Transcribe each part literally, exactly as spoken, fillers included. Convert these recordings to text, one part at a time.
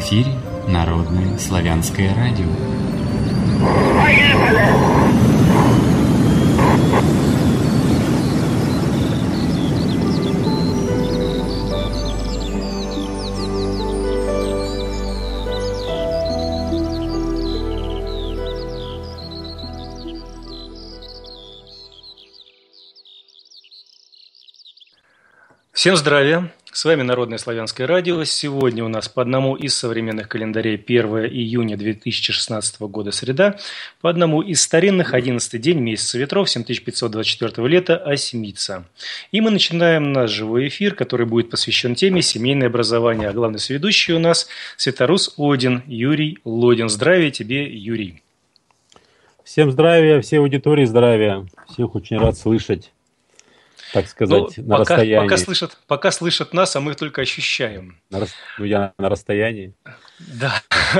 эфире Народное славянское радио. Всем здравия! С вами Народное славянское радио. Сегодня у нас по одному из современных календарей первое июня две тысячи шестнадцатого года среда, по одному из старинных одиннадцатый день месяца ветров семь тысяч пятьсот двадцать четвёртого лета Осьмица. И мы начинаем наш живой эфир, который будет посвящен теме семейное образование. А главный соведущий у нас Святорус Один Юрий Лодин. Здравия тебе, Юрий! Всем здравия, всей аудитории здравия. Всех очень рад слышать. Так сказать, ну, на пока, расстоянии. Пока слышат, пока слышат нас, а мы только ощущаем. На, ну, я на расстоянии. Да,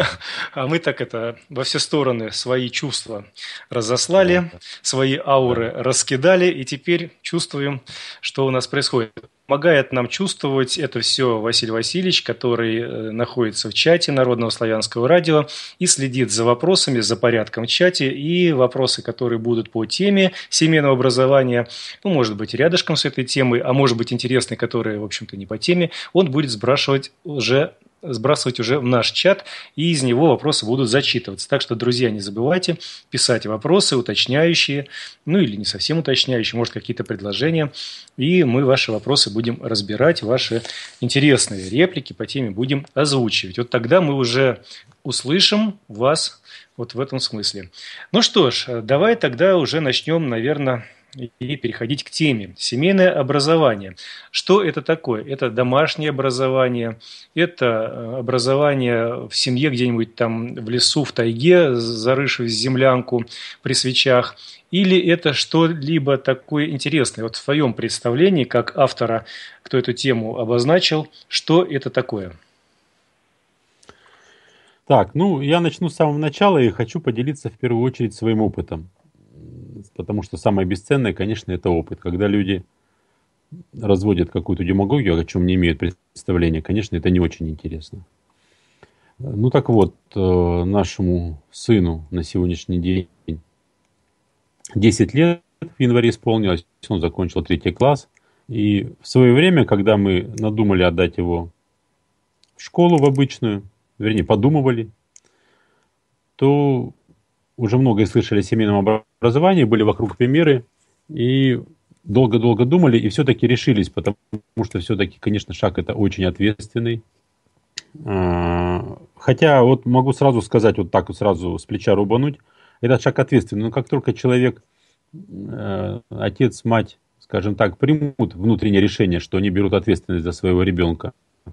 а мы так это во все стороны свои чувства разослали, да. Свои ауры да. раскидали, и теперь чувствуем, что у нас происходит. Помогает нам чувствовать это все Василий Васильевич, который находится в чате Народного славянского радио и следит за вопросами, за порядком в чате. И вопросы, которые будут по теме семейного образования, ну, может быть, рядышком с этой темой, а может быть, интересные, которые, в общем-то, не по теме, он будет сбрасывать уже сбрасывать уже в наш чат, и из него вопросы будут зачитываться. Так что, друзья, не забывайте писать вопросы уточняющие, ну или не совсем уточняющие, может, какие-то предложения, и мы ваши вопросы будем разбирать, ваши интересные реплики по теме будем озвучивать. Вот тогда мы уже услышим вас вот в этом смысле. Ну что ж, давай тогда уже начнем, наверное, и переходить к теме. Семейное образование. Что это такое? Это домашнее образование, это образование в семье где-нибудь там в лесу, в тайге, зарывшись в землянку при свечах, или это что-либо такое интересное? Вот в твоем представлении, как автора, кто эту тему обозначил, что это такое? Так, ну, я начну с самого начала и хочу поделиться в первую очередь своим опытом. Потому что самое бесценное, конечно, это опыт. Когда люди разводят какую-то демагогию, о чем не имеют представления, конечно, это не очень интересно. Ну так вот, нашему сыну на сегодняшний день десять лет в январе исполнилось, он закончил третий класс. И в свое время, когда мы надумали отдать его в школу в обычную, вернее, подумывали, то уже многое слышали о семейном образовании, были вокруг примеры, и долго-долго думали, и все-таки решились, потому что все-таки, конечно, шаг это очень ответственный. Хотя вот могу сразу сказать, вот так вот сразу с плеча рубануть, этот шаг ответственный, но как только человек, отец, мать, скажем так, примут внутреннее решение, что они берут ответственность за своего ребенка,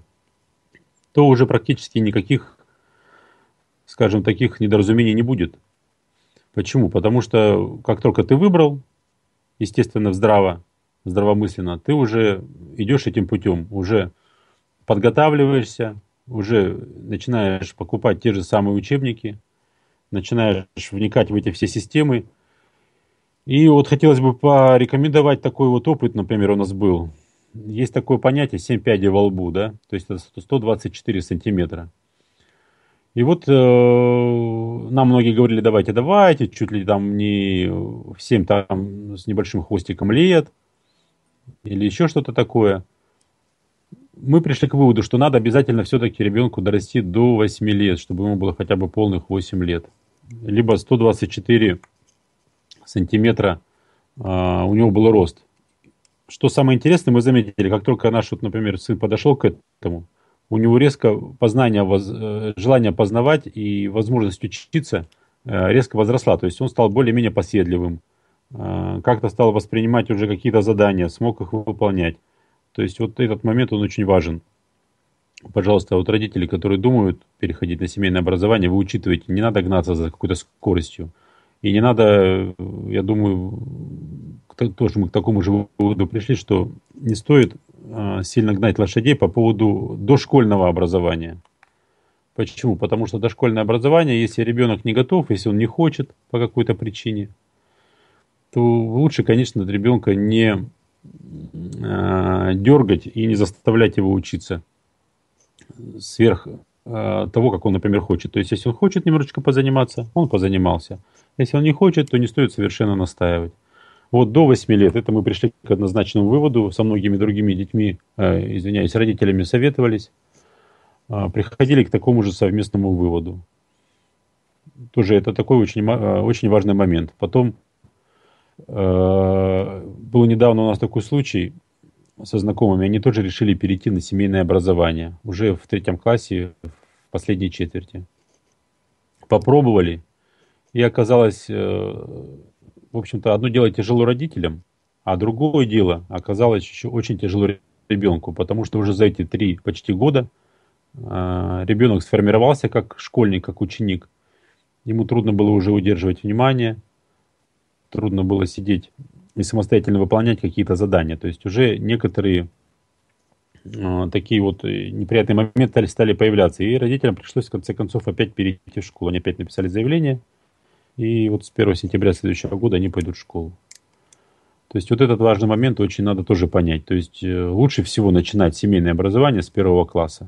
то уже практически никаких, скажем, таких недоразумений не будет. Почему? Потому что как только ты выбрал, естественно, здраво, здравомысленно, ты уже идешь этим путем, уже подготавливаешься, уже начинаешь покупать те же самые учебники, начинаешь вникать в эти все системы. И вот хотелось бы порекомендовать такой вот опыт, например, у нас был. Есть такое понятие семь пядей во лбу, да, то есть это сто двадцать четыре сантиметра. И вот э, нам многие говорили, давайте, давайте, чуть ли там не в семь там с небольшим хвостиком лет или еще что-то такое. Мы пришли к выводу, что надо обязательно все-таки ребенку дорасти до восьми лет, чтобы ему было хотя бы полных восемь лет. Либо сто двадцать четыре сантиметра э, у него был рост. Что самое интересное, мы заметили, как только наш, вот, например, сын подошел к этому, у него резко познание, желание познавать и возможность учиться резко возросла. То есть он стал более-менее последливым, как-то стал воспринимать уже какие-то задания, смог их выполнять. То есть вот этот момент, он очень важен. Пожалуйста, вот родители, которые думают переходить на семейное образование, вы учитываете, не надо гнаться за какой-то скоростью. И не надо, я думаю, тоже мы к такому же выводу пришли, что не стоит сильно гнать лошадей по поводу дошкольного образования. Почему? Потому что дошкольное образование, если ребенок не готов, если он не хочет по какой-то причине, то лучше, конечно, ребенка не дергать и не заставлять его учиться сверх э, того, как он, например, хочет. То есть, если он хочет немножечко позаниматься, он позанимался. Если он не хочет, то не стоит совершенно настаивать. Вот до восьми лет это мы пришли к однозначному выводу, со многими другими детьми, э, извиняюсь, родителями советовались, э, приходили к такому же совместному выводу. Тоже это такой очень, э, очень важный момент. Потом э, был недавно у нас такой случай со знакомыми, они тоже решили перейти на семейное образование, уже в третьем классе, в последней четверти. Попробовали, и оказалось, э, в общем-то, одно дело тяжело родителям, а другое дело оказалось еще очень тяжело ребенку, потому что уже за эти три почти года э, ребенок сформировался как школьник, как ученик. Ему трудно было уже удерживать внимание, трудно было сидеть и самостоятельно выполнять какие-то задания. То есть уже некоторые э, такие вот неприятные моменты стали появляться. И родителям пришлось в конце концов опять перейти в школу. Они опять написали заявление. И вот с первого сентября следующего года они пойдут в школу. То есть вот этот важный момент очень надо тоже понять. То есть э, лучше всего начинать семейное образование с первого класса.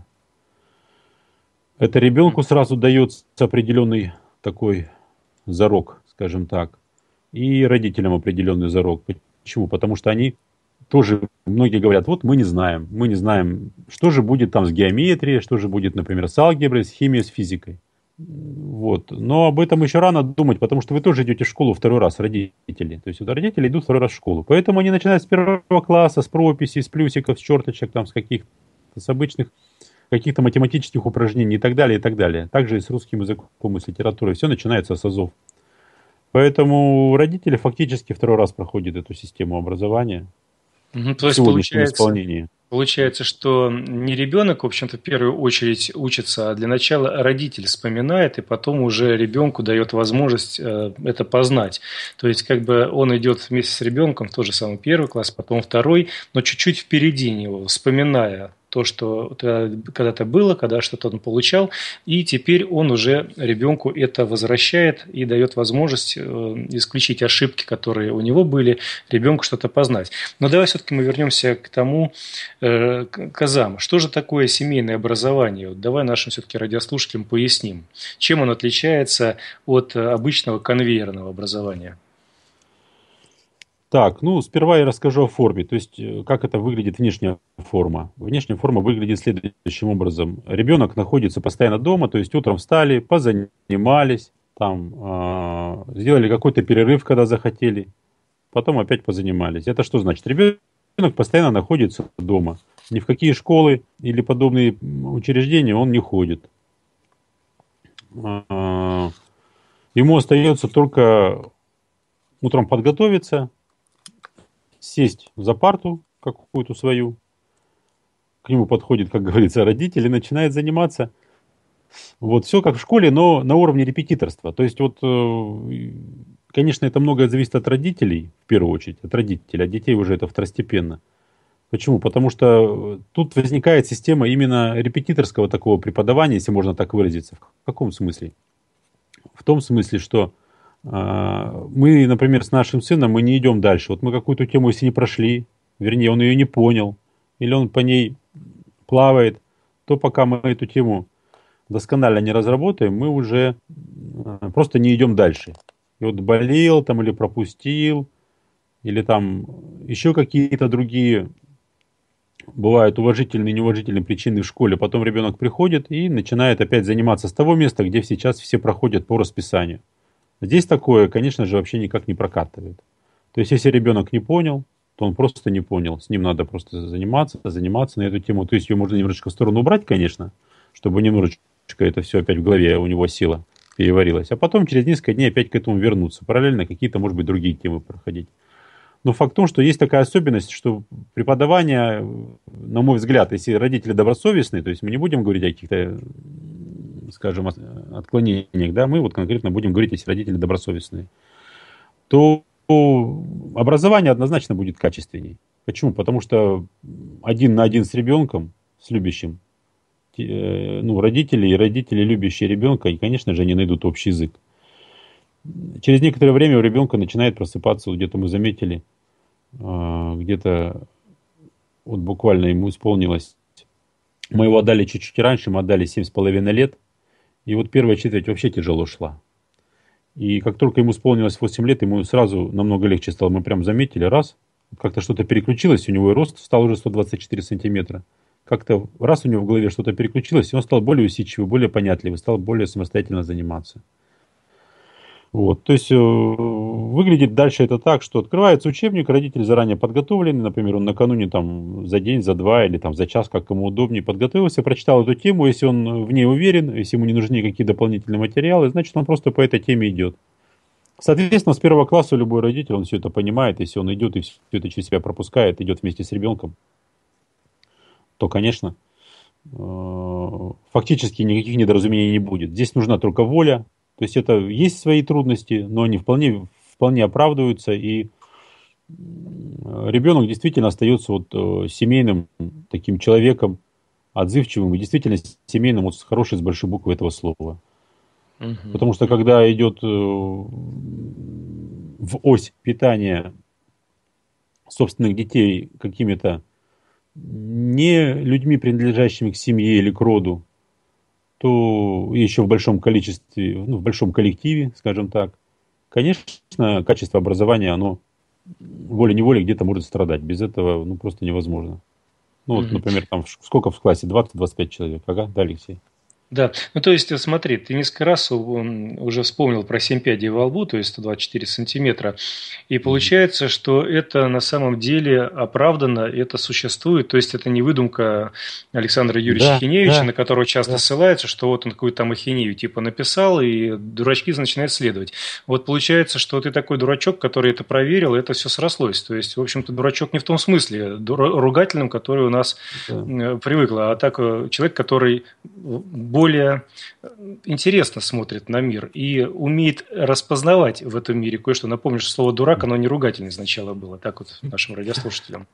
Это ребенку сразу дается определенный такой зарок, скажем так. И родителям определенный зарок. Почему? Потому что они тоже, многие говорят, вот мы не знаем, мы не знаем, что же будет там с геометрией, что же будет, например, с алгеброй, с химией, с физикой. Вот. Но об этом еще рано думать, потому что вы тоже идете в школу второй раз, родители. То есть вот родители идут второй раз в школу. Поэтому они начинают с первого класса, с прописей, с плюсиков, с черточек, там, с каких-то, с обычных каких-то математических упражнений и так далее, и так далее. Также и с русским языком, и с литературой. Все начинается с азов. Поэтому родители фактически второй раз проходят эту систему образования. Угу, то есть в сегодняшнем получается, исполнении. получается, что не ребенок, в общем-то, в первую очередь учится, а для начала родитель вспоминает, и потом уже ребенку дает возможность э, это познать. То есть, как бы он идет вместе с ребенком в тот же самый первый класс, потом второй, но чуть-чуть впереди него, вспоминая то, что когда-то было, когда что-то он получал, и теперь он уже ребенку это возвращает и дает возможность исключить ошибки, которые у него были, ребенку что-то познать. Но давай все-таки мы вернемся к тому, к азам. Что же такое семейное образование? Вот давай нашим все-таки радиослушателям поясним, чем он отличается от обычного конвейерного образования. Так, ну, сперва я расскажу о форме, то есть как это выглядит внешняя форма. Внешняя форма выглядит следующим образом. Ребенок находится постоянно дома, то есть утром встали, позанимались, там, э, сделали какой-то перерыв, когда захотели, потом опять позанимались. Это что значит? Ребенок постоянно находится дома. Ни в какие школы или подобные учреждения он не ходит. Э, ему остается только утром подготовиться, сесть за парту какую-то свою, к нему подходит, как говорится, родитель и начинает заниматься. Вот, все как в школе, но на уровне репетиторства. То есть, вот, конечно, это многое зависит от родителей, в первую очередь, от родителей, от детей уже это второстепенно. Почему? Потому что тут возникает система именно репетиторского такого преподавания, если можно так выразиться. В каком смысле? В том смысле, что мы, например, с нашим сыном, мы не идем дальше. Вот мы какую-то тему, если не прошли, вернее, он ее не понял, или он по ней плавает, то пока мы эту тему досконально не разработаем, мы уже просто не идем дальше. И вот болел там или пропустил, или там еще какие-то другие бывают уважительные и неуважительные причины в школе. Потом ребенок приходит и начинает опять заниматься с того места, где сейчас все проходят по расписанию. Здесь такое, конечно же, вообще никак не прокатывает. То есть, если ребенок не понял, то он просто не понял. С ним надо просто заниматься, заниматься на эту тему. То есть, ее можно немножечко в сторону убрать, конечно, чтобы немножечко это все опять в голове у него сила переварилась. А потом через несколько дней опять к этому вернуться. Параллельно какие-то, может быть, другие темы проходить. Но факт в том, что есть такая особенность, что преподавание, на мой взгляд, если родители добросовестные, то есть мы не будем говорить о каких-то, скажем, отклонениях, да, мы вот конкретно будем говорить, если родители добросовестные, то образование однозначно будет качественней. Почему? Потому что один на один с ребенком, с любящим, ну, родители и родители, любящие ребенка, и, конечно же, они найдут общий язык. Через некоторое время у ребенка начинает просыпаться, вот где-то мы заметили, где-то вот буквально ему исполнилось Мы его отдали чуть-чуть раньше, мы отдали семь с половиной лет. И вот первая четверть вообще тяжело шла. И как только ему исполнилось восемь лет, ему сразу намного легче стало. Мы прям заметили, раз, как-то что-то переключилось, у него и рост стал уже сто двадцать четыре сантиметра. Как-то раз у него в голове что-то переключилось, и он стал более усидчивый, более понятливый, стал более самостоятельно заниматься. Вот, то есть э, выглядит дальше это так, что открывается учебник, родители заранее подготовлены, например, он накануне там за день, за два или там за час, как ему удобнее, подготовился, прочитал эту тему, если он в ней уверен, если ему не нужны какие дополнительные материалы, значит он просто по этой теме идет. Соответственно, с первого класса любой родитель, он все это понимает, если он идет и все это через себя пропускает, идет вместе с ребенком, то, конечно, э, фактически никаких недоразумений не будет. Здесь нужна только воля. То есть это есть свои трудности, но они вполне, вполне оправдываются, и ребенок действительно остается вот э, семейным таким человеком, отзывчивым и действительно семейным, вот с хорошей, с большой буквы этого слова. Угу. Потому что когда идет э, в ось питания собственных детей какими-то не людьми, принадлежащими к семье или к роду, то еще в большом количестве, ну, в большом коллективе, скажем так, конечно, качество образования, оно волей-неволей где-то может страдать. Без этого, ну, просто невозможно. Ну, вот, например, там сколько в классе? двадцать-двадцать пять человек. Ага, да, Алексей? Да, ну то есть, смотри, ты несколько раз уже вспомнил про семь пядей во лбу, то есть сто двадцать четыре сантиметра, и получается, что это на самом деле оправдано, это существует, то есть это не выдумка Александра Юрьевича Да, Хиневича, да, на которого часто да. ссылается, что вот он какую-то там ахинею типа написал, и дурачки начинают следовать. Вот получается, что ты такой дурачок, который это проверил, и это все срослось. То есть, в общем-то, дурачок не в том смысле дура- ругательном, который у нас Да. привыкло, а так э, человек, который более интересно смотрит на мир и умеет распознавать в этом мире кое-что. Напомню, что слово «дурак», оно не ругательное сначала было, так вот нашим радиослушателям.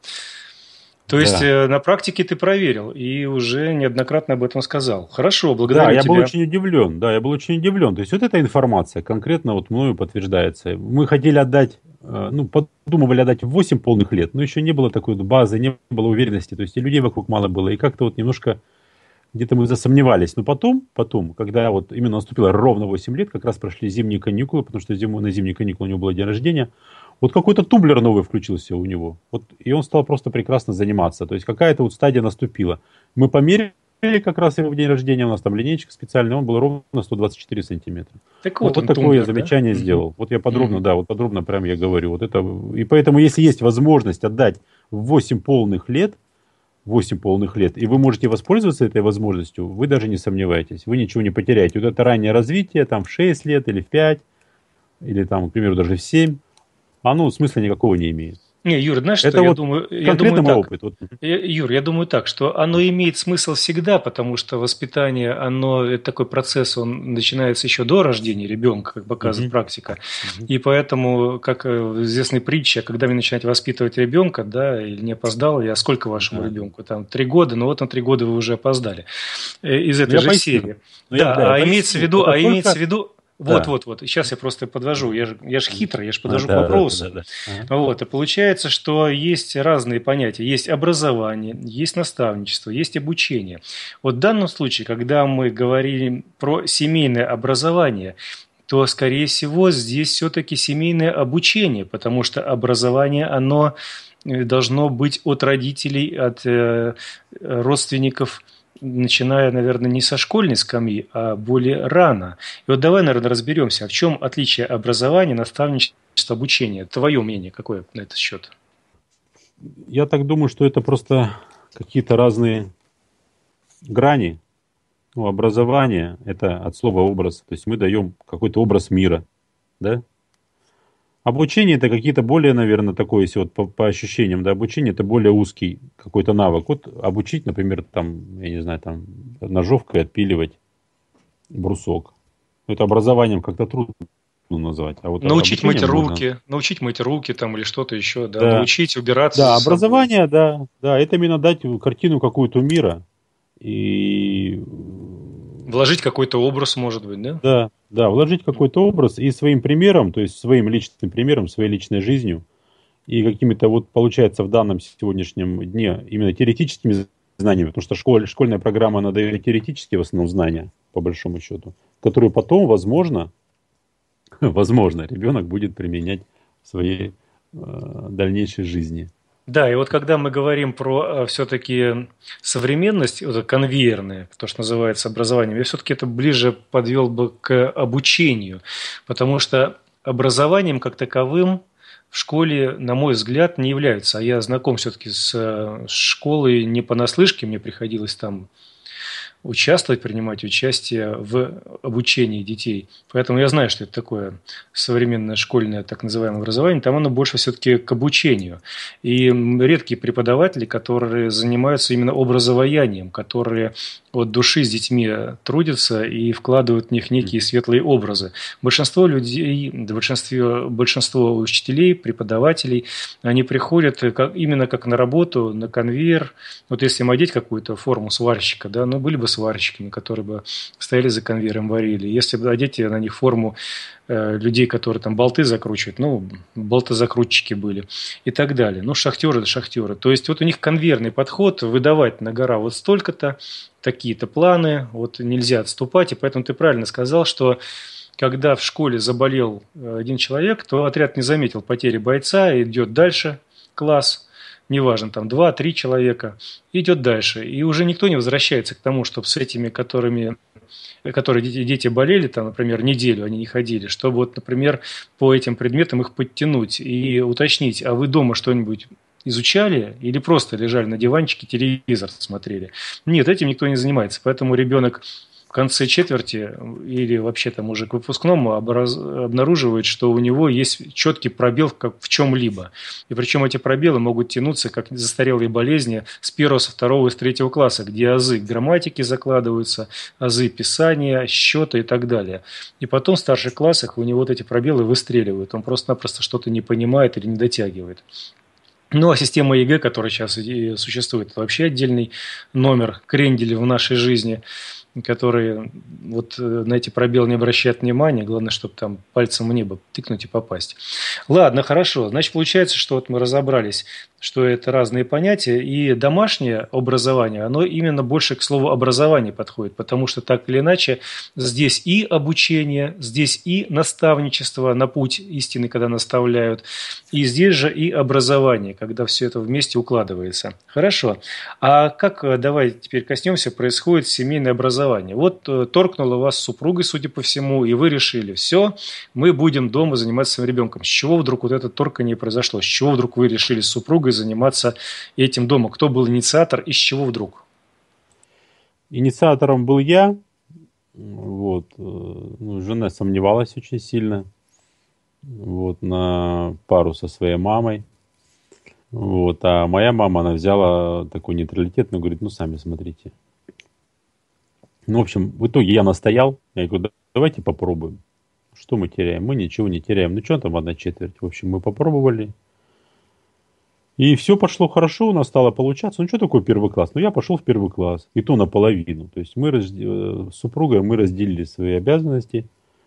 То Да. есть, э, на практике ты проверил и уже неоднократно об этом сказал. Хорошо, благодарю Да, я тебя. был очень удивлен. Да, я был очень удивлен. То есть вот эта информация конкретно вот мною подтверждается. Мы хотели отдать, э, ну, подумывали отдать в восемь полных лет, но еще не было такой базы, не было уверенности. То есть и людей вокруг мало было, и как-то вот немножко где-то мы засомневались. Но потом, потом, когда вот именно наступило ровно восемь лет, как раз прошли зимние каникулы, потому что зиму, на зимние каникулы у него был день рождения, вот какой-то тумблер новый включился у него. Вот, и он стал просто прекрасно заниматься. То есть какая-то вот стадия наступила. Мы померили как раз его в день рождения, у нас там линейка специальная, он был ровно сто двадцать четыре сантиметра. Так вот, вот, вот он, такое тумблер, замечание да? сделал. Угу. Вот я подробно, Угу. да, вот подробно прям я говорю. Вот это, и поэтому, если есть возможность отдать в восемь полных лет, восемь полных лет, и вы можете воспользоваться этой возможностью, вы даже не сомневаетесь, вы ничего не потеряете. Вот это раннее развитие, там в шесть лет или в пять, или там, к примеру, даже в семь, оно смысла никакого не имеет. Не, Юр, знаешь, это что я вот думаю? Я конкретный думаю мой так. опыт. Вот. Я- Юр, я думаю так, что оно имеет смысл всегда, потому что воспитание, оно, это такой процесс, он начинается еще до рождения ребенка, как показывает Мгм. практика. Мгм. И поэтому, как э, в известной притче, когда вы начинаете воспитывать ребенка, да, или не опоздал, я сколько вашему Да. ребенку? Там три года, ну вот на три года вы уже опоздали. Э, Из Ну, этой я же поясню. серии. Ну, я- Да, да, я а поясню. имеется в виду, Это а имеется в только- виду, Да. вот, вот, вот. Сейчас я просто подвожу. Я же, я же хитрый, я же подвожу А, к да, вопросу. да, да, да. Ага. Вот, и получается, что есть разные понятия. Есть образование, есть наставничество, есть обучение. Вот в данном случае, когда мы говорим про семейное образование, то, скорее всего, здесь все-таки семейное обучение, потому что образование, оно э, должно быть от родителей, от э, родственников, начиная, наверное, не со школьной скамьи, а более рано. И вот давай, наверное, разберемся, в чем отличие образования, наставничества, обучения. Твое мнение какое на этот счет? Я так думаю, что это просто какие-то разные грани. Ну, образование – это от слова образ. То есть мы даем какой-то образ мира. Да? Обучение – это какие-то более, наверное, такое, если вот по, по ощущениям, да, обучение – это более узкий какой-то навык. Вот обучить, например, там, я не знаю, там, ножовкой отпиливать брусок. Это образованием как-то трудно назвать. А вот Научить мыть обучением можно. руки, научить мыть руки там или что-то еще, да, Да. научить убираться Да, за собой. образование, да, да, это именно дать картину какую-то мира. И Вложить какой-то образ, может быть, да? да, да, вложить какой-то образ и своим примером, то есть своим личным примером, своей личной жизнью и какими-то вот, получается, в данном сегодняшнем дне именно теоретическими знаниями, потому что школь, школьная программа, она дает теоретические в основном знания, по большому счету, которые потом, возможно, возможно, ребенок будет применять в своей э, дальнейшей жизни. Да, и вот когда мы говорим про все-таки современность, вот, конвейерное, то, что называется образованием, я все-таки это ближе подвел бы к обучению, потому что образованием как таковым в школе, на мой взгляд, не являются. А я знаком все-таки с школой не понаслышке, мне приходилось там участвовать, принимать участие в обучении детей. Поэтому я знаю, что это такое современное школьное так называемое образование. Там оно больше все-таки к обучению. И редкие преподаватели, которые занимаются именно образованием, которые от души с детьми трудятся и вкладывают в них некие светлые образы. Большинство людей, большинство, большинство учителей, преподавателей, они приходят как, именно как на работу, на конвейер. Вот если им одеть какую-то форму сварщика, да, ну, были бы сварщиками, которые бы стояли за конвейером, варили. Если бы одеть на них форму э, людей, которые там болты закручивают, ну, болтозакрутчики были и так далее. Ну, шахтеры да шахтеры. То есть вот у них конвейерный подход, выдавать на гора вот столько-то, такие-то планы, вот нельзя отступать. И поэтому ты правильно сказал, что когда в школе заболел один человек, то отряд не заметил потери бойца, идет дальше класс, неважно, там два-три человека, идет дальше. И уже никто не возвращается к тому, чтобы с этими, которыми, которые дети, дети болели, там, например, неделю они не ходили, чтобы, вот, например, по этим предметам их подтянуть и уточнить, а вы дома что-нибудь изучали или просто лежали на диванчике, телевизор смотрели? Нет, этим никто не занимается. Поэтому ребенок в конце четверти или вообще там уже к выпускному образ... обнаруживает, что у него есть четкий пробел как в чем-либо. И причем эти пробелы могут тянуться, как застарелые болезни, с первого, со второго и с третьего класса, где азы грамматики закладываются, азы писания, счета и так далее. И потом в старших классах у него вот эти пробелы выстреливают. Он просто-напросто что-то не понимает или не дотягивает. Ну, а система ЕГЭ, которая сейчас существует, это вообще отдельный номер кренделя в нашей жизни, которые вот на эти пробелы не обращают внимания. Главное, чтобы там пальцем в небо тыкнуть и попасть. Ладно, хорошо. Значит, получается, что вот мы разобрались, что это разные понятия. И домашнее образование, оно именно больше к слову образование подходит. Потому что так или иначе здесь и обучение, здесь и наставничество на путь истины, когда наставляют. И здесь же и образование, когда все это вместе укладывается. Хорошо. А как, давай теперь коснемся, происходит семейное образование? Вот торкнуло вас с супругой, судя по всему, и вы решили, все, мы будем дома заниматься своим ребенком. С чего вдруг вот это торкание произошло? С чего вдруг вы решили с супругой заниматься этим дома? Кто был инициатор и с чего вдруг? Инициатором был я. Вот. Ну, жена сомневалась очень сильно. Вот, на пару со своей мамой. Вот. А моя мама, она взяла такой нейтралитет, но говорит, ну, сами смотрите. Ну, в общем, в итоге я настоял. Я говорю, давайте попробуем. Что мы теряем? Мы ничего не теряем. Ну, что там одна четверть? В общем, мы попробовали. И все пошло хорошо, у нас стало получаться. Ну, что такое первый класс? Ну, я пошел в первый класс. И то наполовину. То есть мы с супругой мы разделили свои обязанности.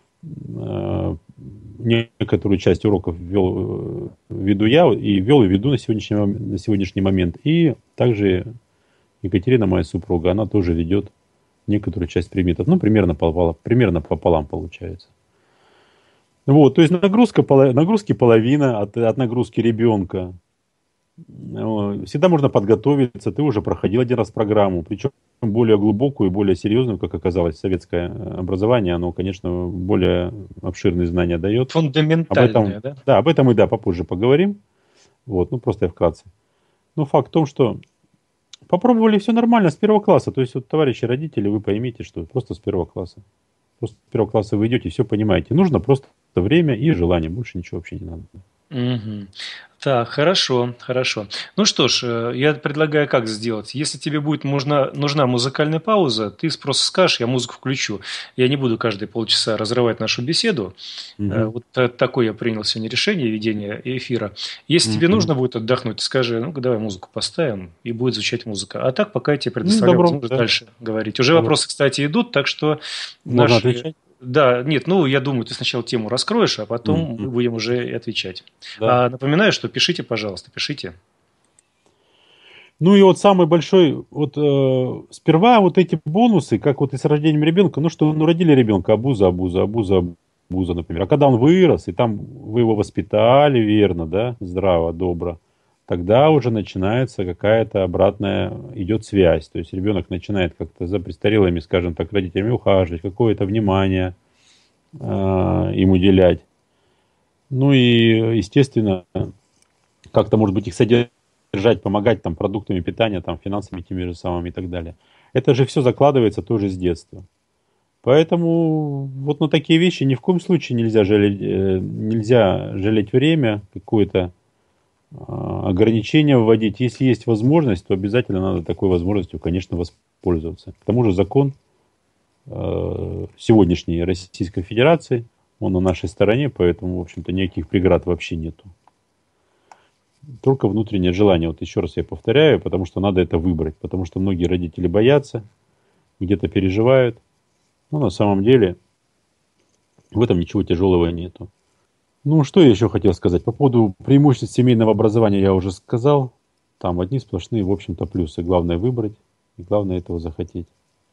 Некоторую часть уроков вел, веду я и вел и веду на сегодняшний, на сегодняшний момент. И также Екатерина, моя супруга, она тоже ведет некоторую часть предметов. Ну, примерно пополам, примерно пополам получается. Вот, то есть нагрузка, нагрузки половина от, от нагрузки ребенка. Всегда можно подготовиться. Ты уже проходил один раз программу, причем более глубокую, более серьезную, как оказалось, советское образование. Оно, конечно, более обширные знания дает. Фундаментальное, об этом, да? Да, об этом мы, да, попозже поговорим. Вот, ну, просто я вкратце. Но факт в том, что попробовали, все нормально с первого класса. То есть, вот, товарищи родители, вы поймите, что просто с первого класса. Просто с первого класса вы идете, все понимаете. Нужно просто время и желание. Больше ничего вообще не надо. Угу. Так, хорошо, хорошо. Ну что ж, я предлагаю как сделать. Если тебе будет нужна, нужна музыкальная пауза, ты просто скажешь, я музыку включу. Я не буду каждые полчаса разрывать нашу беседу. Угу. Вот такое я принял сегодня решение ведения эфира. Если угу. тебе нужно будет отдохнуть, скажи, ну давай музыку поставим, и будет звучать музыка. А так пока я тебе предоставляю ну, возможность да. дальше говорить. Уже добро. Вопросы, кстати, идут, так что... Можно наши... отвечать? Да, нет, ну, я думаю, ты сначала тему раскроешь, а потом mm-hmm. мы будем уже отвечать. Да. А, напоминаю, что пишите, пожалуйста, пишите. Ну и вот самый большой, вот э, сперва вот эти бонусы, как вот и с рождением ребенка, ну что, ну родили ребенка, абуза, абуза, абуза, абуза, например. А когда он вырос, и там вы его воспитали верно, да, здраво, добро, тогда уже начинается какая-то обратная, идет связь. То есть ребенок начинает как-то за престарелыми, скажем так, родителями ухаживать, какое-то внимание э, им уделять. Ну и, естественно, как-то, может быть, их содержать, помогать там продуктами питания, там, финансами теми же самыми и так далее. Это же все закладывается тоже с детства. Поэтому вот на такие вещи ни в коем случае нельзя жалеть, э, нельзя жалеть время, какое-то э, ограничение вводить. Если есть возможность, то обязательно надо такой возможностью, конечно, воспользоваться. К тому же закон э, сегодняшней Российской Федерации, он на нашей стороне, поэтому, в общем-то, никаких преград вообще нету. Только внутреннее желание. Вот еще раз я повторяю, потому что надо это выбрать. Потому что многие родители боятся, где-то переживают. Но на самом деле в этом ничего тяжелого нету. Ну, что я еще хотел сказать? По поводу преимуществ семейного образования я уже сказал. Там одни сплошные, в общем-то, плюсы. Главное выбрать и главное этого захотеть.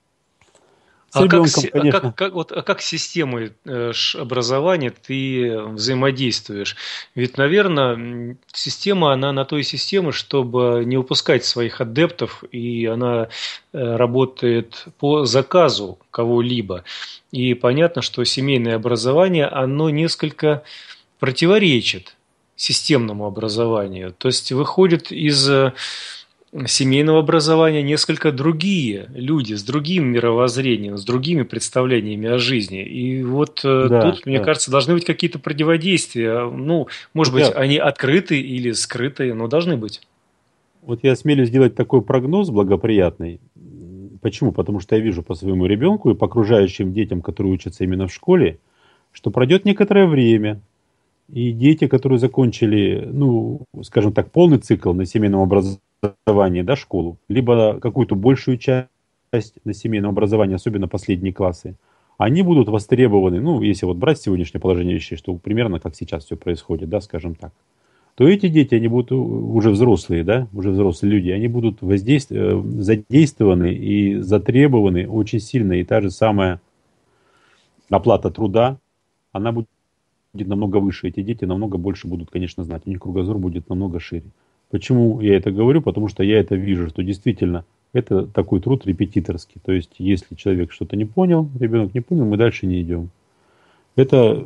С А как, ребенком, си- а конечно. как, как, вот, а как с системой э, ш- образования ты взаимодействуешь? Ведь, наверное, м, система, она на то и система, чтобы не упускать своих адептов, и она э, работает по заказу кого-либо. И понятно, что семейное образование, оно несколько противоречит системному образованию. То есть выходит из э, семейного образования несколько другие люди с другим мировоззрением, с другими представлениями о жизни. И вот э, Да, тут, мне да. кажется, должны быть какие-то противодействия. Ну, может Вот быть, я, они открыты или скрытые, но должны быть. вот я осмелюсь сделать такой прогноз благоприятный. М, Почему? Потому что я вижу по своему ребенку и по окружающим детям, которые учатся именно в школе, что пройдет некоторое время, и дети, которые закончили, ну, скажем так, полный цикл на семейном образовании, да, школу, либо какую-то большую часть на семейном образовании, особенно последние классы, они будут востребованы, ну, если вот брать сегодняшнее положение вещей, что примерно как сейчас все происходит, да, скажем так, то эти дети, они будут уже взрослые, да, уже взрослые люди, они будут воздейств... э, задействованы и затребованы очень сильно, и та же самая оплата труда, она будет будет намного выше. Эти дети намного больше будут, конечно, знать. У них кругозор будет намного шире. Почему я это говорю? Потому что я это вижу, что действительно это такой труд репетиторский. То есть, если человек что-то не понял, ребенок не понял, мы дальше не идем. Это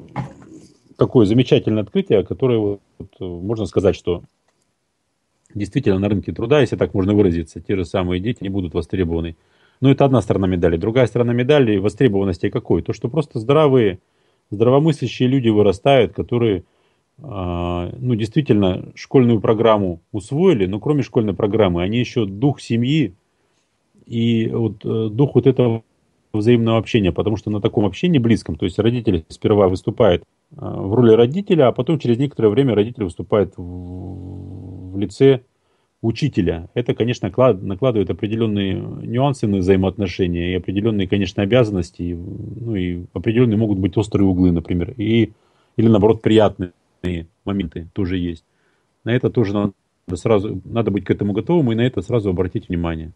такое замечательное открытие, которое, вот, можно сказать, что действительно на рынке труда, если так можно выразиться, те же самые дети не будут востребованы. Но это одна сторона медали. Другая сторона медали востребованности какой? То, что просто здравые, здравомыслящие люди вырастают, которые, а, ну, действительно, школьную программу усвоили, но кроме школьной программы, они еще дух семьи и вот э, дух вот этого взаимного общения, потому что на таком общении близком, то есть родители сперва выступают а, в роли родителя, а потом через некоторое время родитель выступает в, в лице учителя. Это, конечно, накладывает определенные нюансы на взаимоотношения и определенные, конечно, обязанности, и, ну и определенные могут быть острые углы, например, и, или, наоборот, приятные моменты тоже есть. На это тоже надо сразу, надо быть к этому готовым и на это сразу обратить внимание.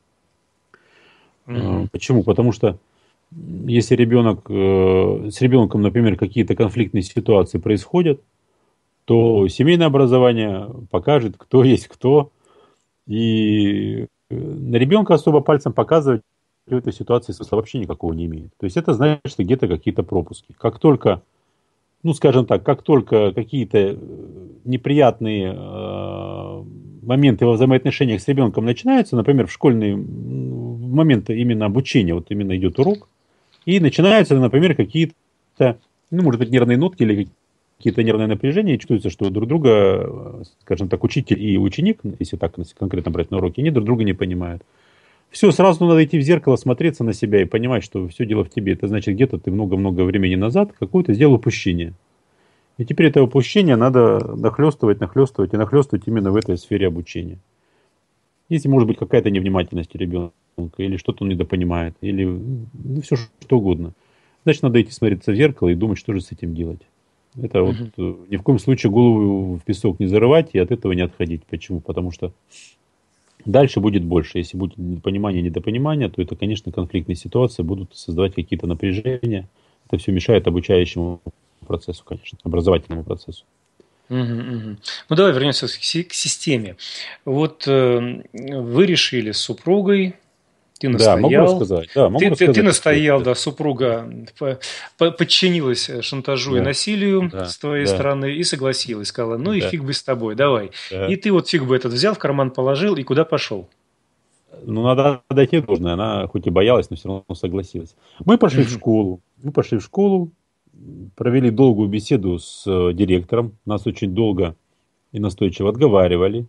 Мгм. Почему? Потому что если ребенок, с ребенком, например, какие-то конфликтные ситуации происходят, то семейное образование покажет, кто есть кто. И на ребенка особо пальцем показывать в этой ситуации смысла вообще никакого не имеет. То есть это значит, что где-то какие-то пропуски. Как только, ну скажем так, как только какие-то неприятные э, моменты во взаимоотношениях с ребенком начинаются, например, в школьные моменты именно обучения, вот именно идет урок, и начинаются, например, какие-то, ну, может быть, нервные нотки или какие-то нервные напряжения, и чувствуется, что друг друга, скажем так, учитель и ученик, если так конкретно брать на уроки, они друг друга не понимают. Все, сразу надо идти в зеркало, смотреться на себя и понимать, что все дело в тебе. Это значит, где-то ты много-много времени назад какое-то сделал упущение. И теперь это упущение надо нахлестывать, нахлестывать и нахлестывать именно в этой сфере обучения. Если может быть какая-то невнимательность у ребенка, или что-то он недопонимает, или ну, все что угодно, значит, надо идти смотреться в зеркало и думать, что же с этим делать. Это вот Мгм. э, ни в коем случае голову в песок не зарывать и от этого не отходить. Почему? Потому что Дальше будет больше. Если будет непонимание, недопонимание, то это, конечно, конфликтные ситуации будут создавать какие-то напряжения. Это все мешает обучающему процессу, конечно, образовательному процессу. Угу, угу. Ну, давай вернемся к системе. Вот э, вы решили с супругой, ты настоял. Да, могу рассказать. Да, могу ты, рассказать. Ты, ты настоял, да, супруга подчинилась шантажу да. и насилию да. с твоей да. стороны и согласилась. Сказала, ну да. и фиг бы с тобой, давай. Да. И ты вот фиг бы этот взял, в карман положил и куда пошел? Ну, надо отдать ей должное. Она хоть и боялась, но все равно согласилась. Мы пошли в школу. Мы пошли в школу, провели долгую беседу с директором. Нас очень долго и настойчиво отговаривали.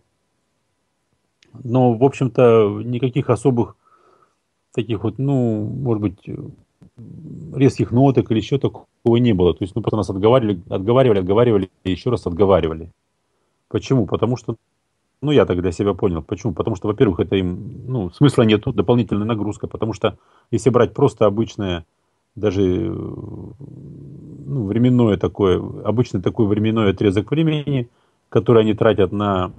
Но, в общем-то, никаких особых таких вот, ну, может быть, резких ноток или еще такого не было. То есть, ну, просто нас отговаривали, отговаривали, отговаривали и еще раз отговаривали. Почему? Потому что, ну, я так для себя понял. Почему? Потому что, во-первых, это им, ну, смысла нету, дополнительная нагрузка. Потому что, если брать просто обычное, даже, ну, временное такое, обычный такой временной отрезок времени, который они тратят на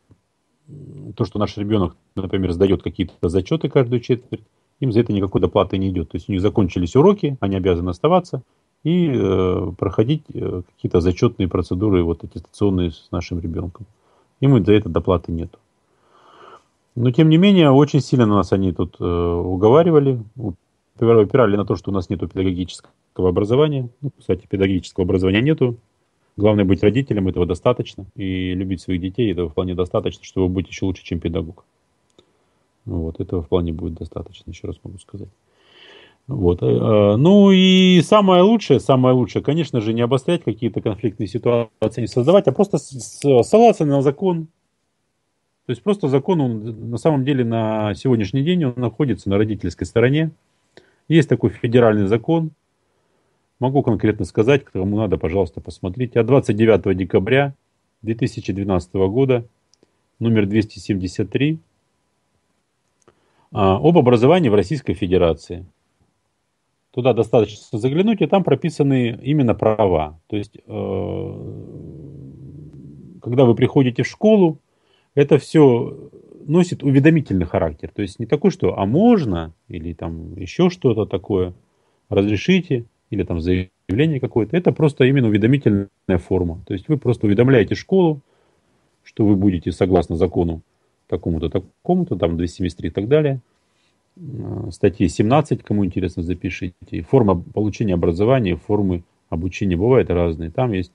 то, что наш ребенок, например, сдает какие-то зачеты каждую четверть, им за это никакой доплаты не идет. То есть у них закончились уроки, они обязаны оставаться и э, проходить э, какие-то зачетные процедуры, вот аттестационные с нашим ребенком. Им за это доплаты нет. Но тем не менее, очень сильно нас они тут э, уговаривали, упирали на то, что у нас нет педагогического образования. Ну, кстати, педагогического образования нету. Главное быть родителем, этого достаточно. И любить своих детей, этого вполне достаточно, чтобы быть еще лучше, чем педагог. Вот, этого вполне будет достаточно, еще раз могу сказать. Вот. Ну и самое лучшее, самое лучшее, конечно же, не обострять какие-то конфликтные ситуации, не создавать, а просто ссылаться на закон. То есть просто закон, он на самом деле на сегодняшний день он находится на родительской стороне. Есть такой федеральный закон. Могу конкретно сказать, кому надо, пожалуйста, посмотрите. От двадцать девятого декабря две тысячи двенадцатого года, номер двести семьдесят три, об образовании в Российской Федерации. Туда достаточно заглянуть, и там прописаны именно права. То есть, когда вы приходите в школу, это все носит уведомительный характер. То есть не такой, что «а можно?» или там еще что-то такое, «разрешите?» или там заявление какое-то. Это просто именно уведомительная форма. То есть вы просто уведомляете школу, что вы будете согласно закону такому-то, такому-то, там двести семьдесят три и так далее. Статьи семнадцать, кому интересно, запишите. Форма получения образования, формы обучения бывают разные. Там есть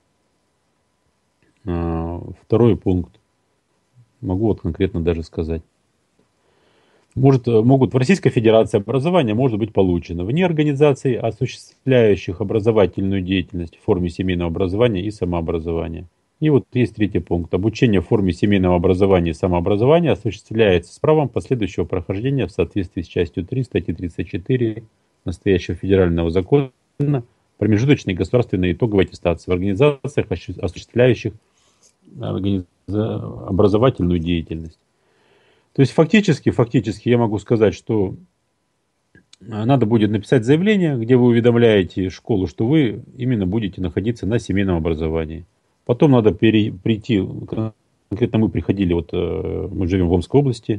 второй пункт. Могу вот конкретно даже сказать. Может, могут в Российской Федерации образование может быть получено вне организаций, осуществляющих образовательную деятельность в форме семейного образования и самообразования. И вот есть третий пункт. Обучение в форме семейного образования и самообразования осуществляется с правом последующего прохождения в соответствии с частью три статьи тридцать четыре настоящего федерального закона промежуточной государственной итоговой аттестации в организациях, осуществляющих образовательную деятельность. То есть фактически, фактически я могу сказать, что надо будет написать заявление, где вы уведомляете школу, что вы именно будете находиться на семейном образовании. Потом надо пере, прийти, конкретно мы приходили, вот мы живем в Омской области,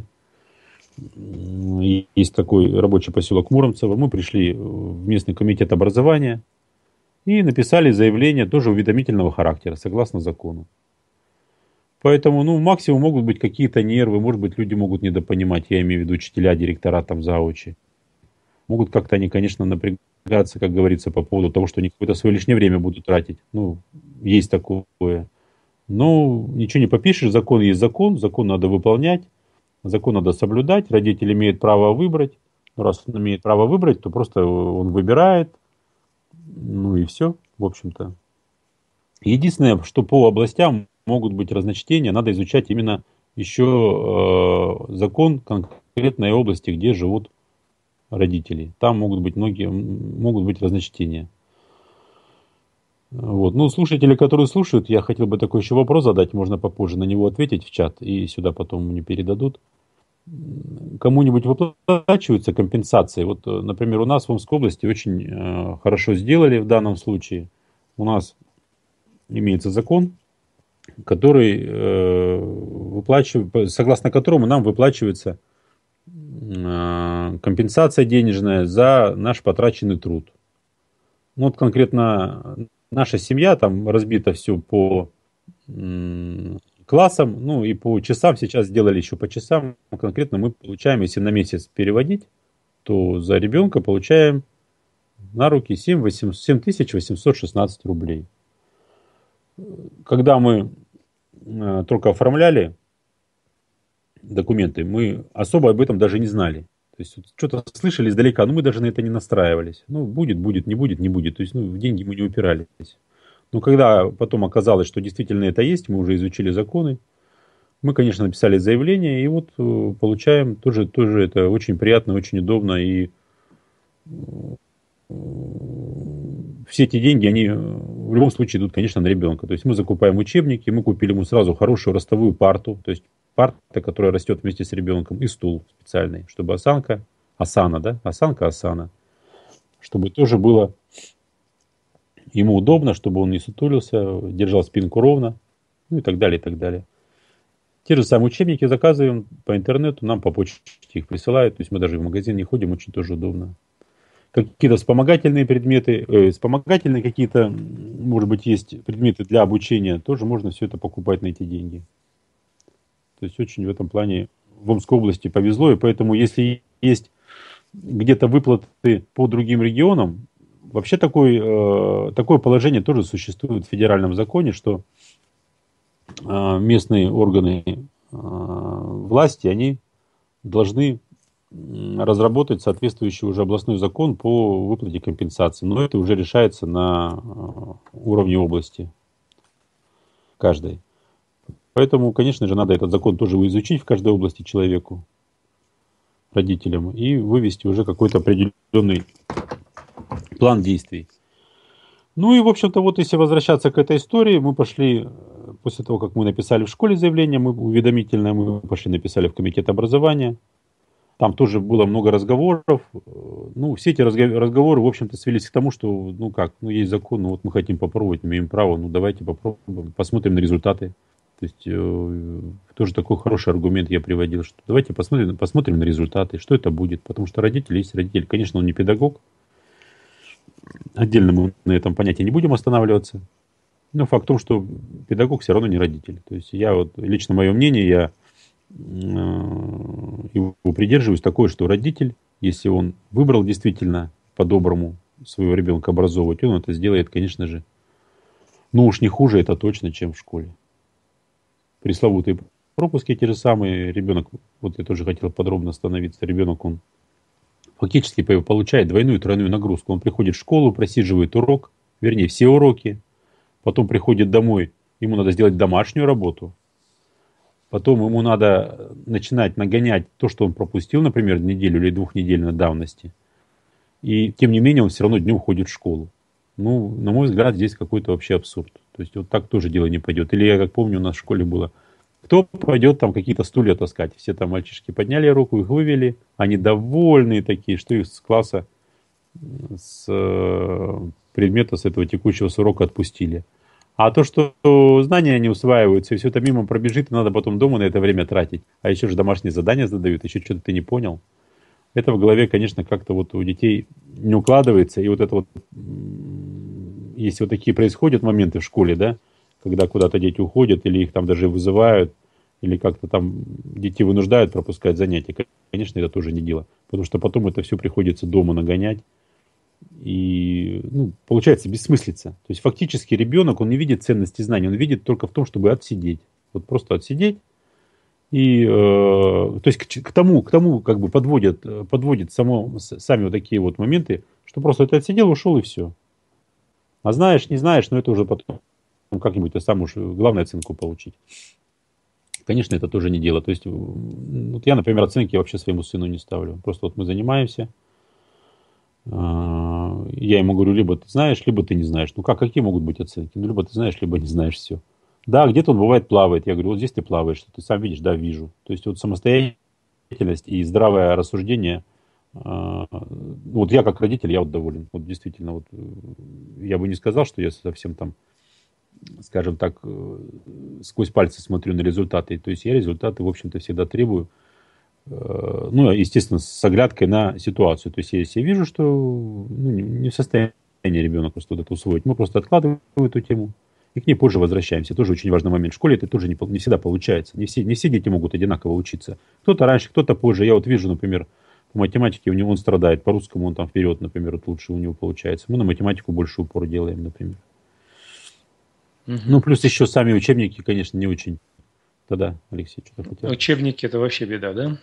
есть такой рабочий поселок Муромцево, мы пришли в местный комитет образования и написали заявление тоже уведомительного характера, согласно закону. Поэтому, ну, максимум могут быть какие-то нервы, может быть, люди могут недопонимать, я имею в виду учителя, директора, там, заучи. Могут как-то они, конечно, напрягаться, как говорится, по поводу того, что они какое-то свое лишнее время будут тратить. Ну, есть такое. Но ничего не попишешь, закон есть закон, закон надо выполнять, закон надо соблюдать, родитель имеет право выбрать. Раз он имеет право выбрать, то просто он выбирает, ну и все, в общем-то. Единственное, что по областям могут быть разночтения, надо изучать именно еще э, закон конкретной области, где живут родители. Там могут быть многие, могут быть разночтения. Вот. Ну, слушатели, которые слушают, я хотел бы такой еще вопрос задать, можно попозже на него ответить в чат, и сюда потом мне передадут. Кому-нибудь выплачиваются компенсации? Вот, например, у нас в Омской области очень э, хорошо сделали в данном случае. У нас имеется закон, который э, выплачив... согласно которому нам выплачивается компенсация денежная за наш потраченный труд. Ну, вот конкретно наша семья, там разбито все по классам, ну и по часам, сейчас сделали еще по часам. Конкретно мы получаем, если на месяц переводить, то за ребенка получаем на руки семь тысяч восемьсот шестнадцать рублей. Когда мы только оформляли документы, мы особо об этом даже не знали. То есть что-то слышали издалека, но мы даже на это не настраивались. Ну, будет, будет, не будет, не будет. То есть, ну, в деньги мы не упирались. Но когда потом оказалось, что действительно это есть, мы уже изучили законы, мы, конечно, написали заявление, и вот получаем тоже, тоже это очень приятно, очень удобно. И все эти деньги, они в любом случае идут, конечно, на ребенка. То есть мы закупаем учебники, мы купили ему сразу хорошую ростовую парту, то есть парта, которая растет вместе с ребенком, и стул специальный, чтобы осанка, осана, да, осанка, осана, чтобы тоже было ему удобно, чтобы он не сутулился, держал спинку ровно, ну и так далее, и так далее. Те же самые учебники заказываем по интернету, нам по почте их присылают, то есть мы даже в магазин не ходим, очень тоже удобно. Какие-то вспомогательные предметы, э, вспомогательные какие-то, может быть, есть предметы для обучения, тоже можно все это покупать на эти деньги. То есть очень в этом плане в Омской области повезло, и поэтому если есть где-то выплаты по другим регионам, вообще такой, э, такое положение тоже существует в федеральном законе, что э, местные органы э, власти, они должны разработать соответствующий уже областной закон по выплате компенсации. Но это уже решается на уровне области каждой. Поэтому, конечно же, надо этот закон тоже изучить в каждой области человеку, родителям, и вывести уже какой-то определенный план действий. Ну и, в общем-то, вот если возвращаться к этой истории, мы пошли, после того, как мы написали в школе заявление, мы уведомительное, мы пошли написали в комитет образования. Там тоже было много разговоров. Ну, все эти разговоры, в общем-то, свелись к тому, что, ну как, ну есть закон, ну вот мы хотим попробовать, имеем право, ну давайте попробуем, посмотрим на результаты. То есть э, тоже такой хороший аргумент я приводил, что давайте посмотрим, посмотрим на результаты, что это будет. Потому что родитель есть родитель. Конечно, он не педагог. Отдельно мы на этом понятии не будем останавливаться. Но факт в том, что педагог все равно не родитель. То есть я вот, лично мое мнение, я его придерживаюсь такое, что родитель, если он выбрал действительно по-доброму своего ребенка образовывать, он это сделает, конечно же, ну уж не хуже это точно, чем в школе. Пресловутые пропуски те же самые, ребенок, вот я тоже хотел подробно остановиться, ребенок, он фактически получает двойную, тройную нагрузку. Он приходит в школу, просиживает урок, вернее все уроки, потом приходит домой, ему надо сделать домашнюю работу, потом ему надо начинать нагонять то, что он пропустил, например, неделю или двухнедельной давности. И тем не менее он все равно днем ходит в школу. Ну, на мой взгляд, здесь какой-то вообще абсурд. То есть вот так тоже дело не пойдет. Или я как помню, у нас в школе было, кто пойдет там какие-то стулья таскать. Все там мальчишки подняли руку, их вывели. Они довольные такие, что их с класса, с предмета, с этого текущего урока отпустили. А то, что знания не усваиваются, и все это мимо пробежит, и надо потом дома на это время тратить. А еще же домашние задания задают, еще что-то ты не понял. Это в голове, конечно, как-то вот у детей не укладывается. И вот это вот, если вот такие происходят моменты в школе, да, когда куда-то дети уходят, или их там даже вызывают, или как-то там детей вынуждают пропускать занятия, конечно, это тоже не дело. Потому что потом это все приходится дома нагонять. И, ну, получается бессмыслица. То есть фактически ребенок, он не видит ценности знаний, он видит только в том, чтобы отсидеть. Вот просто отсидеть. И, э, то есть к, к тому, к тому как бы подводят, подводят само, сами вот такие вот моменты, что просто ты отсидел, ушел и все. А знаешь, не знаешь, но это уже потом как-нибудь ты сам уж главную оценку получить. Конечно, это тоже не дело. То есть вот я, например, оценки вообще своему сыну не ставлю. Просто вот мы занимаемся. Я ему говорю, либо ты знаешь, либо ты не знаешь. Ну как, какие могут быть оценки? Ну либо ты знаешь, либо не знаешь, все. Да, где-то он бывает плавает. Я говорю, вот здесь ты плаваешь, ты сам видишь, да, вижу. То есть вот самостоятельность и здравое рассуждение. Вот я как родитель, я вот доволен. Вот действительно, вот я бы не сказал, что я совсем там скажем так, э, сквозь пальцы смотрю на результаты. То есть я результаты, в общем-то, всегда требую. Э, ну, естественно, с оглядкой на ситуацию. То есть если я вижу, что ну, не не в состоянии ребенок просто вот это усвоить, мы просто откладываем эту тему и к ней позже возвращаемся. Тоже очень важный момент. В школе это тоже не, пол- не всегда получается. Не все, не все дети могут одинаково учиться. Кто-то раньше, кто-то позже. Я вот вижу, например, по математике у него он страдает, по русскому он там вперед, например, вот лучше у него получается. Мы на математику больше упор делаем, например. Ну, Мгм. плюс еще сами учебники, конечно, не очень. Тогда, Алексей, что-то хотел. Учебники – это вообще беда, да?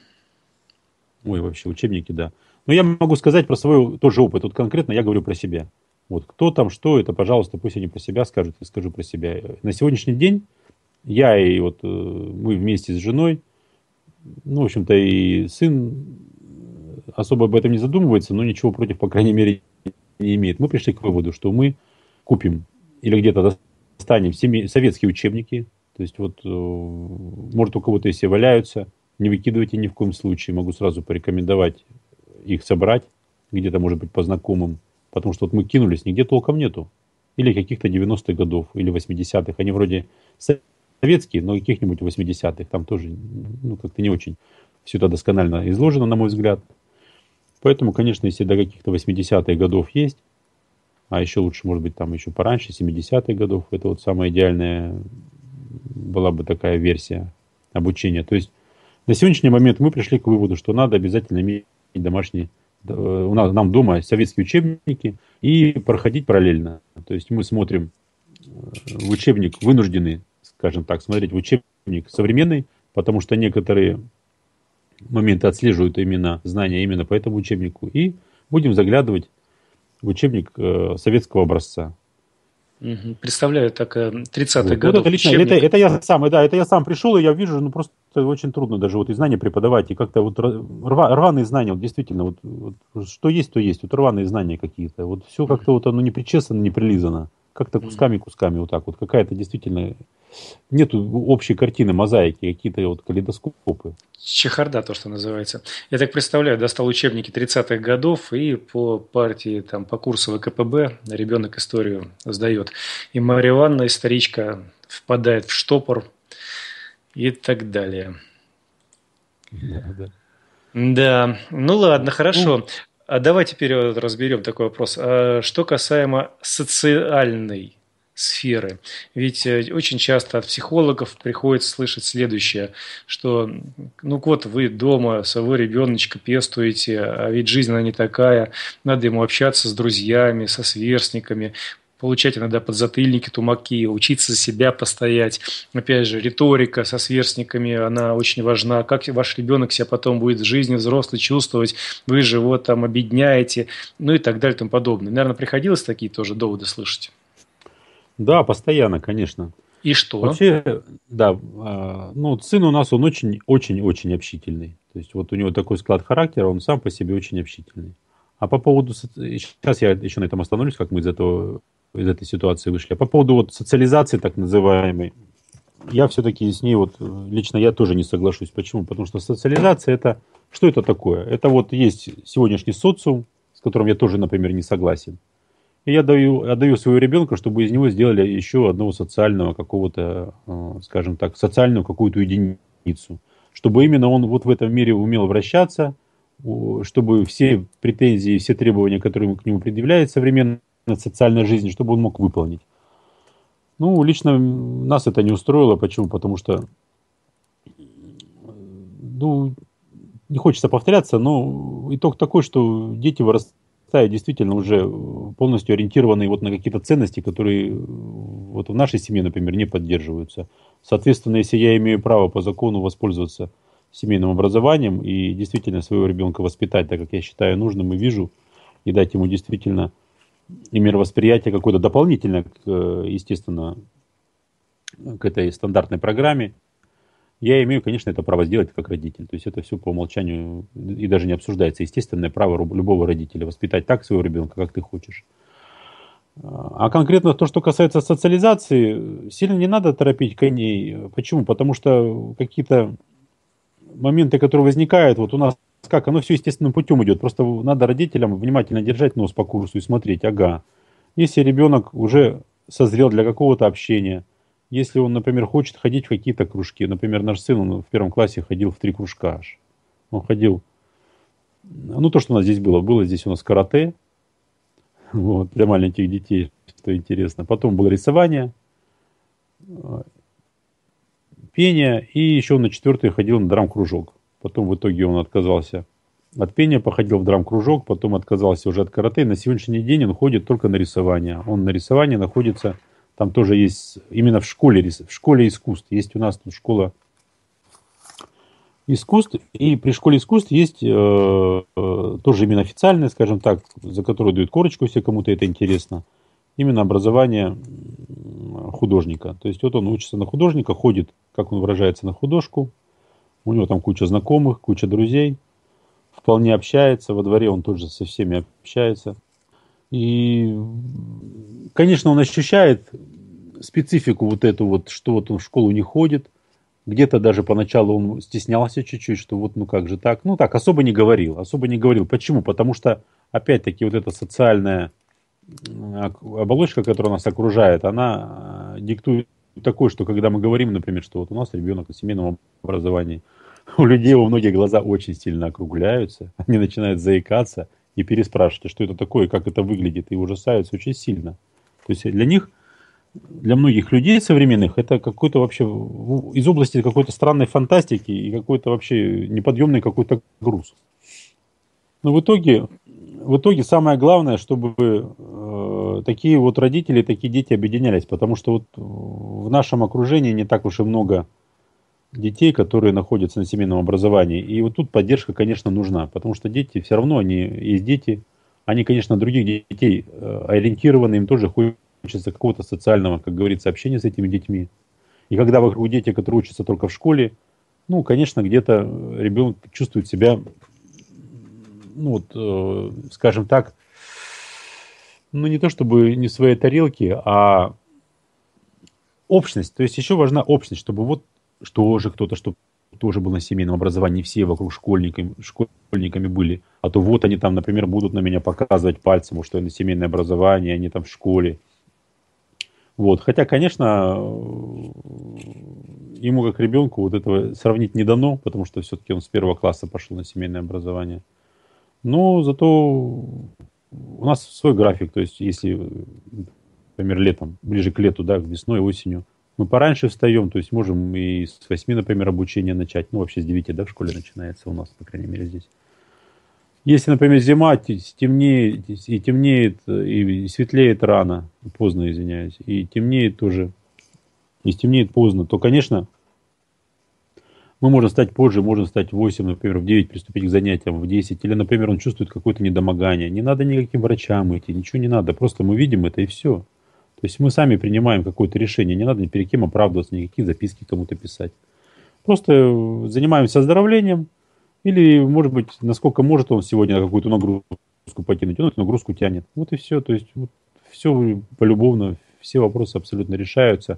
Ой, вообще, учебники, да. Но я могу сказать про свой тоже опыт. Вот конкретно я говорю про себя. Вот кто там, что это, пожалуйста, пусть они про себя скажут, я скажу про себя. На сегодняшний день я и вот э, мы вместе с женой, ну, в общем-то, и сын особо об этом не задумывается, но ничего против, по крайней мере, не имеет. Мы пришли к выводу, что мы купим или где-то достанем семей- советские учебники. То есть вот, э, может, у кого-то если валяются, не выкидывайте ни в коем случае. Могу сразу порекомендовать их собрать, где-то, может быть, по знакомым. Потому что вот мы кинулись, нигде толком нету. Или каких-то девяностых годов, или восьмидесятых. Они вроде советские, но каких-нибудь восьмидесятых. Там тоже, ну, как-то не очень все это досконально изложено, на мой взгляд. Поэтому, конечно, если до каких-то восьмидесятых годов есть, а еще лучше, может быть, там еще пораньше, семидесятых годов, это вот самая идеальная была бы такая версия обучения. То есть на сегодняшний момент мы пришли к выводу, что надо обязательно иметь домашние, э, у нас, нам дома советские учебники и проходить параллельно. То есть мы смотрим э, в учебник, вынуждены, скажем так, смотреть в учебник современный, потому что некоторые моменты отслеживают именно знания именно по этому учебнику. И будем заглядывать в учебник э, советского образца. Мгм. Представляю, так э, тридцатых Вот, вот это годов лично, это, учебник. это я сам, да, это я сам пришел, и я вижу, ну просто очень трудно даже вот и знания преподавать, и как-то вот рва- рваные знания, вот действительно, вот, вот что есть, то есть, вот рваные знания какие-то, вот все Мгм. как-то вот оно не причесано, не прилизано, как-то Мгм. кусками-кусками вот так вот, какая-то действительно, нету общей картины, мозаики, какие-то вот калейдоскопы. Чехарда, то, что называется. Я так представляю, достал учебники тридцатых годов и по партии, там, по курсу ВКПБ ребенок историю сдает. И Марья Ивановна, историчка, впадает в штопор и так далее. Да, да. Да, ну ладно, Ну, хорошо. А давай теперь вот разберем такой вопрос. А что касаемо социальной сферы. Ведь э, очень часто от психологов приходится слышать следующее, что ну вот вы дома своего ребеночка пестуете, а ведь жизнь она не такая, надо ему общаться с друзьями, со сверстниками, получать иногда подзатыльники, тумаки, учиться за себя постоять. Опять же, риторика со сверстниками, она очень важна. Как ваш ребенок себя потом будет в жизни взрослый чувствовать, вы же его там обедняете, ну и так далее и тому подобное. Наверное, приходилось такие тоже доводы слышать. да, постоянно, конечно. И что? Вообще, да, а, ну, вот сын у нас, он очень-очень-очень общительный. То есть вот у него такой склад характера, он сам по себе очень общительный. А по поводу, соци- сейчас я еще на этом остановлюсь, как мы из этого, из этой ситуации вышли. А по поводу вот социализации так называемой, я все-таки с ней вот, э, лично я тоже не соглашусь. Почему? Потому что социализация это, что это такое? Это вот есть сегодняшний социум, с которым я тоже, например, не согласен. И я даю, отдаю своего ребенка, чтобы из него сделали еще одного социального какого-то, э, скажем так, социальную какую-то единицу. Чтобы именно он вот в этом мире умел вращаться, у- чтобы все претензии, все требования, которые к нему предъявляет современная социальная жизнь, чтобы он мог выполнить. Ну, лично нас это не устроило. Почему? Потому что, ну, не хочется повторяться, но итог такой, что дети вырастают действительно уже полностью ориентированные вот на какие-то ценности, которые вот в нашей семье, например, не поддерживаются. Соответственно, если я имею право по закону воспользоваться семейным образованием и действительно своего ребенка воспитать так, как я считаю нужным и вижу, и дать ему действительно и мировосприятие какое-то дополнительное, к, э, естественно, к этой стандартной программе, я имею, конечно, это право сделать как родитель. То есть это все по умолчанию и даже не обсуждается. Естественное право ру- любого родителя воспитать так своего ребенка, как ты хочешь. А конкретно то, что касается социализации, сильно не надо торопить коней. Почему? Потому что какие-то моменты, которые возникают, вот у нас как, оно все естественным путем идет. Просто надо родителям внимательно держать нос по курсу и смотреть, ага, если ребенок уже созрел для какого-то общения. Если он, например, хочет ходить в какие-то кружки. Например, наш сын, он в первом классе ходил в три кружка аж. Он ходил, ну то, что у нас здесь было. Было здесь у нас карате, вот, для маленьких детей, что интересно. Потом было рисование, пение, и еще на четвертый ходил на драм-кружок. Потом в итоге он отказался от пения, походил в драм-кружок, потом отказался уже от карате. На сегодняшний день он ходит только на рисование. Он на рисовании находится, там тоже есть, именно в школе, в школе искусств. Есть у нас тут школа искусств, и при школе искусств есть э, э, тоже именно официальная, скажем так, за которую дают корочку, если кому-то это интересно. Именно образование художника. То есть вот он учится на художника, ходит, как он выражается, на художку. У него там куча знакомых, куча друзей. Вполне общается. Во дворе он тоже со всеми общается. И, конечно, он ощущает специфику вот эту вот, что вот он в школу не ходит. Где-то даже поначалу он стеснялся чуть-чуть, что вот ну как же так. Ну так, особо не говорил. Особо не говорил. Почему? Потому что, опять-таки, вот эта социальная оболочка, которая нас окружает, она диктует такое, что когда мы говорим, например, что вот у нас ребенок на семейном образовании, у людей у многих глаза очень сильно округляются, они начинают заикаться и переспрашивать, что это такое, как это выглядит, и ужасаются очень сильно. То есть для них, для многих людей современных, это какой-то вообще из области какой-то странной фантастики и какой-то вообще неподъемный какой-то груз. Но в итоге, в итоге самое главное, чтобы э, такие вот родители, такие дети объединялись, потому что вот в нашем окружении не так уж и много детей, которые находятся на семейном образовании. И вот тут поддержка, конечно, нужна, потому что дети все равно, они есть дети, они, конечно, других детей э, ориентированы, им тоже хочется какого-то социального, как говорится, общения с этими детьми. И когда вокруг дети, которые учатся только в школе, ну, конечно, где-то ребенок чувствует себя, ну вот, э, скажем так, ну не то чтобы не в своей тарелке, а общность. То есть еще важна общность, чтобы вот что же кто-то, что тоже был на семейном образовании, не все вокруг школьниками, школьниками были. А то вот они там, например, будут на меня показывать пальцем, что я на семейное образование, они там в школе. Вот. Хотя, конечно, ему как ребенку вот этого сравнить не дано, потому что все-таки он с первого класса пошел на семейное образование. Но зато у нас свой график, то есть если, например, летом, ближе к лету, да, весной, осенью, мы пораньше встаем, то есть можем и с восьми, например, обучение начать, ну вообще с девяти, да, в школе начинается у нас, по крайней мере, здесь. Если, например, зима, темнеет, и темнеет, и светлеет рано, поздно, извиняюсь, и темнеет тоже, и темнеет поздно, то, конечно, мы можем встать позже, можем встать в восемь, например, в девять приступить к занятиям, в десять. Или, например, он чувствует какое-то недомогание. Не надо никаким врачам идти, ничего не надо. Просто мы видим это и все. То есть мы сами принимаем какое-то решение. Не надо ни перед кем оправдываться, никакие записки кому-то писать. Просто занимаемся оздоровлением. Или, может быть, насколько может он сегодня какую-то нагрузку потянуть. Он эту нагрузку тянет. Вот и все. То есть вот, все полюбовно, все вопросы абсолютно решаются.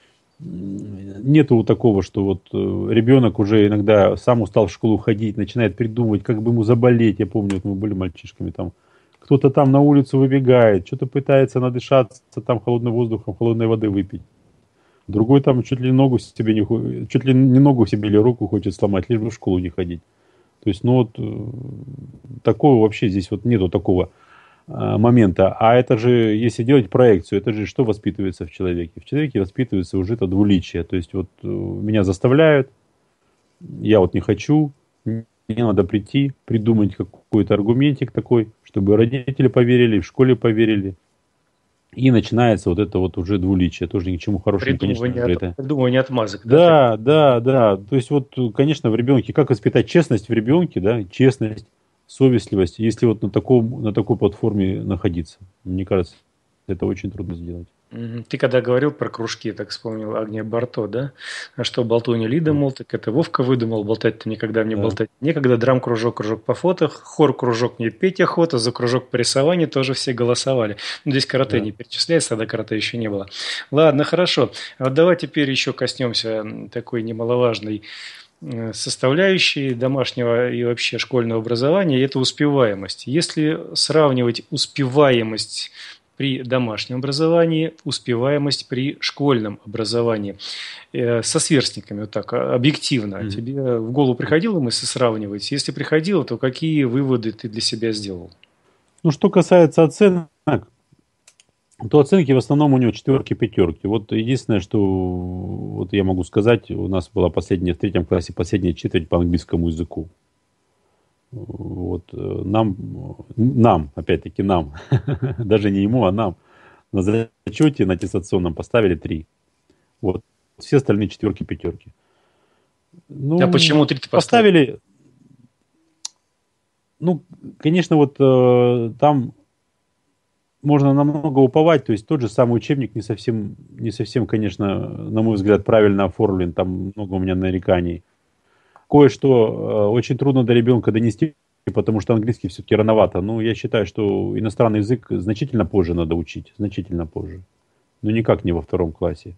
Нету вот такого, что вот ребенок уже иногда сам устал в школу ходить, начинает придумывать, как бы ему заболеть. Я помню, вот мы были мальчишками, там кто-то там на улицу выбегает, что-то пытается надышаться там холодным воздухом, холодной воды выпить. Другой там чуть ли ногу себе не, чуть ли не ногу себе или руку хочет сломать, лишь бы в школу не ходить. То есть, ну вот такого вообще здесь вот нету такого момента. А это же, если делать проекцию, это же что воспитывается в человеке? В человеке воспитывается уже это двуличие. То есть вот меня заставляют, я вот не хочу, мне надо прийти, придумать какой-то аргументик такой, чтобы родители поверили, в школе поверили. И начинается вот это вот уже двуличие. Тоже ни к чему хорошему, конечно. Придумывание, от, это... придумывание отмазок. Да, да, да. То есть вот, конечно, в ребенке, как воспитать честность в ребенке, да, честность, совестливость, если вот на, таком, на такой платформе находиться. Мне кажется, это очень трудно сделать. Ты когда говорил про кружки, так вспомнил Агния Барто, да? А что болтунья Лида, мол, так это Вовка выдумал, болтать-то никогда мне да. болтать. Некогда драм-кружок, кружок по фото, хор-кружок мне петь охота, за кружок по рисованию тоже все голосовали. Ну, здесь карате да. не перечисляется, тогда карате еще не было. Ладно, хорошо. А вот давай теперь еще коснемся такой немаловажной составляющей домашнего и вообще школьного образования – это успеваемость. Если сравнивать успеваемость при домашнем образовании, успеваемость при школьном образовании. Э, со сверстниками, вот так, а, объективно. Мгм. Тебе в голову приходило мысль сравнивать? Если приходило, то какие выводы ты для себя сделал? Ну, что касается оценок, то оценки в основном у него четверки, пятерки. Вот единственное, что вот я могу сказать, у нас была последняя в третьем классе последняя четверть по английскому языку. Вот э, нам, нам, опять-таки нам, даже не ему, а нам на зачете на аттестационном поставили три. Вот все остальные четверки, пятерки. А Ну, почему три ты поставил? поставили, ну, конечно, вот э, там можно намного уповать, то есть тот же самый учебник не совсем, не совсем, конечно, на мой взгляд, правильно оформлен, там много у меня нареканий. Кое-что э, очень трудно до ребенка донести, потому что английский все-таки рановато. Ну, я считаю, что иностранный язык значительно позже надо учить, значительно позже. Но никак не во втором классе.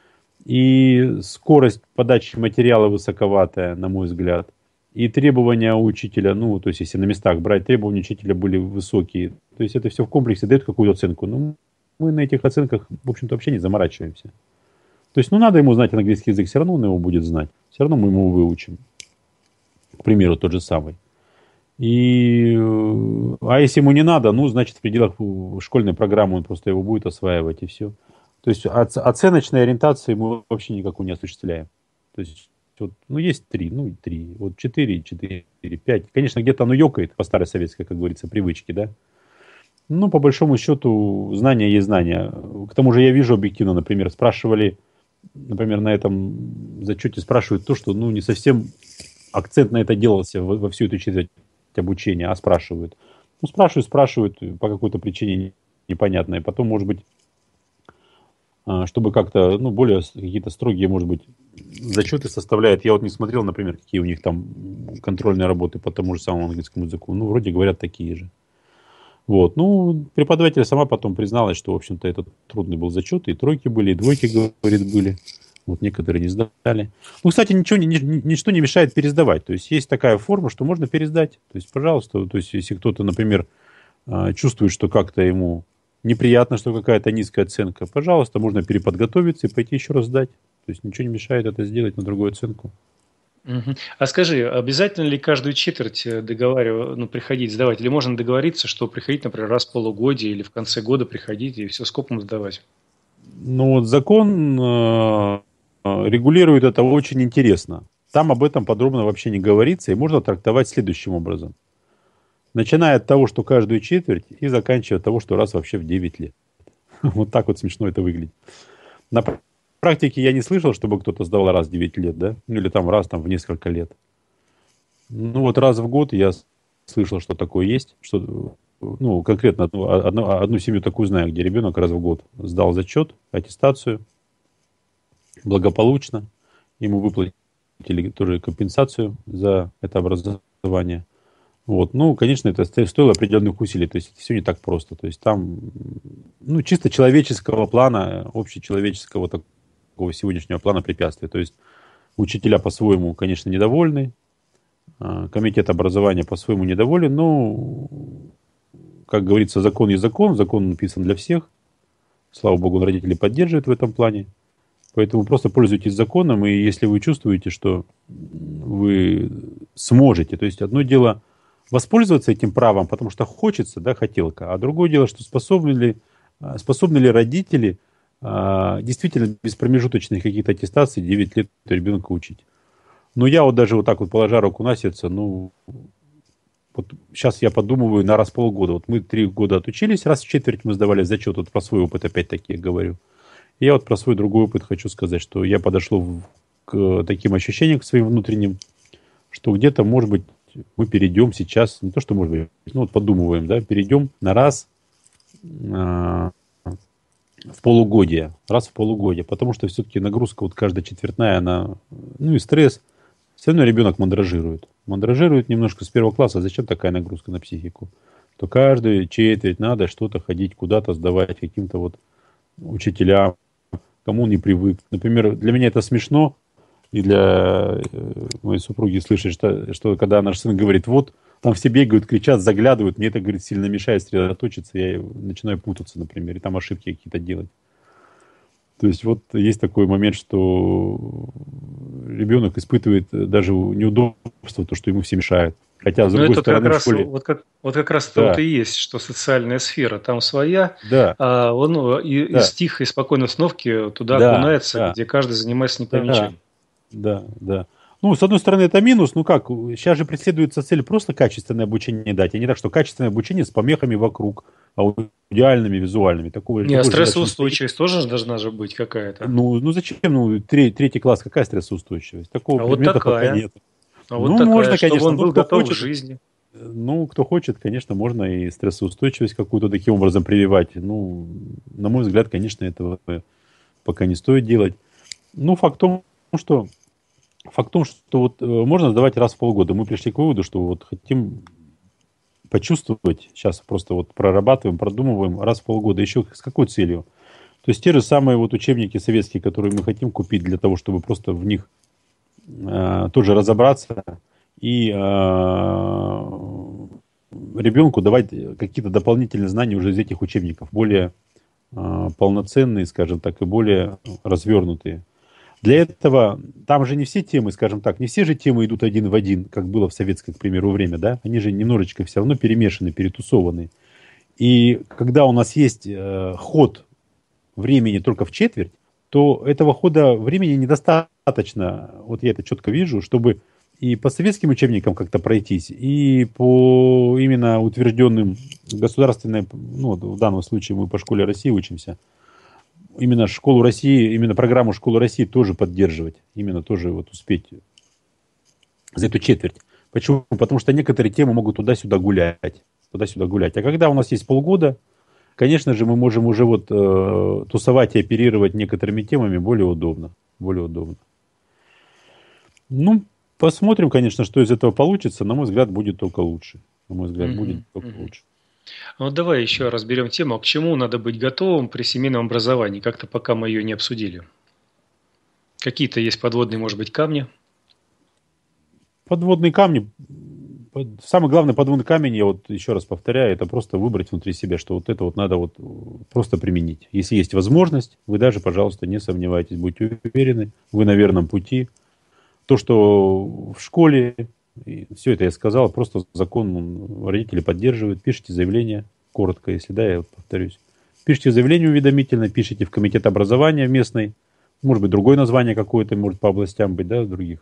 И скорость подачи материала высоковатая, на мой взгляд. И требования у учителя, ну, то есть если на местах брать, требования учителя были высокие. То есть это все в комплексе дает какую-то оценку. Ну, мы на этих оценках, в общем-то, вообще не заморачиваемся. То есть, ну, надо ему знать английский язык, все равно он его будет знать. Все равно мы ему выучим. К примеру, тот же самый. И, э, а если ему не надо, ну, значит, в пределах э, школьной программы он просто его будет осваивать, и все. То есть оц- оценочной ориентации мы вообще никакой не осуществляем. То есть, вот, ну, есть три, ну, и три. Вот четыре, четыре, пять. Конечно, где-то оно ёкает по старой советской, как говорится, привычке, да. Ну, по большому счету, знания есть знания. К тому же я вижу объективно, например, спрашивали, например, на этом зачете спрашивают то, что, ну, не совсем акцент на это делался во, во всю эту четверть обучения, а спрашивают. Ну, спрашивают, спрашивают по какой-то причине непонятной. Потом, может быть, а, чтобы как-то, ну, более с- какие-то строгие, может быть, зачеты составляют. Я вот не смотрел, например, какие у них там контрольные работы по тому же самому английскому языку. Ну, вроде говорят такие же. Вот. Ну, преподаватель сама потом призналась, что, в общем-то, это трудный был зачет, и тройки были, и двойки, говорит, были. Вот некоторые не сдали. Ну, кстати, ничего, ни- ни- ничто не мешает пересдавать. То есть есть такая форма, что можно пересдать. То есть, пожалуйста, то есть, если кто-то, например, а, чувствует, что как-то ему неприятно, что какая-то низкая оценка, пожалуйста, можно переподготовиться и пойти еще раз сдать. То есть ничего не мешает это сделать на другую оценку. Мгм. А скажи, обязательно ли каждую четверть э, договаривать, ну, приходить сдавать? Или можно договориться, что приходить, например, раз в полугодие или в конце года приходить и все скопом сдавать? Ну, вот закон э, э, регулирует это очень интересно. Там об этом подробно вообще не говорится, и можно трактовать следующим образом. Начиная от того, что каждую четверть, и заканчивая от того, что раз вообще в девять лет. Вот так вот смешно это выглядит. На пр- практике я не слышал, чтобы кто-то сдавал раз в девять лет, да? Ну, или там раз там, в несколько лет. Ну, вот раз в год я с- слышал, что такое есть. Что, э, ну, конкретно одну, одну, одну семью такую знаю, где ребенок раз в год сдал зачет, аттестацию, благополучно. Ему выплатили тоже компенсацию за это образование. Вот. Ну, конечно, это сто- стоило определенных усилий. То есть это все не так просто. То есть там, ну, чисто человеческого плана, общечеловеческого такого сегодняшнего плана препятствий. То есть учителя по-своему, конечно, недовольны, а, комитет образования по-своему недоволен, но, как говорится, закон есть закон, закон написан для всех. Слава богу, родители поддерживают в этом плане. Поэтому просто пользуйтесь законом, и если вы чувствуете, что вы сможете, то есть одно дело воспользоваться этим правом, потому что хочется, да, хотелка, а другое дело, что способны ли, а, способны ли родители а, действительно без промежуточных каких-то аттестаций девять лет ребенка учить. Но я вот даже вот так вот, положа руку на сердце, ну, вот сейчас я подумываю на раз в полгода. Вот мы три года отучились, раз в четверть мы сдавали зачет, вот про свой опыт опять-таки я говорю. И я вот про свой другой опыт хочу сказать, что я подошел в- к таким ощущениям, к своим внутренним, что где-то, может быть, мы перейдем сейчас, не то, что, может быть, ну вот подумываем, да, перейдем на раз а, в полугодие, раз в полугодие, потому что все-таки нагрузка вот каждая четвертная, она, ну и стресс, все равно ребенок мандражирует. Мандражирует немножко с первого класса. Зачем такая нагрузка на психику? То каждую четверть надо что-то ходить, куда-то сдавать каким-то вот учителям, кому он не привык. Например, для меня это смешно, и для э, моей супруги слышать, что, что когда наш сын говорит, вот, Там все бегают, кричат, заглядывают. Мне это, говорит, сильно мешает сосредоточиться. Я начинаю путаться, например, и там ошибки какие-то делать. То есть вот есть такой момент, что ребенок испытывает даже неудобство, то, что ему все мешают. Хотя, с Но другой это стороны, как в раз, школе... вот как, вот как раз это Да, вот и есть, что социальная сфера там своя, да, а он э, и- да, из тихой, спокойной установки туда да, окунается, да, где каждый занимается не пойми да, чем. да, да. Ну, с одной стороны, это минус. Ну как, сейчас же преследуется цель просто качественное обучение дать, а не так, что качественное обучение с помехами вокруг, аудиальными, визуальными. Такого, Не, а такой же задачи не стоит. стрессоустойчивость тоже ж должна же быть какая-то. Ну, ну зачем? Ну, тре- третий класс, какая стрессоустойчивость? Такого А вот предмета пока такая, нет. а вот Ну, такая, можно, чтобы конечно. он Ну, был кто готов к хочет, жизни. ну, кто хочет, конечно, можно и стрессоустойчивость какую-то таким образом прививать. Ну, на мой взгляд, конечно, этого пока не стоит делать. Ну, факт в том, что факт в том, что вот э, можно сдавать раз в полгода. Мы пришли к выводу, что вот хотим почувствовать, сейчас просто вот прорабатываем, продумываем раз в полгода. Еще с какой целью? То есть те же самые вот учебники советские, которые мы хотим купить для того, чтобы просто в них э, тоже разобраться и э, ребенку давать какие-то дополнительные знания уже из этих учебников, более э, полноценные, скажем так, и более развернутые. Для этого там же не все темы, скажем так, не все же темы идут один в один, как было в советское, к примеру, время, да? Они же немножечко все равно перемешаны, перетусованы. И когда у нас есть э, ход времени только в четверть, то этого хода времени недостаточно, вот я это четко вижу, чтобы и по советским учебникам как-то пройтись, и по именно утвержденным государственной, ну, в данном случае мы по школе России учимся, именно школу России, именно программу школы России тоже поддерживать, именно тоже вот успеть за эту четверть. Почему? Потому что некоторые темы могут туда-сюда гулять, туда-сюда гулять. А когда у нас есть полгода, конечно же, мы можем уже вот э, тусовать и оперировать некоторыми темами более удобно, более удобно. Ну, посмотрим, конечно, что из этого получится. На мой взгляд, будет только лучше. На мой взгляд, будет Мгм, только мгм. лучше. Ну, вот давай еще разберем тему, а к чему надо быть готовым при семейном образовании. Как-то пока мы ее не обсудили. Какие-то есть подводные, может быть, камни. Подводные камни, под- самый главный подводный камень, я вот еще раз повторяю, это просто выбрать внутри себя, что вот это вот надо вот э, просто применить. Если есть возможность, вы даже, пожалуйста, не сомневайтесь, будьте уверены, вы на верном пути. То, что в школе, и все это я сказал, просто закон м, родители поддерживают. Пишите заявление, коротко, если да, я вот повторюсь. Пишите заявление уведомительное, пишите в комитет образования местный, может быть, другое название какое-то, может, по областям быть, да, других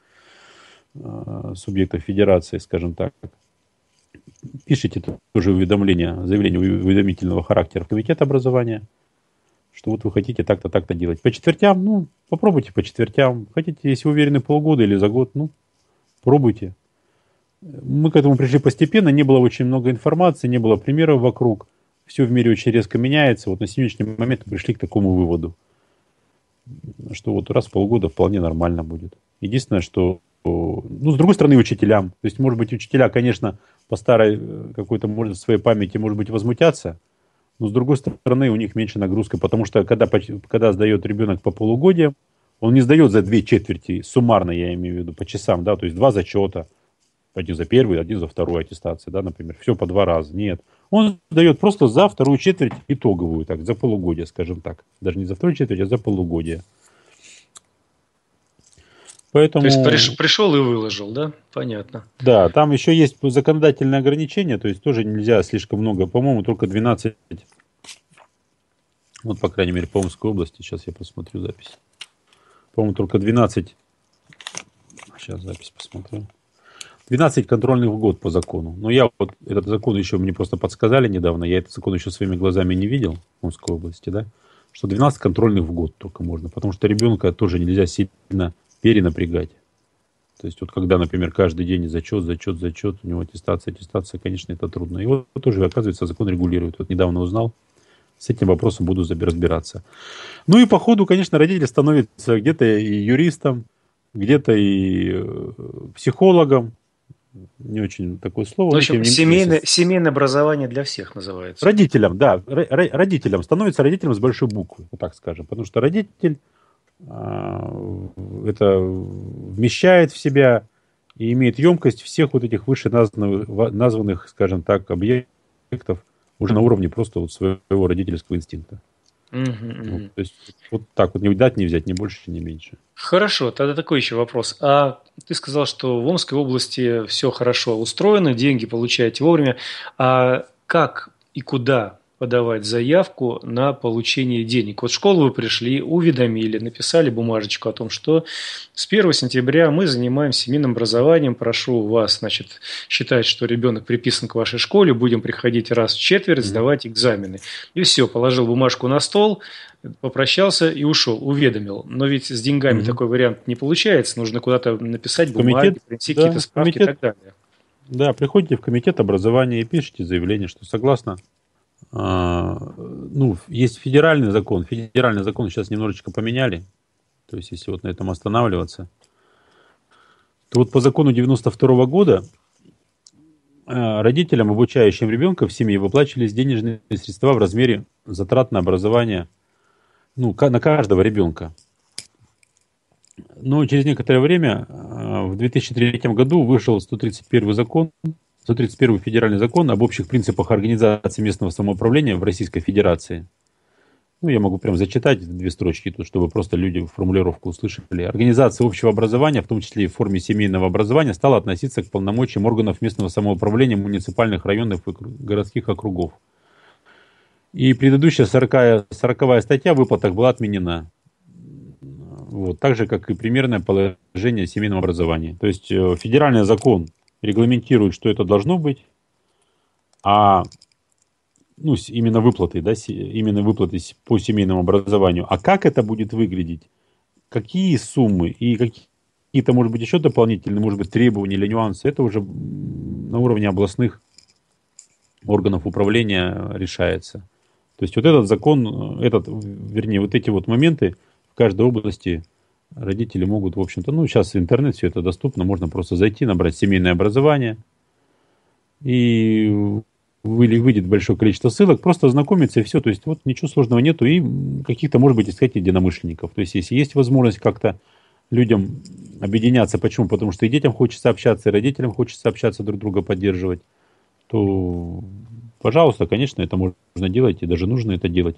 э, субъектов федерации, скажем так. Пишите тоже уведомление, заявление уведомительного характера в комитет образования, что вот вы хотите так-то, так-то делать. По четвертям, ну, попробуйте по четвертям. Хотите, если уверены полгода или за год, ну, пробуйте. Мы к этому пришли постепенно, не было очень много информации, не было примеров вокруг. Все в мире очень резко меняется. Вот на сегодняшний момент мы пришли к такому выводу, что вот раз в полгода вполне нормально будет. Единственное, что, ну, с другой стороны, учителям. То есть, может быть, учителя, конечно, по старой э, какой-то, может, своей памяти, может быть, возмутятся, но, с другой стороны, у них меньше нагрузка, потому что, когда, поч- когда сдает ребенок по полугодиям, он не сдает за две четверти, суммарно я имею в виду, по часам, да, то есть два зачета, один за первый, один за вторую аттестацию, да, например, все по два раза. Нет. Он сдает просто за вторую четверть итоговую, так, за полугодие, скажем так. Даже не за вторую четверть, а за полугодие. То есть Поэтому, приш- пришел и выложил, да? Понятно. да, там еще есть законодательные ограничения, то есть тоже нельзя слишком много, по-моему, только двенадцать, вот, по крайней мере, по Омской области, сейчас я посмотрю запись. По-моему, только двенадцать, сейчас запись посмотрю. двенадцать контрольных в год по закону. Но я вот этот закон еще мне просто подсказали недавно, я этот закон еще своими глазами не видел в Омской области, да, что двенадцать контрольных в год только можно, потому что ребенка тоже нельзя сильно перенапрягать. То есть вот когда, например, каждый день зачет, зачет, зачет, у него аттестация, аттестация, конечно, это трудно. И вот тоже, оказывается, закон регулирует. Вот недавно узнал, с этим вопросом буду разбираться. Ну и по ходу, конечно, родитель становится где-то и юристом, где-то и э, психологом. Не очень такое слово. В Но общем, тем не менее, семейное, с- семейное образование для всех называется. родителям, да, ро- ро- родителям, становится родителем с большой буквы, вот так скажем. Потому что родитель а, это вмещает в себя и имеет емкость всех вот этих выше названных, названных, скажем так, объектов уже на уровне просто вот своего родительского инстинкта. Мгм, Вот, мгм. то есть вот так вот не дать, не взять, ни больше, ни меньше. Хорошо, тогда такой еще вопрос. А ты сказал, что в Омской области все хорошо устроено, деньги получаете вовремя. А как и куда подавать заявку на получение денег? Вот в школу вы пришли, уведомили, написали бумажечку о том, что с первого сентября мы занимаемся семейным образованием. Прошу вас, значит, считать, что ребенок приписан к вашей школе, будем приходить раз в четверть, сдавать экзамены. И все, положил бумажку на стол, попрощался и ушел, уведомил. Но ведь с деньгами Мгм. такой вариант не получается. Нужно куда-то написать В комитет, бумаги, принести какие-то да, в справки и комитет, так далее. да, приходите в комитет образования и пишите заявление, что согласно. а, Ну, есть федеральный закон. Федеральный закон сейчас немножечко поменяли. То есть, если вот на этом останавливаться, то вот по закону девяносто второго года а, родителям, обучающим ребенка в семье, выплачивались денежные средства в размере затрат на образование, ну, ка- на каждого ребенка. Но через некоторое время, а, в две тысячи третьем году, вышел сто тридцать первый закон, сто тридцать первый федеральный закон об общих принципах организации местного самоуправления в Российской Федерации. Ну, я могу прям зачитать две строчки, тут, чтобы просто люди формулировку услышали. Организация общего образования, в том числе и в форме семейного образования, стала относиться к полномочиям органов местного самоуправления муниципальных районов и кру- городских округов. И предыдущая сороковая, сороковая статья в выплатах была отменена. Вот, так же, как и примерное положение о семейном образовании. То есть э, федеральный закон регламентирует, что это должно быть, а ну, с- именно выплаты, да, се- именно выплаты с- по семейному образованию. А как это будет выглядеть, какие суммы и какие- какие-то, может быть, еще дополнительные, может быть, требования или нюансы, это уже м, на уровне областных органов управления решается. То есть вот этот закон, э, этот, вернее, вот эти вот моменты в каждой области родители могут, в общем-то, ну, сейчас интернет, все это доступно, можно просто зайти, набрать семейное образование, и выли- выйдет большое количество ссылок, просто ознакомиться и все. То есть вот ничего сложного нету, и м, каких-то, может быть, искать единомышленников. То есть если есть возможность как-то людям объединяться, почему? Потому что и детям хочется общаться, и родителям хочется общаться, друг друга поддерживать, то, пожалуйста, конечно, это можно делать, и даже нужно это делать.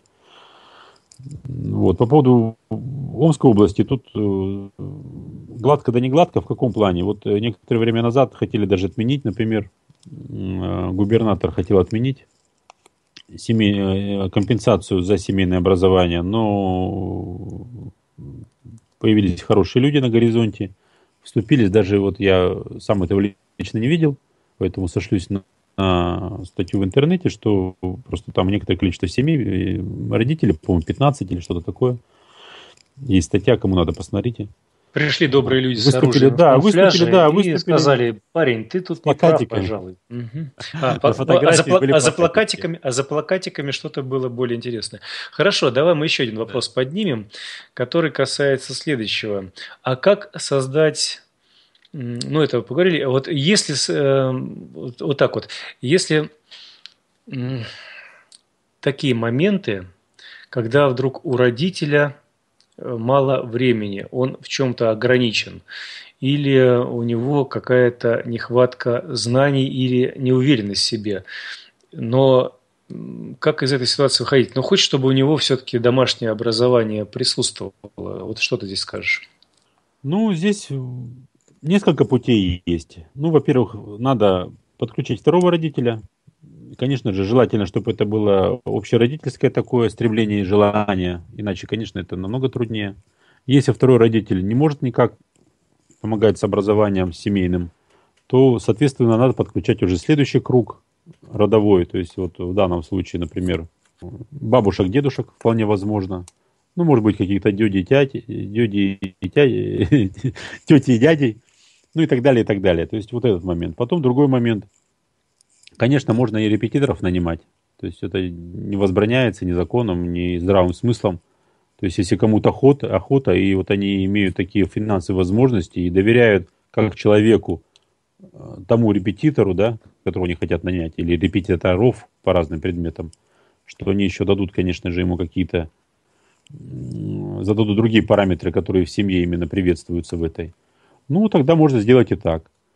Вот. По поводу Омской области, тут э, гладко да не гладко, в каком плане? Вот э, некоторое время назад хотели даже отменить, например, м, э, губернатор хотел отменить семей- э, компенсацию за семейное образование, но появились хорошие люди на горизонте, вступились, даже вот я сам этого лично не видел, поэтому сошлюсь на, на статью в интернете, что просто там некоторое количество семей, э, родителей, по-моему, пятнадцать или что-то такое. Есть статья, кому надо, посмотрите. Пришли добрые люди с Выступили, оружием в да, выступили, камуфляже да, и выступили сказали: парень, ты с тут не прав, плакатиками. пожалуй. Мгм. А, На по- по- а за, фотографии пла- были а за плакатики. плакатиками, а за плакатиками что-то было более интересное. Хорошо, давай мы еще один Да. вопрос поднимем, который касается следующего. А как создать, м, ну это вы поговорили, а вот если, с, э, вот, вот так вот, если м, такие моменты, когда вдруг у родителя э, мало времени, он в чем-то ограничен, или у него какая-то нехватка знаний или неуверенность в себе. Но м, как из этой ситуации выходить? Ну, хочет, чтобы у него все-таки домашнее образование присутствовало. Вот что ты здесь скажешь? Ну, здесь э, несколько путей есть. Ну, во-первых, надо подключить второго родителя. Конечно же, желательно, чтобы это было общеродительское такое стремление и желание. Иначе, конечно, это намного труднее. Если второй родитель не может никак помогать с образованием семейным, то, соответственно, надо подключать уже следующий круг родовой. То есть вот в данном случае, например, бабушек, дедушек вполне возможно. Ну, может быть, какие-то дяди, тяти, дяди и тяти, тети и дяди, ну и так далее, и так далее. То есть вот этот момент. Потом другой момент. Конечно, можно и репетиторов нанимать. То есть это не возбраняется ни законом, ни здравым смыслом. То есть если кому-то охота, охота, и вот они имеют такие финансовые возможности и доверяют как человеку э, тому репетитору, да, которого они хотят нанять, или репетиторов по разным предметам, что они еще дадут, конечно же, ему какие-то, м, зададут другие параметры, которые в семье именно приветствуются в этой. Ну, тогда можно сделать и так.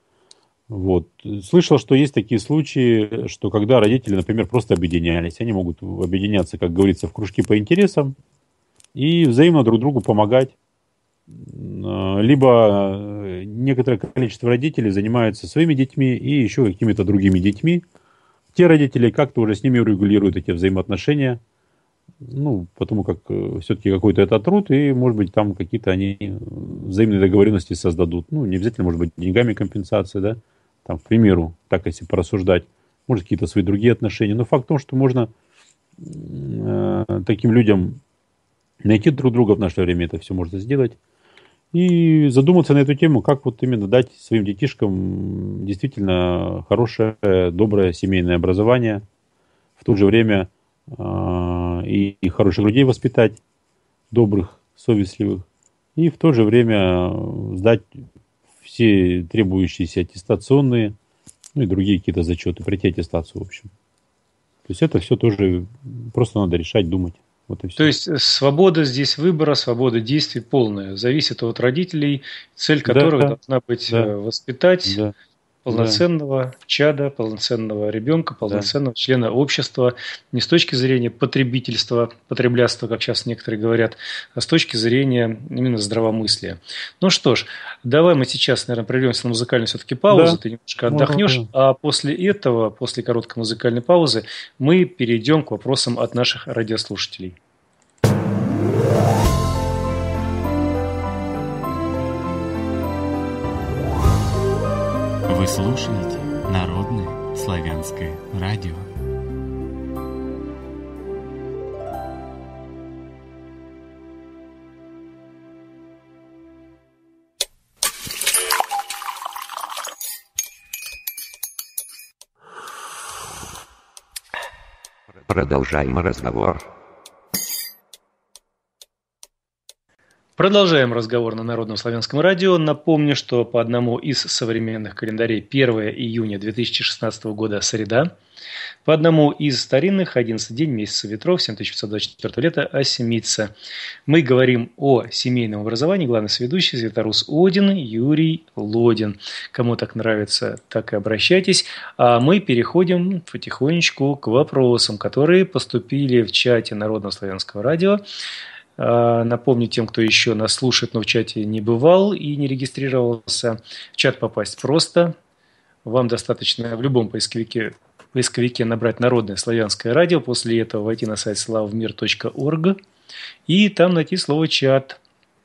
Вот. Слышал, что есть такие случаи, что когда родители, например, просто объединялись, они могут объединяться, как говорится, в кружки по интересам и взаимно друг другу помогать. Либо некоторое количество родителей занимаются своими детьми и еще какими-то другими детьми. Те родители как-то уже с ними регулируют эти взаимоотношения, ну, потому как все-таки какой-то это труд, и, может быть, там какие-то они взаимные договоренности создадут. Ну, не обязательно, может быть, деньгами компенсация, да, там, к примеру, так если порассуждать, может, какие-то свои другие отношения. Но факт в том, что можно э, таким людям найти друг друга в наше время, это все можно сделать. И задуматься на эту тему, как вот именно дать своим детишкам действительно хорошее, доброе семейное образование, в то же время э, и, и хороших людей воспитать, добрых, совестливых, и в то же время сдать все требующиеся аттестационные, ну и другие какие-то зачеты, пройти аттестацию, в общем. То есть это все тоже просто надо решать, думать. Вот и все. То есть свобода здесь выбора, свобода действий полная. Зависит от родителей, цель которых Да, должна быть да, воспитать да, полноценного чада, полноценного ребенка, да, полноценного члена общества, не с точки зрения потребительства, потреблятства, как сейчас некоторые говорят, а с точки зрения именно здравомыслия. Ну что ж, давай мы сейчас, наверное, прервемся на музыкальную все-таки паузу, да, ты немножко отдохнешь, можно. а после этого, после короткой музыкальной паузы, мы перейдем к вопросам от наших радиослушателей. Вы слушаете Народное славянское радио. Продолжаем разговор. Продолжаем разговор на Народном славянском радио. Напомню, что по одному из современных календарей первое июня две тысячи шестнадцатого года среда, по одному из старинных одиннадцатый день месяца ветров семь тысяч пятьсот двадцать четвёртого лета осьмица. Мы говорим о семейном образовании. Главный соведущий Златоуст Один, Юрий Лодин. Кому так нравится, так и обращайтесь. А мы переходим потихонечку к вопросам, которые поступили в чате Народного славянского радио. Напомню тем, кто еще нас слушает, но в чате не бывал и не регистрировался, в чат попасть просто. Вам достаточно в любом поисковике, поисковике набрать «Народное славянское радио», после этого войти на сайт славамир точка орг и там найти слово «чат».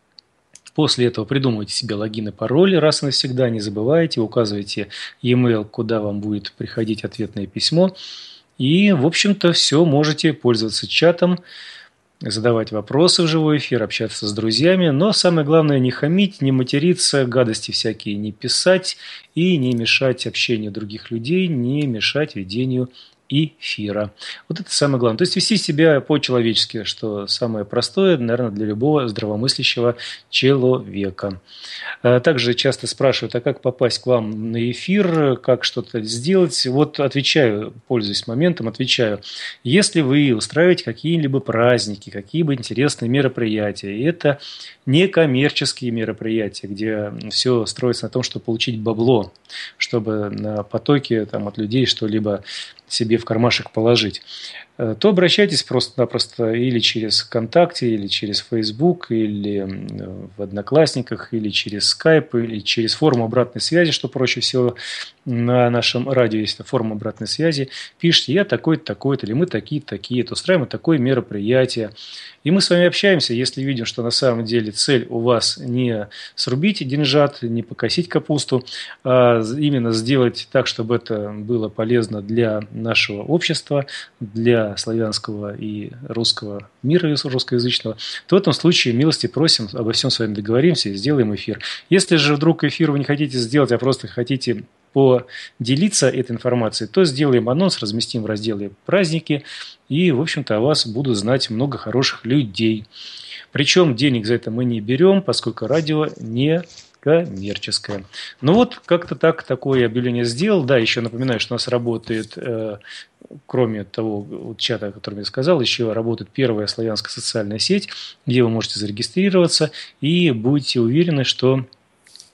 После этого придумайте себе логин и пароль раз и навсегда, не забывайте, указывайте e-mail, куда вам будет приходить ответное письмо. И, в общем-то, все, можете пользоваться чатом, задавать вопросы в живой эфир, общаться с друзьями, но самое главное не хамить, не материться, гадости всякие не писать и не мешать общению других людей, не мешать ведению эфира. Вот это самое главное. То есть вести себя по-человечески, что самое простое, наверное, для любого здравомыслящего человека. Также часто спрашивают, а как попасть к вам на эфир, как что-то сделать. Вот отвечаю, пользуясь моментом, отвечаю. Если вы устраиваете какие-либо праздники, какие-либо интересные мероприятия, и это некоммерческие мероприятия, где все строится на том, чтобы получить бабло, чтобы на потоке там, от людей что-либо себе в кармашек положить, то обращайтесь просто-напросто или через ВКонтакте, или через Facebook, или в Одноклассниках, или через Skype, или через форму обратной связи, что проще всего на нашем радио есть форма обратной связи. Пишите, я такой-то, такой-то, или мы такие-то, такие-то, устраиваем такое мероприятие. И мы с вами общаемся, если видим, что на самом деле цель у вас не срубить деньжат, не покосить капусту, а именно сделать так, чтобы это было полезно для нашего общества, для славянского и русского мира русскоязычного, то в этом случае милости просим, обо всем с вами договоримся и сделаем эфир. Если же вдруг эфир вы не хотите сделать, а просто хотите поделиться этой информацией, то сделаем анонс, разместим в разделе «Праздники», и, в общем-то, о вас будут знать много хороших людей. Причем денег за это мы не берем, поскольку радио не коммерческое. Ну вот, как-то так, такое объявление сделал. Да, еще напоминаю, что у нас работает, э, кроме того вот чата, о котором я сказал, еще работает первая славянская социальная сеть, где вы можете зарегистрироваться и будете уверены, что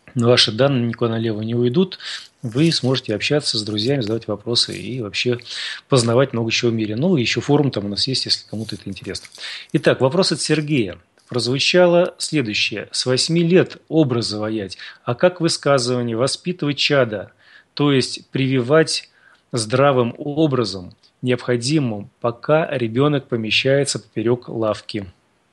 ваши данные никуда налево не уйдут, вы сможете общаться с друзьями, задавать вопросы и вообще познавать много чего в мире. Ну, и еще форум там у нас есть, если кому-то это интересно. Итак, вопрос от Сергея. Прозвучало следующее. С восьми лет образы ваять, а как высказывание воспитывать чада, то есть прививать здравым образом, необходимым, пока ребенок помещается поперек лавки?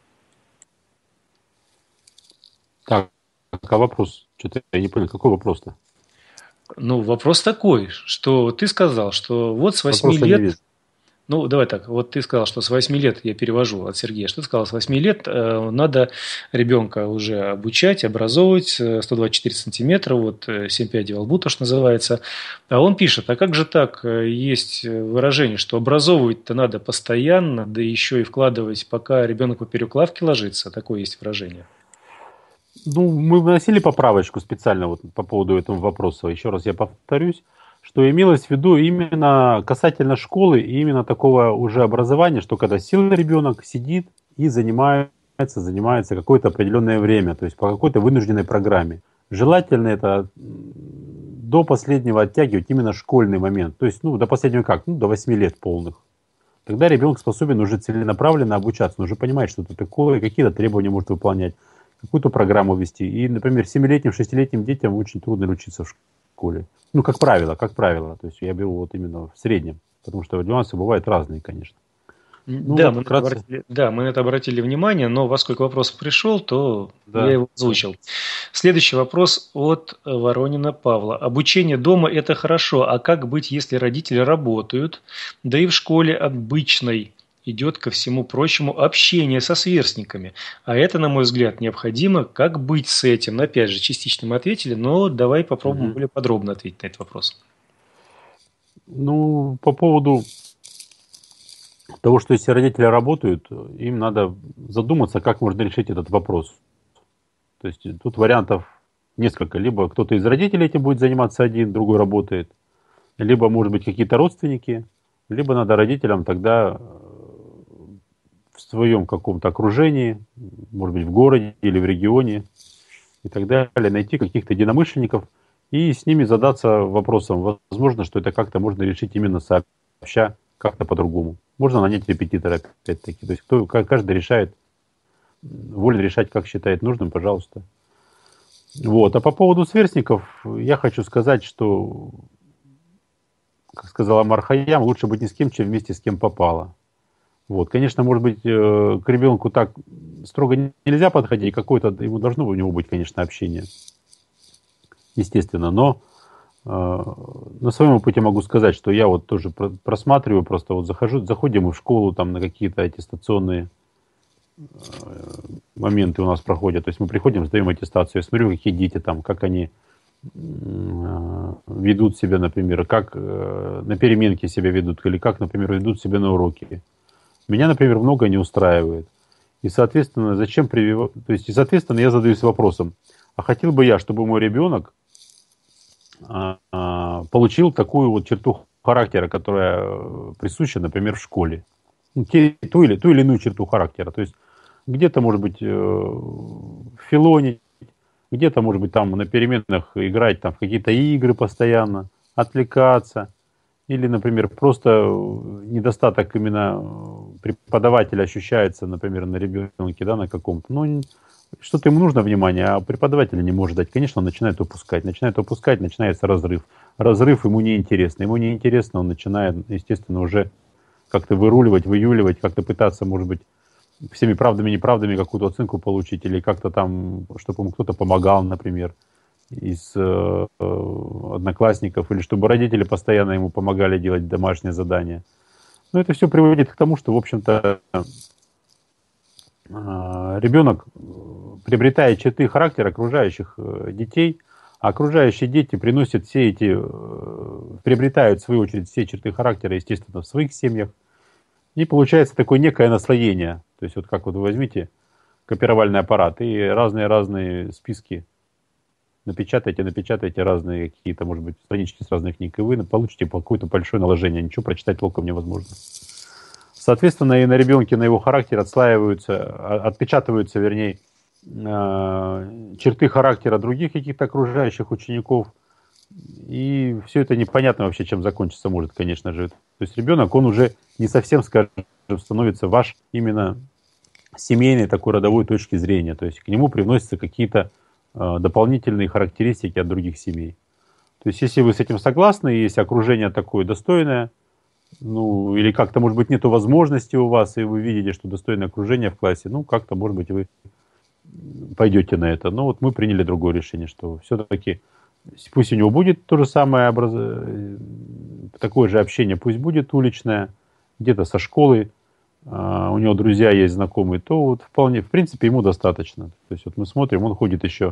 Так, а вопрос? Что-то я не понял, какой вопрос-то? Ну, вопрос такой, что ты сказал, что вот с восьми Вопроса не лет... видно. Ну, давай так, вот ты сказал, что с восьми лет, я перевожу от Сергея, что ты сказал, с восьми лет э, надо ребенка уже обучать, образовывать, э, сто двадцать четыре сантиметра, вот э, семь пядей во лбу, то, что называется. А он пишет, а как же так, э, есть выражение, что образовывать-то надо постоянно, да еще и вкладывать, пока ребенок поперек лавки ложится, такое есть выражение. Ну, мы вносили поправочку специально вот по поводу этого вопроса. Еще раз я повторюсь, что имелось в виду именно касательно школы и именно такого уже образования, что когда сильный ребенок сидит и занимается, занимается какое-то определенное время, то есть по какой-то вынужденной программе. Желательно это до последнего оттягивать именно школьный момент. То есть, ну, до последнего как? Ну, до восьми лет полных. Тогда ребенок способен уже целенаправленно обучаться, он уже понимает, что это такое, какие-то требования может выполнять, какую-то программу вести. И, например, семилетним, шестилетним детям очень трудно учиться в школе. Ну, как правило, как правило. То есть я беру вот именно в среднем. Потому что нюансы бывают разные, конечно. Ну, да, вот мы вкратце... обратили, да, мы на это обратили внимание, но поскольку вопрос пришел, то Да. я его озвучил. Следующий вопрос от Воронина Павла. Обучение дома – это хорошо, а как быть, если родители работают, да и в школе обычной идет ко всему прочему общение со сверстниками? А это, на мой взгляд, необходимо. Как быть с этим? Ну, опять же, частично мы ответили, но давай попробуем Угу. более подробно ответить на этот вопрос. Ну, по поводу того, что если родители работают, им надо задуматься, как можно решить этот вопрос. То есть тут вариантов несколько. Либо кто-то из родителей этим будет заниматься один, другой работает. Либо, может быть, какие-то родственники. Либо надо родителям тогда в своем каком-то окружении, может быть, в городе или в регионе и так далее, найти каких-то единомышленников и с ними задаться вопросом. Возможно, что это как-то можно решить именно сообща, как-то по-другому. Можно нанять репетитора, опять-таки. То есть кто, каждый решает, волен решать, как считает нужным, пожалуйста. Вот. А по поводу сверстников, я хочу сказать, что, как сказала Амар Хайям, лучше быть ни с кем, чем вместе с кем попало. Вот. Конечно, может быть, к ребенку так строго нельзя подходить, какое-то ему должно у него быть, конечно, общение. Естественно, но э, на своем опыте могу сказать, что я вот тоже просматриваю, просто вот захожу, заходим мы в школу, там на какие-то аттестационные э, моменты у нас проходят. То есть мы приходим, сдаем аттестацию, я смотрю, какие дети там, как они э, ведут себя, например, как э, на переменке себя ведут, или как, например, ведут себя на уроке. Меня, например, многое не устраивает. И, соответственно, зачем прививать? То есть, и, соответственно, я задаюсь вопросом, а хотел бы я, чтобы мой ребенок а, а, получил такую вот черту характера, которая присуща, например, в школе. Ну, те, ту, или, ту или иную черту характера. То есть, где-то, может быть, филонить, где-то, может быть, там на переменах играть там, в какие-то игры постоянно, отвлекаться. Или, например, просто недостаток именно преподавателя ощущается, например, на ребенке, да, на каком-то. Ну, что-то ему нужно внимание, а преподаватель не может дать. Конечно, он начинает упускать. Начинает упускать, начинается разрыв. Разрыв ему неинтересно. Ему неинтересно, он начинает, естественно, уже как-то выруливать, выюливать, как-то пытаться, может быть, всеми правдами и неправдами какую-то оценку получить, или как-то там, чтобы ему кто-то помогал, например, из э, одноклассников, или чтобы родители постоянно ему помогали делать домашние задания. Но это все приводит к тому, что, в общем-то, э, ребенок приобретает черты характера окружающих э, детей, а окружающие дети приносят все эти, э, приобретают, в свою очередь, все черты характера, естественно, в своих семьях. И получается такое некое наслоение. То есть вот как вот вы возьмите копировальный аппарат и разные-разные списки напечатайте, напечатайте разные какие-то, может быть, странички с разных книг, и вы получите какое-то большое наложение. Ничего прочитать толком невозможно. Соответственно, и на ребенке, на его характер отслаиваются, отпечатываются, вернее, э, черты характера других каких-то окружающих учеников. И все это непонятно вообще, чем закончиться может, конечно же. То есть ребенок, он уже не совсем, скажем, становится ваш именно семейной такой родовой точки зрения. То есть к нему привносятся какие-то э, дополнительные характеристики от других семей. То есть если вы с этим согласны, если окружение такое достойное, ну или как-то, может быть, нету возможности у вас, и вы видите, что достойное окружение в классе, ну как-то, может быть, вы пойдете на это. Но вот мы приняли другое решение, что все-таки пусть у него будет то же самое образ... такое же общение, пусть будет уличное, где-то со школы, а у него друзья есть, знакомые, то вот вполне, в принципе, ему достаточно. То есть вот мы смотрим, он ходит еще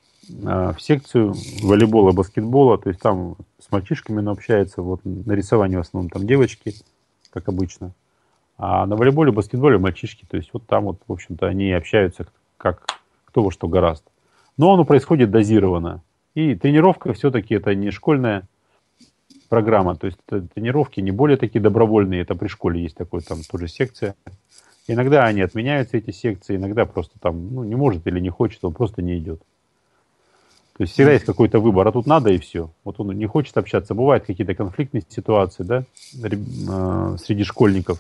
в секцию волейбола, баскетбола, то есть там с мальчишками он общается, вот на рисовании в основном там девочки, как обычно, а на волейболе, баскетболе мальчишки, то есть вот там вот, в общем-то, они общаются как кто во что гораст. Но оно происходит дозированно. И тренировка все-таки это не школьная программа, то есть тренировки не более такие добровольные, это при школе есть такой, там тоже секция. Иногда они отменяются, эти секции, иногда просто там, ну, не может или не хочет, он просто не идет. То есть всегда есть какой-то выбор, а тут надо и все. Вот он не хочет общаться, бывают какие-то конфликтные ситуации, да, среди школьников.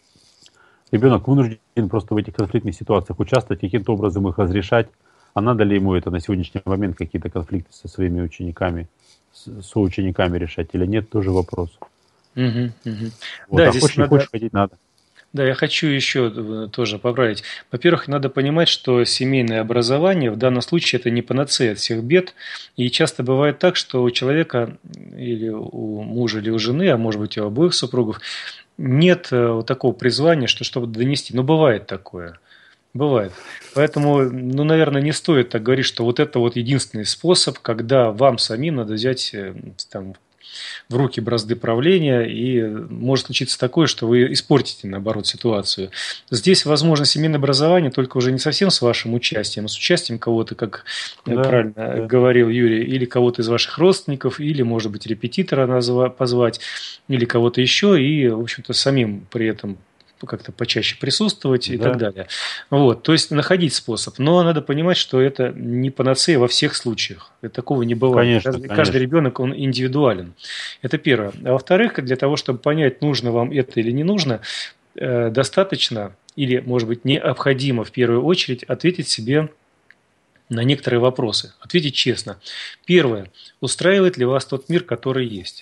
Ребенок вынужден просто в этих конфликтных ситуациях участвовать, каким-то образом их разрешать. А надо ли ему это на сегодняшний момент, какие-то конфликты со своими учениками, с соучениками решать или нет, тоже вопрос. Угу, угу. Вот, Да, а здесь хочешь, надо... не хочешь, ходить надо. Да, я хочу еще тоже поправить. Во-первых, надо понимать, что семейное образование в данном случае это не панацея от всех бед. И часто бывает так, что у человека или у мужа, или у жены, а может быть у обоих супругов, нет вот такого призвания, что чтобы донести. Но бывает такое. Бывает. Поэтому, ну, наверное, не стоит так говорить, что вот это вот единственный способ, когда вам самим надо взять там, в руки бразды правления, и может случиться такое, что вы испортите, наоборот, ситуацию. Здесь возможно семейное образование, только уже не совсем с вашим участием, а с участием кого-то, как да, правильно да. говорил Юрий, или кого-то из ваших родственников, или, может быть, репетитора назва- позвать, или кого-то еще, и, в общем-то, самим при этом как-то почаще присутствовать и да. так далее. Вот, то есть находить способ. Но надо понимать, что это не панацея во всех случаях. Это такого не бывает. Конечно, каждый, конечно. каждый ребенок, он индивидуален. Это первое. А во-вторых, для того, чтобы понять, нужно вам это или не нужно, э, достаточно или, может быть, необходимо в первую очередь ответить себе на некоторые вопросы. Ответить честно. Первое. Устраивает ли вас тот мир, который есть?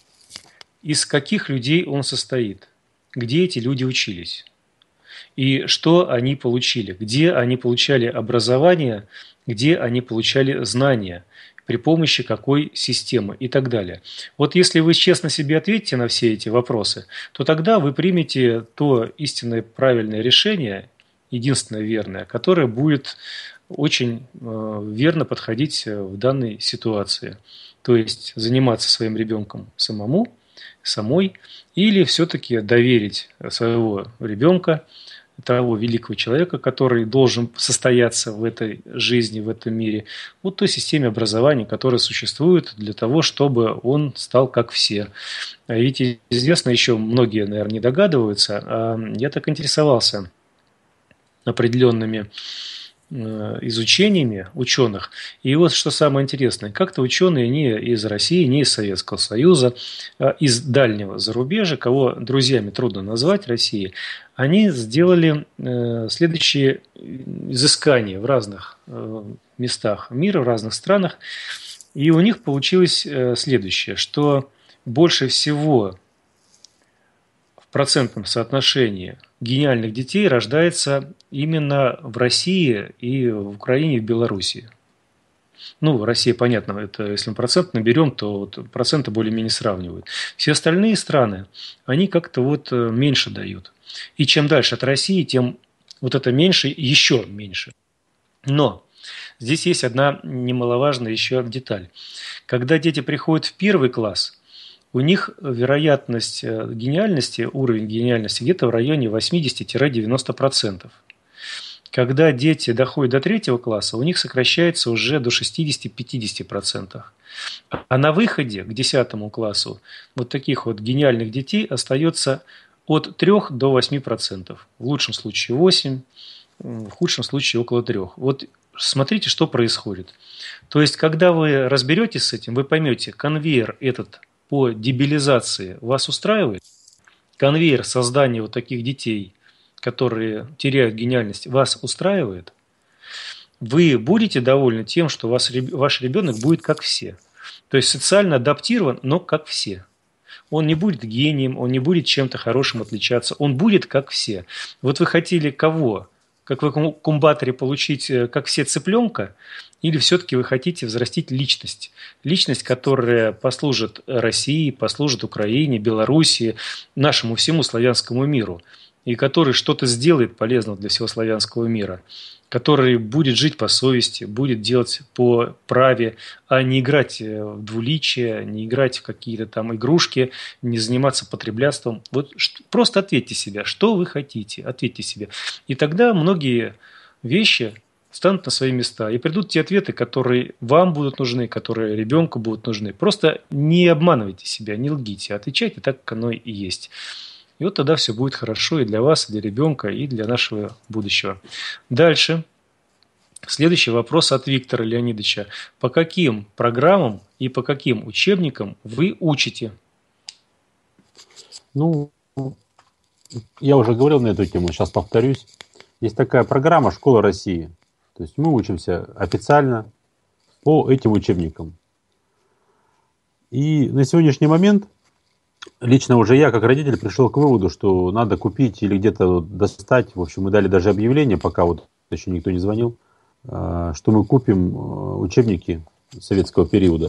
Из каких людей он состоит? Где эти люди учились, и что они получили, где они получали образование, где они получали знания, при помощи какой системы и так далее. Вот если вы честно себе ответите на все эти вопросы, то тогда вы примете то истинное правильное решение, единственное верное, которое будет очень э, верно подходить в данной ситуации. То есть заниматься своим ребенком самому, самой, или все-таки доверить своего ребенка, того великого человека, который должен состояться в этой жизни, в этом мире, вот той системе образования, которая существует для того, чтобы он стал как все. Ведь известно, еще многие, наверное, не догадываются, а я так интересовался определенными изучениями ученых. И вот что самое интересное, как-то ученые не из России, не из Советского Союза, а из дальнего зарубежья, кого друзьями трудно назвать России, они сделали следующие изыскания в разных местах мира, в разных странах. И у них получилось следующее, что больше всего в процентном соотношении гениальных детей рождается именно в России и в Украине, и в Белоруссии. Ну, Россия, понятно, это если мы процент наберем, то вот проценты более-менее сравнивают. Все остальные страны, они как-то вот меньше дают. И чем дальше от России, тем вот это меньше, еще меньше. Но здесь есть одна немаловажная еще деталь. Когда дети приходят в первый класс, у них вероятность гениальности, уровень гениальности где-то в районе восемьдесят-девяносто процентов. Когда дети доходят до третьего класса, у них сокращается уже до шестьдесят-пятьдесят процентов. А на выходе к десятому классу вот таких вот гениальных детей остается от трёх до восьми процентов. В лучшем случае восемь процентов, в худшем случае около трех. Вот смотрите, что происходит. То есть, когда вы разберетесь с этим, вы поймете, конвейер этот по дебилизации вас устраивает, конвейер создания вот таких детей, которые теряют гениальность, вас устраивает, вы будете довольны тем, что вас, ваш ребенок будет как все. То есть социально адаптирован, но как все. Он не будет гением, он не будет чем-то хорошим отличаться, он будет как все. Вот вы хотели кого? Как в инкубаторе получить, как все, цыпленка? Или все-таки вы хотите взрастить личность? Личность, которая послужит России, послужит Украине, Белоруссии, нашему всему славянскому миру. И который что-то сделает полезного для всего славянского мира. Который будет жить по совести, будет делать по праве, а не играть в двуличие, не играть в какие-то там игрушки, не заниматься потреблятством. Вот просто ответьте себе, что вы хотите, ответьте себе. И тогда многие вещи станут на свои места. И придут те ответы, которые вам будут нужны, которые ребенку будут нужны. Просто не обманывайте себя, не лгите, отвечайте так, как оно и есть. И вот тогда все будет хорошо и для вас, и для ребенка, и для нашего будущего. Дальше. Следующий вопрос от Виктора Леонидовича. По каким программам и по каким учебникам вы учите? Ну, я уже говорил на эту тему, сейчас повторюсь. Есть такая программа «Школа России». То есть мы учимся официально по этим учебникам. И на сегодняшний момент лично уже я, как родитель, пришел к выводу, что надо купить или где-то достать. В общем, мы дали даже объявление, пока вот еще никто не звонил, что мы купим учебники советского периода.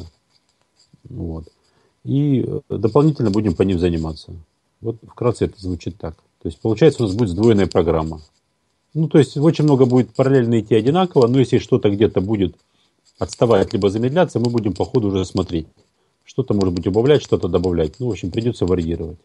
Вот. И дополнительно будем по ним заниматься. Вот вкратце это звучит так. То есть получается, у нас будет сдвоенная программа. Ну, то есть очень много будет параллельно идти одинаково, но если что-то где-то будет отставать либо замедляться, мы будем по ходу уже смотреть. Что-то, может быть, убавлять, что-то добавлять. Ну, в общем, придется варьировать.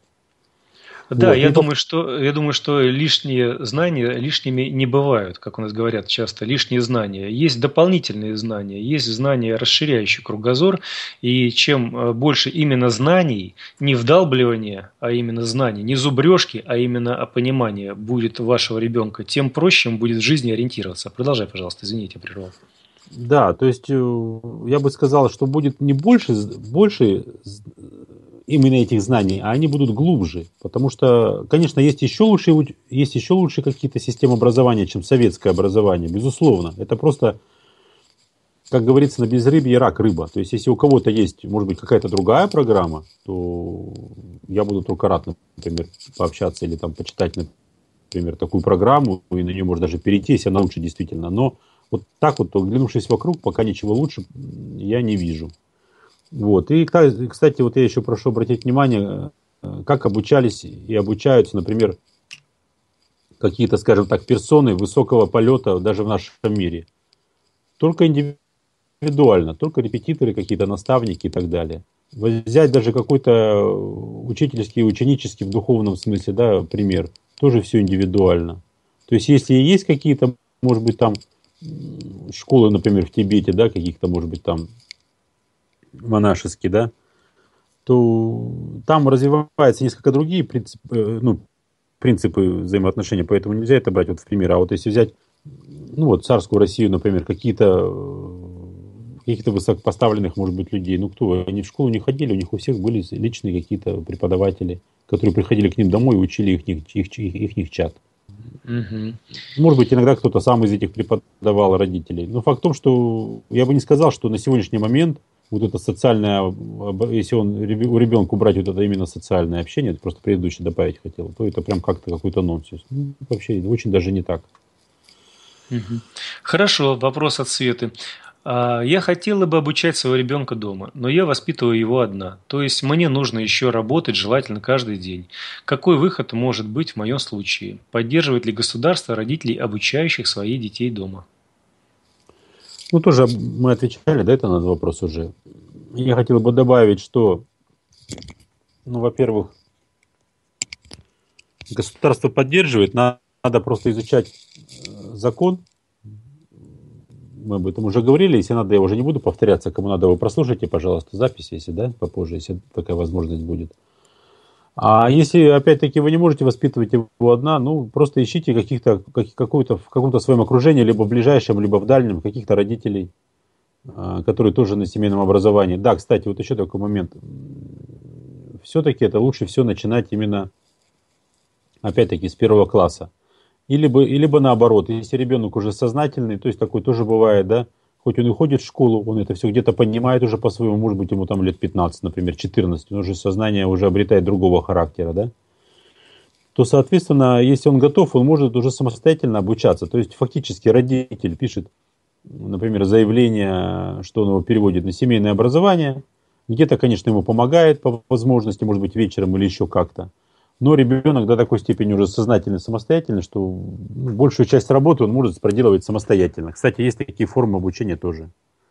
Да, вот. я, И думаю, что, я думаю, что лишние знания лишними не бывают, как у нас говорят часто, лишние знания. Есть дополнительные знания, есть знания, расширяющие кругозор. И чем больше именно знаний, не вдалбливания, а именно знаний, не зубрежки, а именно понимания будет у вашего ребенка, тем проще он будет в жизни ориентироваться. Продолжай, пожалуйста, извините, я прервал. Да, то есть я бы сказал, что будет не больше, больше именно этих знаний, а они будут глубже. Потому что, конечно, есть еще лучшие, есть еще лучшие какие-то системы образования, чем советское образование, безусловно. Это просто, как говорится, на безрыбье рак рыба. То есть, если у кого-то есть, может быть, какая-то другая программа, то я буду только рад, например, пообщаться или там почитать, например, такую программу, и на нее можно даже перейти, если она лучше действительно. Но вот так вот, оглянувшись вокруг, пока ничего лучше я не вижу. Вот. И, кстати, вот я еще прошу обратить внимание, как обучались и обучаются, например, какие-то, скажем так, персоны высокого полета даже в нашем мире. Только индивидуально, только репетиторы, какие-то наставники и так далее. Взять даже какой-то учительский, ученический в духовном смысле, да, пример, тоже все индивидуально. То есть, если есть какие-то, может быть, там школы, например, в Тибете, да, каких-то, может быть, там монашеские, да, то там развиваются несколько другие принципы, ну, принципы взаимоотношений, поэтому нельзя это брать вот в пример. А вот если взять, ну вот, царскую Россию, например, какие-то каких-то высокопоставленных, может быть, людей, ну кто, они в школу не ходили, у них у всех были личные какие-то преподаватели, которые приходили к ним домой и учили их, их, их, их, их чат. Угу. Может быть, иногда кто-то сам из этих преподавал родителей. Но факт в том, что я бы не сказал, что на сегодняшний момент вот это социальное, если он, у ребенка убрать вот это именно социальное общение, это просто предыдущее добавить хотел, то это прям как-то какой-то нонсенс. Ну, вообще, очень даже не так. Угу. Хорошо, вопрос от Светы. Я хотела бы обучать своего ребенка дома, но я воспитываю его одна. То есть мне нужно еще работать, желательно каждый день. Какой выход может быть в моем случае? Поддерживает ли государство родителей, обучающих своих детей дома? Ну, тоже мы отвечали, да, это на этот вопрос уже. Я хотел бы добавить, что, ну, во-первых, государство поддерживает, надо просто изучать закон. Мы об этом уже говорили, если надо, я уже не буду повторяться, кому надо, вы прослушайте, пожалуйста, запись, если, да, попозже, если такая возможность будет. А если, опять-таки, вы не можете воспитывать его одна, ну, просто ищите каких-то, как, какую-то, в каком-то своем окружении, либо в ближайшем, либо в дальнем, каких-то родителей, которые тоже на семейном образовании. Да, кстати, вот еще такой момент. Все-таки это лучше все начинать именно, опять-таки, с первого класса. Или бы, или бы наоборот, если ребенок уже сознательный, то есть такой тоже бывает, да, хоть он и ходит в школу, он это все где-то понимает уже по-своему, может быть, ему там лет пятнадцать, например, четырнадцать, он уже сознание уже обретает другого характера, да, то, соответственно, если он готов, он может уже самостоятельно обучаться. То есть фактически родитель пишет, например, заявление, что он его переводит на семейное образование, где-то, конечно, ему помогает по возможности, может быть, вечером или еще как-то. Но ребенок до такой степени уже сознательный, самостоятельный, что большую часть работы он может проделывать самостоятельно. Кстати, есть такие формы обучения тоже.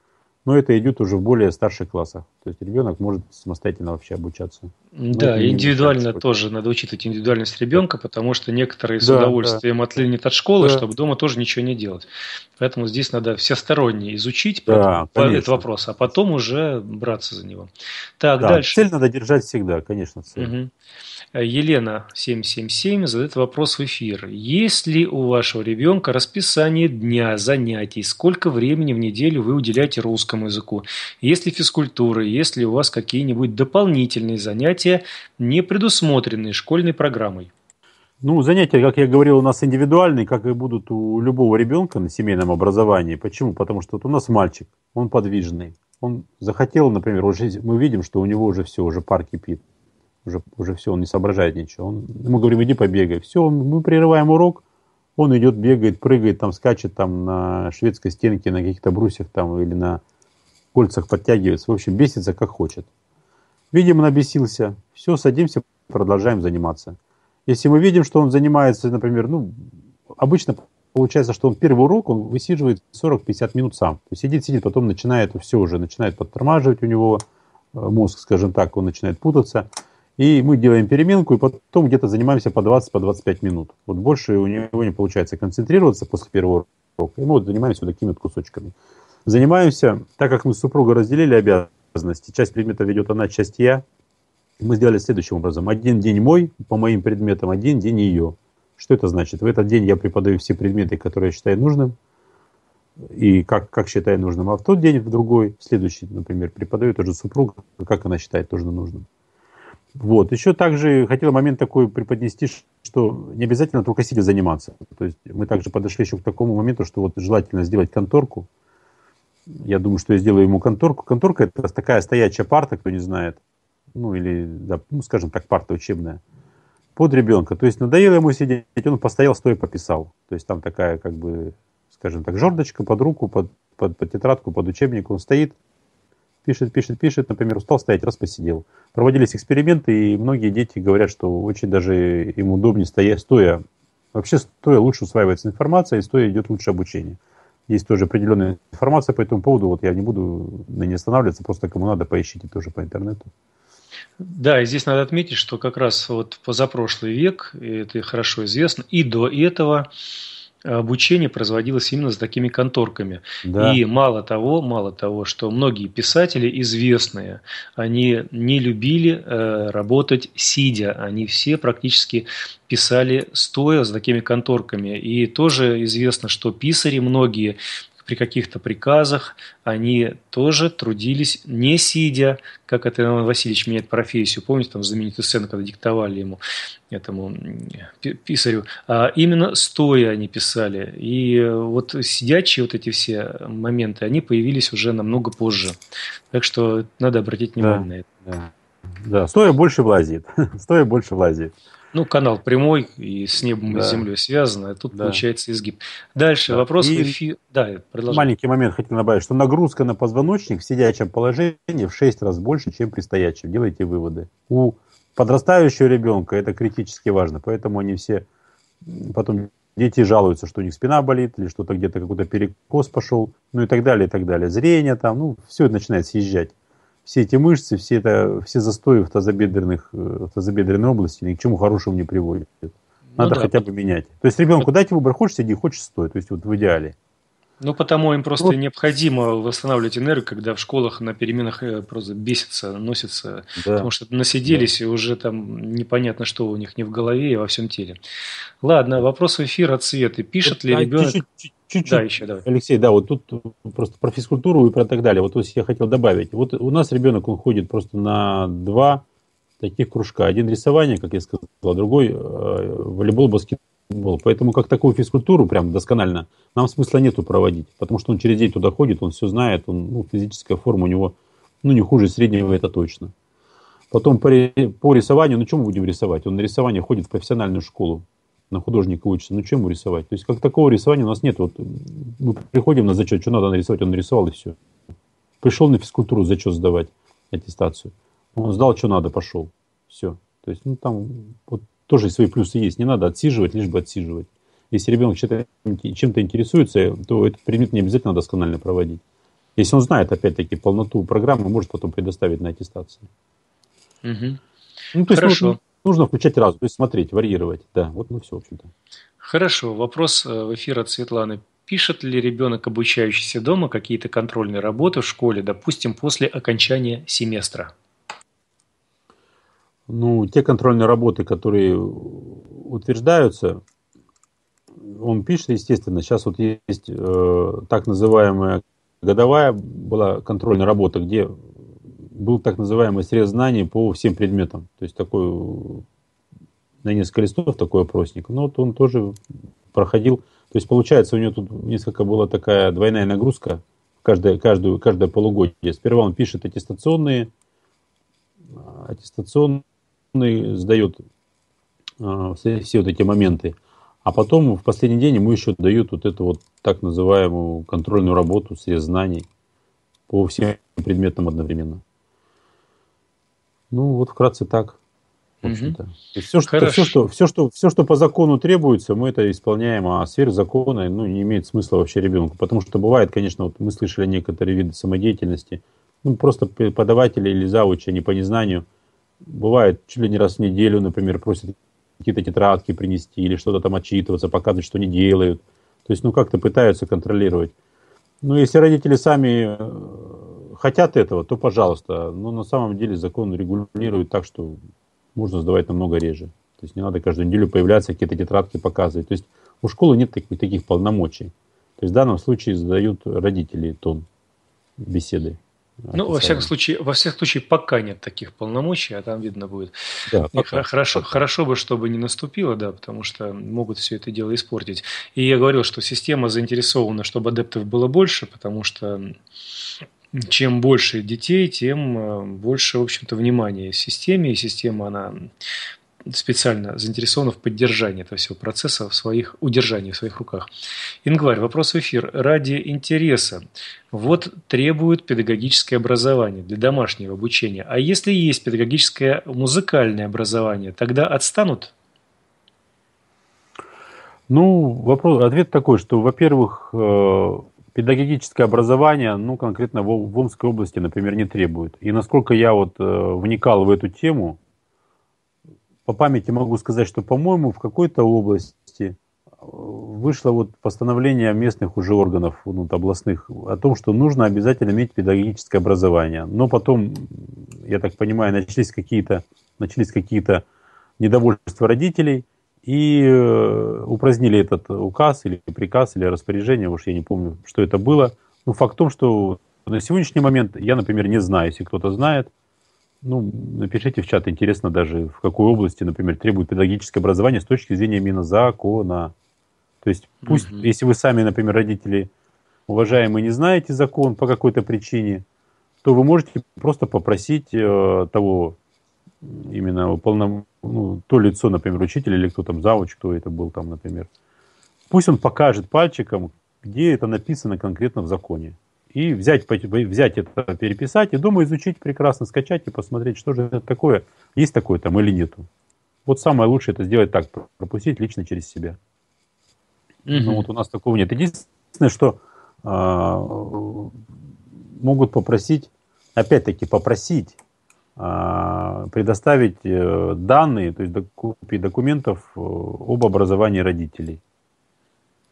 Но это идет уже в более старших классах. То есть ребенок может самостоятельно вообще обучаться. Да, и индивидуально тоже надо учитывать индивидуальность ребенка, потому что некоторые с да, удовольствием да. отлынят от школы, да. чтобы дома тоже ничего не делать. Поэтому здесь надо всесторонне изучить да, этот вопрос, а потом уже браться за него. Так, да, дальше. Цель надо держать всегда, конечно, цель. Угу. Елена семь семь семь задает вопрос в эфир. Есть ли у вашего ребенка расписание дня, занятий? Сколько времени в неделю вы уделяете русскому языку? Есть ли физкультура? Есть ли у вас какие-нибудь дополнительные занятия, не предусмотренные школьной программой? Ну, занятия, как я говорил, у нас индивидуальные, как и будут у любого ребенка на семейном образовании. Почему? Потому что вот у нас мальчик, он подвижный. Он захотел, например, уже мы видим, что у него уже все, уже пар кипит. Уже, уже все, он не соображает ничего. Он, мы говорим, иди побегай. Все, мы прерываем урок, он идет, бегает, прыгает, там, скачет там, на шведской стенке, на каких-то брусьях там, или на кольцах подтягивается. В общем, бесится как хочет. Видим, он обесился. Все, садимся, продолжаем заниматься. Если мы видим, что он занимается, например, ну, обычно получается, что он первый урок, он высиживает сорок-пятьдесят минут сам. То есть сидит, сидит, потом начинает, все уже начинает подтормаживать у него мозг, скажем так, он начинает путаться. И мы делаем переменку, и потом где-то занимаемся по двадцать-двадцать пять минут. Вот больше у него не получается концентрироваться после первого урока. И мы вот занимаемся вот такими вот кусочками. Занимаемся, так как мы с супругой разделили обязанности, часть предметов ведет она, часть я, мы сделали следующим образом. Один день мой по моим предметам, один день ее. Что это значит? В этот день я преподаю все предметы, которые я считаю нужным, и как, как считаю нужным. А в тот день, в другой, в следующий, например, преподаю тоже супруга, как она считает тоже нужным. Вот. Еще также хотел момент такой преподнести, что не обязательно только сидя заниматься. То есть мы также подошли еще к такому моменту, что вот желательно сделать конторку. Я думаю, что я сделаю ему конторку. Конторка – это такая стоячая парта, кто не знает. Ну, или, да, ну, скажем так, парта учебная. Под ребенка. То есть надоело ему сидеть, он постоял, стоя пописал. То есть там такая, как бы, скажем так, жердочка под руку, под, под, под тетрадку, под учебник. Он стоит, пишет, пишет, пишет, например, устал стоять, раз посидел. Проводились эксперименты, и многие дети говорят, что очень даже им удобнее стоя, стоя. Вообще стоя лучше усваивается информация, и стоя идет лучше обучение. Есть тоже определенная информация по этому поводу, вот я не буду на ней останавливаться, просто кому надо, поищите тоже по интернету. Да, и здесь надо отметить, что как раз вот позапрошлый век, и это хорошо известно, и до этого обучение производилось именно с такими конторками. Да. И мало того, мало того, что многие писатели известные, они не любили э, работать сидя. Они все практически писали стоя с такими конторками. И тоже известно, что писари многие при каких-то приказах, они тоже трудились не сидя, как это Иван Васильевич меняет профессию. Помните, там знаменитую сцену, когда диктовали ему, этому писарю, а именно стоя они писали. И вот сидячие вот эти все моменты, они появились уже намного позже. Так что надо обратить внимание да, на это. Да. да, стоя больше влазит. Стоя больше влазит. Ну, канал прямой, и с небом, да. и с землей связан, а тут да. получается изгиб. Дальше да. вопрос и в эфир. Да, продолжай. Маленький момент хотел добавить, что нагрузка на позвоночник в сидячем положении в шесть раз больше, чем при стоячем. Делайте выводы. У подрастающего ребенка это критически важно, поэтому они все потом дети жалуются, что у них спина болит, или что-то где-то какой-то перекос пошел, ну и так далее, и так далее. Зрение там, ну, все это начинает съезжать. Все эти мышцы, все, это, все застои в, тазобедренных, в тазобедренной области ни к чему хорошему не приводят. Надо ну, да. хотя бы менять. То есть ребенку дайте выбор, хочешь сиди, хочешь стой. То есть вот в идеале. Ну, потому им просто Вот, необходимо восстанавливать энергию, когда в школах на переменах э, просто бесятся, носятся, да, потому что да. насиделись, и уже там непонятно, что у них не в голове, и во всем теле. Ладно, вопрос в эфир от Светы. Вот, Пишет ли а ребенок... чуть-чуть, чуть- Да, чуть-чуть, еще давай. Алексей, да, вот тут просто про физкультуру и про так далее. Вот, вот я хотел добавить. Вот у нас ребенок, он ходит просто на два таких кружка. Один рисование, как я сказал, а другой э, волейбол, баскетбол. Поэтому как такую физкультуру прям досконально нам смысла нету проводить. Потому что он через день туда ходит, он все знает, он, ну, физическая форма у него, ну, не хуже среднего, это точно. Потом по, ри- по рисованию, ну, что мы будем рисовать? Он на рисование ходит в профессиональную школу, на художника учится. Ну, чем ему рисовать? То есть, как такого рисования у нас нет. Вот мы приходим на зачет, что надо нарисовать, он нарисовал, и все. Пришел на физкультуру зачет сдавать, аттестацию. Он сдал, что надо, пошел. Все. То есть, ну, там вот тоже свои плюсы есть. Не надо отсиживать, лишь бы отсиживать. Если ребенок чем-то чем-то интересуется, то этот предмет не обязательно досконально проводить. Если он знает, опять-таки, полноту программы, может потом предоставить на аттестацию. Мгм. Ну, то есть, ну, Хорошо. нужно включать разум, то есть смотреть, варьировать. Да, вот, ну, все, в общем-то. Хорошо. Вопрос э, в эфир от Светланы. Пишет ли ребенок, обучающийся дома, какие-то контрольные работы в школе, допустим, после окончания семестра? Ну, те контрольные работы, которые утверждаются, он пишет, естественно. Сейчас вот есть э, так называемая годовая была контрольная работа, где был так называемый срез знаний по всем предметам. То есть такой на несколько листов такой опросник. Но вот он тоже проходил. То есть получается у него тут несколько была такая двойная нагрузка каждое, каждую, каждое полугодие. Сперва он пишет аттестационные, аттестационные сдает э, все, все вот эти моменты. А потом в последний день ему еще дают вот эту вот так называемую контрольную работу, срез знаний по всем предметам одновременно. Ну, вот вкратце так, в Мгм. общем-то. То есть все, что, все, Хорошо. что, все, что, все, что по закону требуется, мы это исполняем, а сверх закона, ну, не имеет смысла вообще ребенку. Потому что бывает, конечно, вот мы слышали некоторые виды самодеятельности, ну, просто преподаватели или завучи, они по незнанию, бывает, чуть ли не раз в неделю, например, просят какие-то тетрадки принести или что-то там отчитываться, показывать, что они делают. То есть, ну, как-то пытаются контролировать. Ну, если родители сами э, хотят этого, то пожалуйста. Но на самом деле закон регулирует так, что можно сдавать намного реже. То есть не надо каждую неделю появляться, какие-то тетрадки показывать. То есть у школы нет таких, таких полномочий. То есть в данном случае задают родители тон беседы Ну, во всяком официальной. случае, во всяком случае, пока нет таких полномочий, а там видно будет. Да, И пока, хо- хорошо, пока. хорошо бы, чтобы не наступило, да, потому что могут все это дело испортить. И я говорил, что система заинтересована, чтобы адептов было больше, потому что чем больше детей, тем э, больше, в общем-то, внимания системе, и система, она специально заинтересована в поддержании этого всего процесса, в своих удержании в своих руках. Ингварь, вопрос в эфир. Ради интереса. Вот требует педагогическое образование для домашнего обучения. А если есть педагогическое музыкальное образование, тогда отстанут? Ну, вопрос, ответ такой, что, во-первых, э, педагогическое образование, ну, конкретно в, в Омской области, например, не требует. И насколько я вот э, вникал в эту тему, по памяти могу сказать, что, по-моему, в какой-то области вышло вот постановление местных уже органов, ну, областных, о том, что нужно обязательно иметь педагогическое образование. Но потом, я так понимаю, начались какие-то, начались какие-то недовольства родителей, и э, упразднили этот указ или приказ, или распоряжение, уж я не помню, что это было. Но факт в том, что на сегодняшний момент я, например, не знаю, если кто-то знает, ну, напишите в чат, интересно даже, в какой области, например, требует педагогическое образование с точки зрения именно закона. То есть пусть, Мгм. если вы сами, например, родители, уважаемые, не знаете закон по какой-то причине, то вы можете просто попросить э, того, именно полном, ну, то лицо, например, учитель или кто там завуч, кто это был там, например. Пусть он покажет пальчиком, где это написано конкретно в законе. И взять, взять это, переписать, и дома изучить прекрасно, скачать и посмотреть, что же это такое, есть такое там или нету. Вот самое лучшее это сделать так, пропустить лично через себя. Ну Мгм. вот у нас такого нет. Единственное, что а, могут попросить, опять-таки попросить а, предоставить э, данные, то есть копии документов э, об образовании родителей.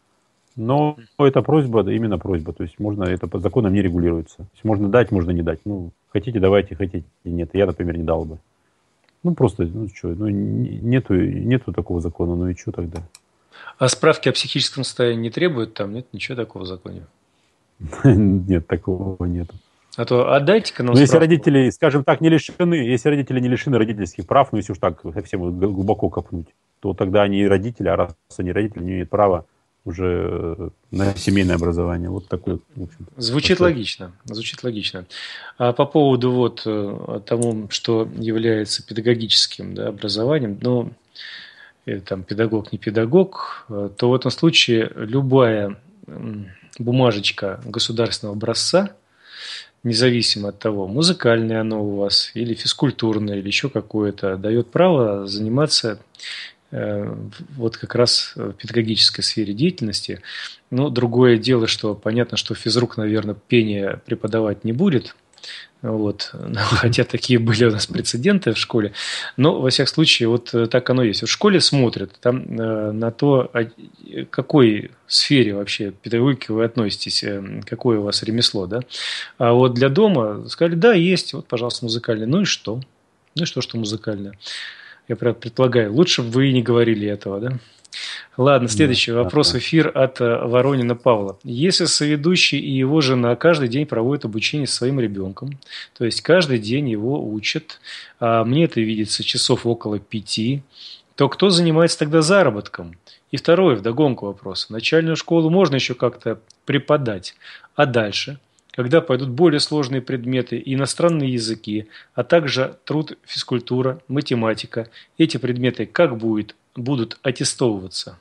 Но это просьба, да, именно просьба. То есть можно, это по законам не регулируется. То есть можно дать, можно не дать. Ну, хотите, давайте, хотите, нет. Я, например, не дал бы. Ну, просто, ну, что, ну, нету, нету такого закона, ну и что тогда? А справки о психическом состоянии не требуют там? Нет ничего такого в законе? Нет, такого нету. А то отдайте-ка нам Но если справку. родители, скажем так, не лишены, если родители не лишены родительских прав, ну, если уж так совсем глубоко копнуть, то тогда они и родители, а раз они родители, не имеют права уже на семейное образование. Вот такой. В общем, Звучит такой. логично. Звучит логично. А по поводу вот тому, что является педагогическим, да, образованием, ну, там педагог, не педагог, то в этом случае любая бумажечка государственного образца, независимо от того, музыкальное оно у вас, или физкультурное, или еще какое-то, дает право заниматься э, вот как раз в педагогической сфере деятельности. Но другое дело, что понятно, что физрук, наверное, пение преподавать не будет. Вот. Хотя такие были у нас прецеденты в школе. Но, во всяком случае, вот так оно есть. В школе смотрят там, э, на то, к какой сфере вообще педагогики вы относитесь, э, какое у вас ремесло. Да? А вот для дома сказали, да, есть, вот, пожалуйста, музыкальное. Ну и что? Ну и что, что музыкальное? Я предполагаю, лучше бы вы не говорили этого, да? Ладно, следующий да, вопрос в эфир от Воронина Павла. Если соведущий и его жена каждый день проводят обучение со своим ребенком, то есть каждый день его учат, а мне это видится часов около пяти, то кто занимается тогда заработком? И второе, вдогонку вопрос. Начальную школу можно еще как-то преподать, а дальше? Когда пойдут более сложные предметы, иностранные языки, а также труд, физкультура, математика, эти предметы как будет, будут аттестовываться?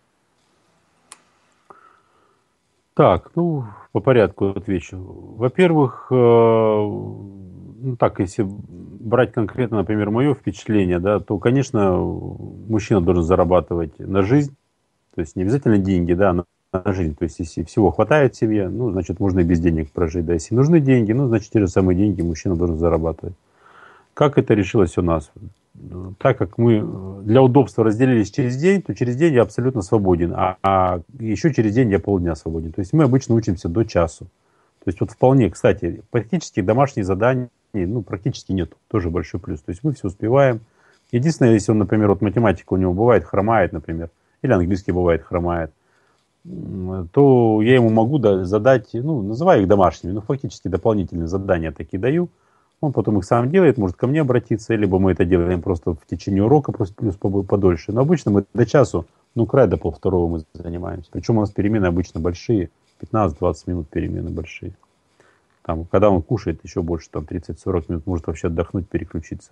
Так, ну, по порядку отвечу. Во-первых, э, ну так, если брать конкретно, например, мое впечатление, да, то, конечно, мужчина должен зарабатывать на жизнь, то есть не обязательно деньги, да, на на жизнь. То есть, если всего хватает в семье, ну, значит, можно и без денег прожить. Да, если нужны деньги, ну, значит, те же самые деньги мужчина должен зарабатывать. Как это решилось у нас? Так как мы для удобства разделились через день, то через день я абсолютно свободен, а, а еще через день я полдня свободен. То есть мы обычно учимся до часу. То есть вот вполне, кстати, практически домашних заданий, ну, практически нет. Тоже большой плюс. То есть мы все успеваем. Единственное, если он, например, вот математика у него бывает хромает, например, или английский бывает хромает, то я ему могу задать, ну, называю их домашними, но фактически дополнительные задания такие даю. Он потом их сам делает, может ко мне обратиться, либо мы это делаем просто в течение урока, просто плюс подольше. Но обычно мы до часу, ну, край до полвторого мы занимаемся. Причем у нас перемены обычно большие, пятнадцать-двадцать минут перемены большие. Там, когда он кушает, еще больше, там, тридцать-сорок минут, может вообще отдохнуть, переключиться.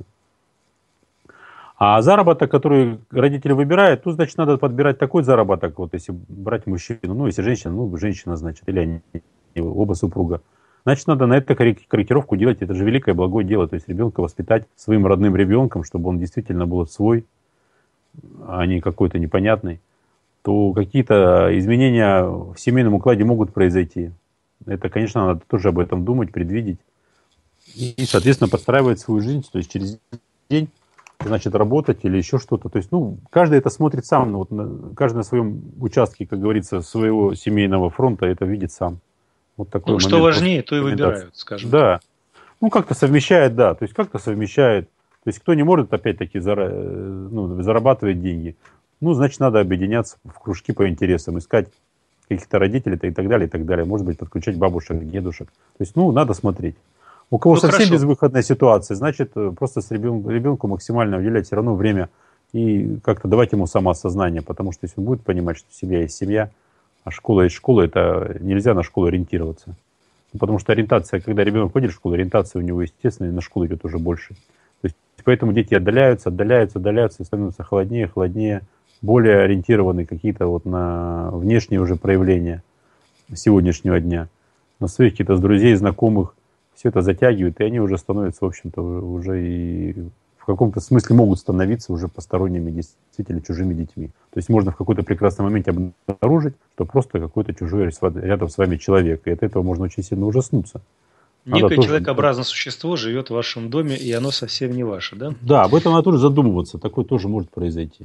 А заработок, который родители выбирают, ну, значит, надо подбирать такой заработок, вот если брать мужчину, ну, если женщина, ну, женщина, значит, или они, оба супруга. Значит, надо на это корректировку делать, это же великое благое дело, то есть ребенка воспитать своим родным ребенком, чтобы он действительно был свой, а не какой-то непонятный, то какие-то изменения в семейном укладе могут произойти. Это, конечно, надо тоже об этом думать, предвидеть и, соответственно, подстраивать свою жизнь, то есть через день, значит, работать или еще что-то. То есть, ну, каждый это смотрит сам, вот, каждый на своем участке, как говорится, своего семейного фронта это видит сам. Вот такой ну, момент. Что важнее, то и выбирают, скажем. Да. Ну, как-то совмещает, да. То есть, как-то совмещает. То есть, кто не может, опять-таки, зара... ну, зарабатывать деньги, ну, значит, надо объединяться в кружки по интересам, искать каких-то родителей и так далее, и так далее. Может быть, подключать бабушек, дедушек. То есть, ну, надо смотреть. У кого ну, совсем хорошо. Безвыходная ситуация, значит, просто с ребен... ребенку максимально уделять все равно время и как-то давать ему самоосознание, потому что если он будет понимать, что семья есть семья, а школа есть школа, это нельзя на школу ориентироваться. Потому что ориентация, когда ребенок ходит в школу, ориентация у него, естественно, на школу идет уже больше. То есть, поэтому дети отдаляются, отдаляются, отдаляются, и становятся холоднее, холоднее, более ориентированы какие-то вот на внешние уже проявления сегодняшнего дня. На своих каких-то друзей, знакомых, все это затягивает, и они уже становятся, в общем-то, уже и в каком-то смысле могут становиться уже посторонними, действительно чужими детьми. То есть можно в какой-то прекрасный момент обнаружить, что просто какой-то чужой рядом с вами человек, и от этого можно очень сильно ужаснуться. Надо Некое тоже... человекообразное существо живет в вашем доме, и оно совсем не ваше, да? Да, об этом надо тоже задумываться, такое тоже может произойти.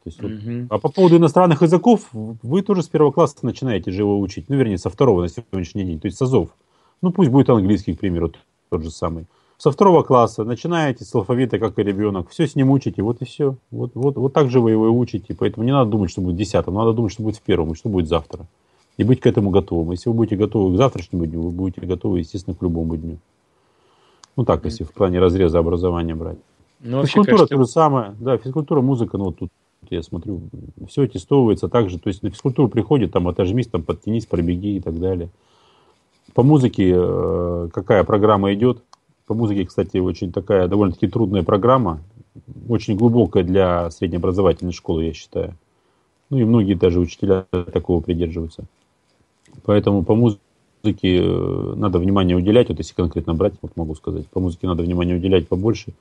То есть, вот, Мгм. а по поводу иностранных языков, вы тоже с первого класса начинаете же его учить. Ну, вернее, со второго на сегодняшний день. То есть с азов. Ну, пусть будет английский, к примеру, тот же самый. Со второго класса начинаете с алфавита, как и ребенок. Все с ним учите, вот и все. Вот, вот, вот так же вы его и учите. Поэтому не надо думать, что будет в десятом. Надо думать, что будет в первом и что будет завтра. И быть к этому готовым. Если вы будете готовы к завтрашнему дню, вы будете готовы, естественно, к любому дню. Ну так, если в плане разреза образования брать. Ну, вообще, Физкультура конечно, то же самое. Да, физкультура, музыка, ну вот тут я смотрю, все тестовывается так же. То есть на физкультуру приходит, там отожмись, там подтянись, пробеги и так далее. По музыке э, какая программа идет? По музыке, кстати, очень такая довольно-таки трудная программа, очень глубокая для среднеобразовательной школы, я считаю. Ну и многие даже учителя такого придерживаются. Поэтому по музыке э, надо внимание уделять, вот если конкретно брать, вот могу сказать, по музыке надо внимание уделять побольше.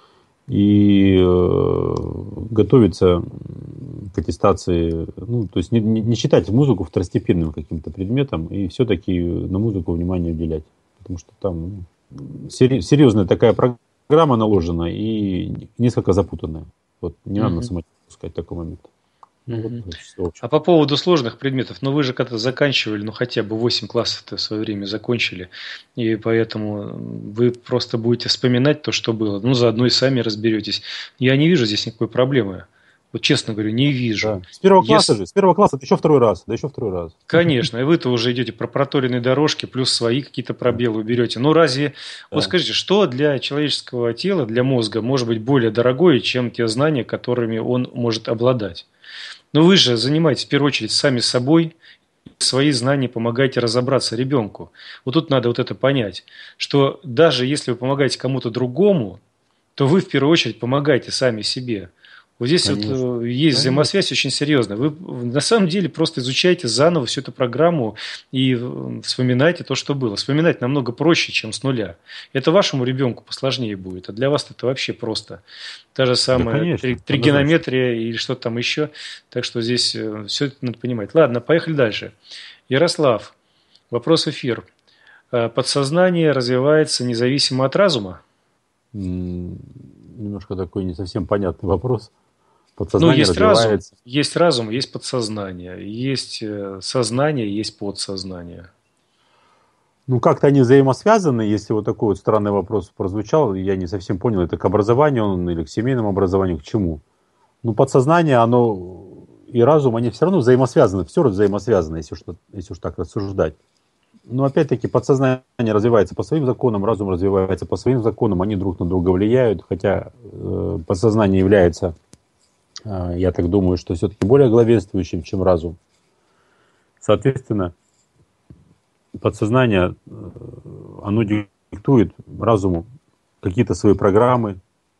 И э, готовиться к аттестации, ну, то есть не, не, не считать музыку второстепенным каким-то предметом и все-таки на музыку внимание уделять. Потому что там ну, сери, серьезная такая программа наложена и несколько запутанная. Вот не надо на самотек пускать такой момент. Ну, вот, все, А по поводу сложных предметов, ну вы же когда-то заканчивали, ну хотя бы восемь классов-то в свое время закончили, и поэтому вы просто будете вспоминать то, что было, ну заодно и сами разберетесь. Я не вижу здесь никакой проблемы. Вот честно говорю, не вижу. Да. С первого класса Если... же, с первого класса, это еще второй раз, да еще второй раз. Конечно, и вы-то уже идете по проторенной дорожке, плюс свои какие-то пробелы уберете. Ну разве, Да. вот скажите, что для человеческого тела, для мозга может быть более дорогое, чем те знания, которыми он может обладать? Но вы же занимаетесь в первую очередь сами собой, свои знания помогаете разобраться ребенку. Вот тут надо вот это понять, что даже если вы помогаете кому-то другому, то вы в первую очередь помогаете сами себе. Вот здесь вот Конечно. есть Конечно. взаимосвязь очень серьезная. Вы на самом деле просто изучаете заново всю эту программу и вспоминаете то, что было. Вспоминать намного проще, чем с нуля. Это вашему ребенку посложнее будет, а для вас это вообще просто. Та же самая Да, конечно, три- тригонометрия или что-то там еще. Так что здесь э, все это надо понимать. Ладно, поехали дальше. Ярослав, вопрос в эфир. Э, Подсознание развивается независимо от разума? М, Немножко такой не совсем понятный вопрос. Ну, Подсознание есть разум, развивается. есть разум, есть подсознание, есть э, сознание, есть подсознание. Ну, как-то они взаимосвязаны, если вот такой вот странный вопрос прозвучал, я не совсем понял, это к образованию он или к семейному образованию, к чему. Ну, подсознание, оно и разум, они все равно взаимосвязаны, все взаимосвязано, если уж, если уж так рассуждать. Но опять-таки подсознание развивается по своим законам, разум развивается по своим законам, они друг на друга влияют, хотя э, подсознание является, э, я так думаю, что все-таки более главенствующим, чем разум. Соответственно, подсознание, э, оно диктует разуму какие-то свои программы,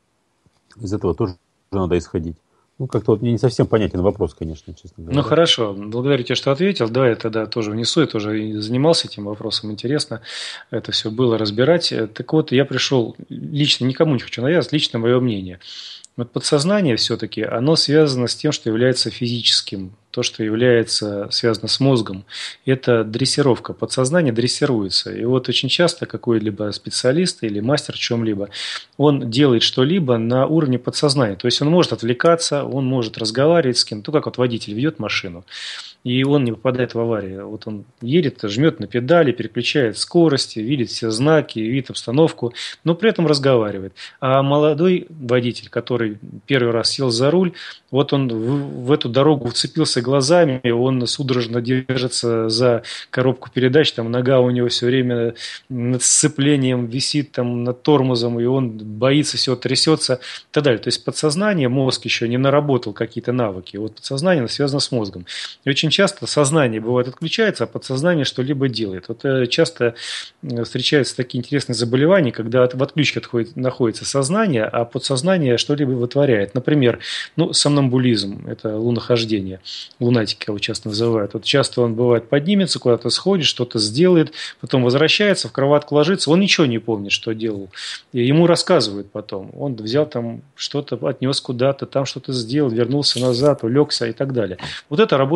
из этого тоже надо исходить. Ну, как-то вот мне не совсем понятен вопрос, конечно, честно говоря. Ну, хорошо. Благодарю тебя, что ответил. Да, я тогда тоже внесу. Я тоже и занимался этим вопросом. Интересно это все было разбирать. Так вот, я пришел лично, никому не хочу навязывать, лично мое мнение. Вот подсознание все-таки, оно связано с тем, что является физическим, то, что является связано с мозгом. Это дрессировка. Подсознание дрессируется. И вот очень часто какой-либо специалист или мастер в чем-либо, он делает что-либо на уровне подсознания. То есть он может отвлекаться, он может разговаривать с кем-то, ну, как вот водитель ведет машину, и он не попадает в аварию. Вот он едет, жмет на педали, переключает скорости, видит все знаки, видит обстановку, но при этом разговаривает. А молодой водитель, который первый раз сел за руль, вот он в, в эту дорогу вцепился глазами, он судорожно держится за коробку передач, там нога у него все время над сцеплением висит, там над тормозом, и он боится, все трясется и так далее. То есть подсознание, мозг еще не наработал какие-то навыки. Вот подсознание связано с мозгом. И очень часто сознание бывает отключается, а подсознание что-либо делает. Вот часто встречаются такие интересные заболевания, когда в отключке отходит, находится сознание, а подсознание что-либо вытворяет. Например, ну, сомнамбулизм, это лунохождение, лунатики его часто называют. Вот часто он бывает поднимется, куда-то сходит, что-то сделает, потом возвращается, в кроватку ложится, он ничего не помнит, что делал. И ему рассказывают потом. Он взял там что-то, отнес куда-то, там что-то сделал, вернулся назад, улегся и так далее. Вот это работает подсознание.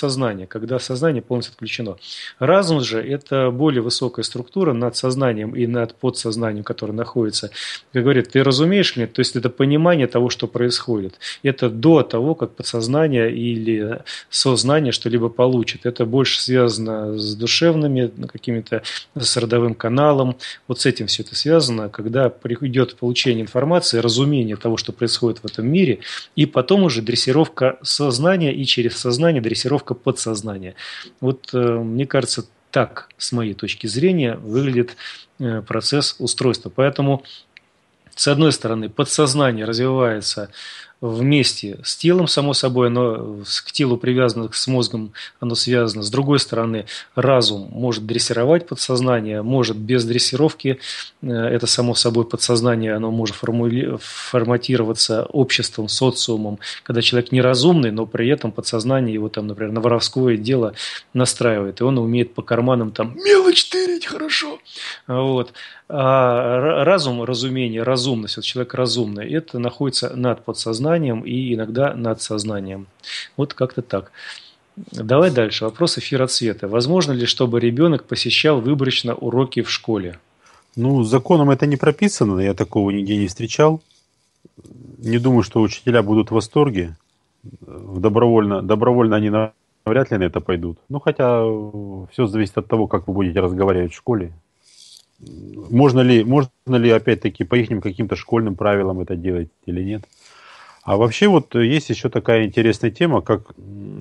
сознание, когда сознание полностью отключено. Разум же – это более высокая структура над сознанием и над подсознанием, которое находится. Как говорит, ты разумеешь ли? То есть это понимание того, что происходит. Это до того, как подсознание или сознание что-либо получит. Это больше связано с душевными какими-то, с родовым каналом. Вот с этим все это связано, когда идет получение информации, разумение того, что происходит в этом мире, и потом уже дрессировка сознания, и через сознание дрессировка подсознания. Вот, мне кажется, так, с моей точки зрения, выглядит процесс устройства. Поэтому, с одной стороны, подсознание развивается вместе с телом, само собой, оно к телу привязано, с мозгом оно связано. С другой стороны, разум может дрессировать подсознание, может без дрессировки, это само собой подсознание, оно может формули... форматироваться обществом, социумом, когда человек неразумный, но при этом подсознание его, там, например, на воровское дело настраивает, и он умеет по карманам там мелочь тырить хорошо. Вот. А разум, разумение, разумность, вот человек разумный, это находится над подсознанием и иногда над сознанием. Вот как-то так. Давай дальше. Вопрос эфира цвета. Возможно ли, чтобы ребенок посещал выборочно уроки в школе? Ну, законом это не прописано, я такого нигде не встречал. Не думаю, что учителя будут в восторге. Добровольно, добровольно они навряд ли на это пойдут. Ну, хотя все зависит от того, как вы будете разговаривать в школе. Можно ли, можно ли опять-таки по их каким-то школьным правилам это делать или нет? А вообще вот есть еще такая интересная тема, как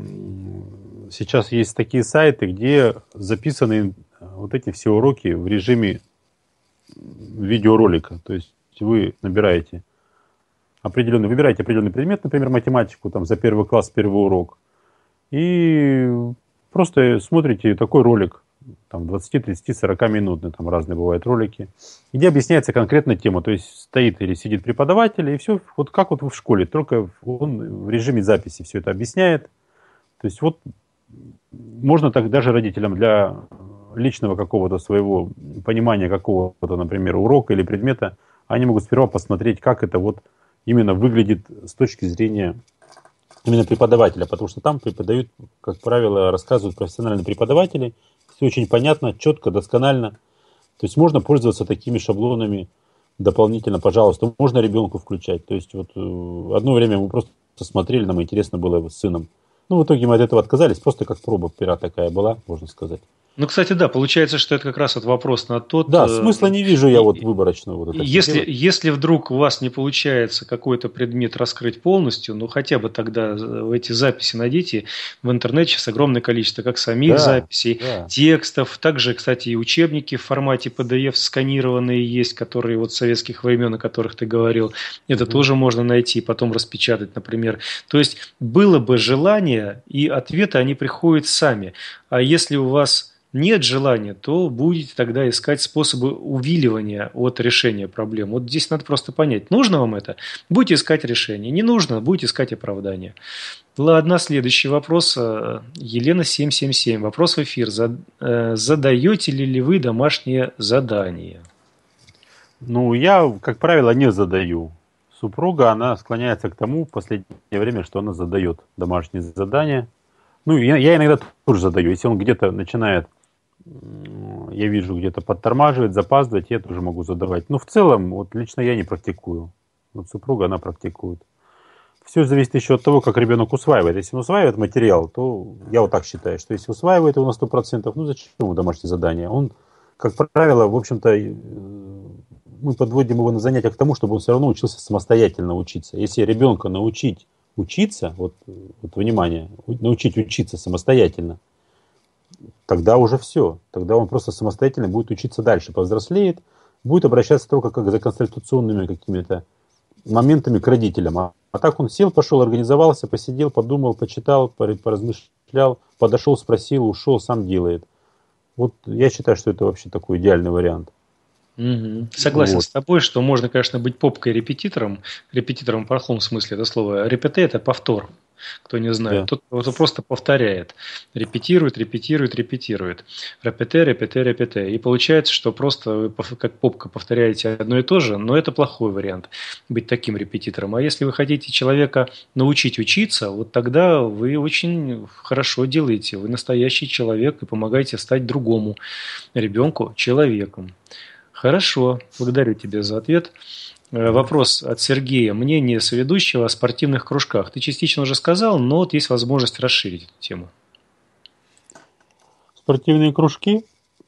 сейчас есть такие сайты, где записаны вот эти все уроки в режиме видеоролика. То есть вы набираете определенный, выбираете определенный предмет, например, математику, там за первый класс, первый урок, и просто смотрите такой ролик. Там двадцать, тридцать, сорок минутные, там разные бывают ролики, где объясняется конкретная тема, то есть стоит или сидит преподаватель, и все, вот как вот в школе, только он в режиме записи все это объясняет. То есть вот можно так даже родителям для личного какого-то своего понимания какого-то, например, урока или предмета, они могут сперва посмотреть, как это вот именно выглядит с точки зрения именно преподавателя, потому что там преподают, как правило, рассказывают профессиональные преподаватели. Все очень понятно, четко, досконально. То есть можно пользоваться такими шаблонами дополнительно, пожалуйста. Можно ребенку включать. То есть вот одно время мы просто смотрели, нам интересно было с сыном. Ну, в итоге мы от этого отказались, просто как проба пера такая была, можно сказать. Ну, кстати, да, получается, что это как раз вот вопрос на тот... Да, смысла не вижу я вот выборочно. Вот это если, если вдруг у вас не получается какой-то предмет раскрыть полностью, ну, хотя бы тогда в эти записи найдите в интернете сейчас огромное количество как самих да, записей, да. текстов, также, кстати, и учебники в формате пи ди эф сканированные есть, которые вот с советских времен, о которых ты говорил, это mm-hmm. тоже можно найти, потом распечатать, например. То есть было бы желание, и ответы, они приходят сами. А если у вас нет желания, то будете тогда искать способы увиливания от решения проблем. Вот здесь надо просто понять, нужно вам это? Будете искать решение. Не нужно, будете искать оправдание. Ладно, следующий вопрос. Елена семь семь семь. Вопрос в эфир. Задаете ли вы домашние задания? Ну, я, как правило, не задаю. Супруга, она склоняется к тому в последнее время, что она задает домашние задания. Ну, я, я иногда тоже задаю. Если он где-то начинает, я вижу, где-то подтормаживает, запаздывать, я тоже могу задавать. Но в целом, вот лично я не практикую. Вот супруга, она практикует. Все зависит еще от того, как ребенок усваивает. Если он усваивает материал, то я вот так считаю, что если усваивает его на сто процентов, ну зачем ему домашнее задание? Он, как правило, в общем-то, мы подводим его на занятиях к тому, чтобы он все равно учился самостоятельно учиться. Если ребенка научить учиться, вот, вот внимание, научить учиться самостоятельно, тогда уже все. Тогда он просто самостоятельно будет учиться дальше, повзрослеет, будет обращаться только как за консультационными какими-то моментами к родителям. А, а так он сел, пошел, организовался, посидел, подумал, почитал, поразмышлял, подошел, спросил, ушел, сам делает. Вот я считаю, что это вообще такой идеальный вариант. Угу. Согласен вот. с тобой, что можно, конечно, быть попкой-репетитором, репетитором в плохом смысле это слово. Репете – это повтор. кто не знает, Да. тот вот просто повторяет, репетирует, репетирует, репетирует, репете, репете, репете. И получается, что просто вы пов- как попка повторяете одно и то же, но это плохой вариант быть таким репетитором. А если вы хотите человека научить учиться, вот тогда вы очень хорошо делаете. Вы настоящий человек и помогаете стать другому ребенку человеком. Хорошо, благодарю тебя за ответ. Э, Вопрос от Сергея. Мнение соведущего о спортивных кружках. Ты частично уже сказал, но вот есть возможность расширить эту тему. Спортивные кружки.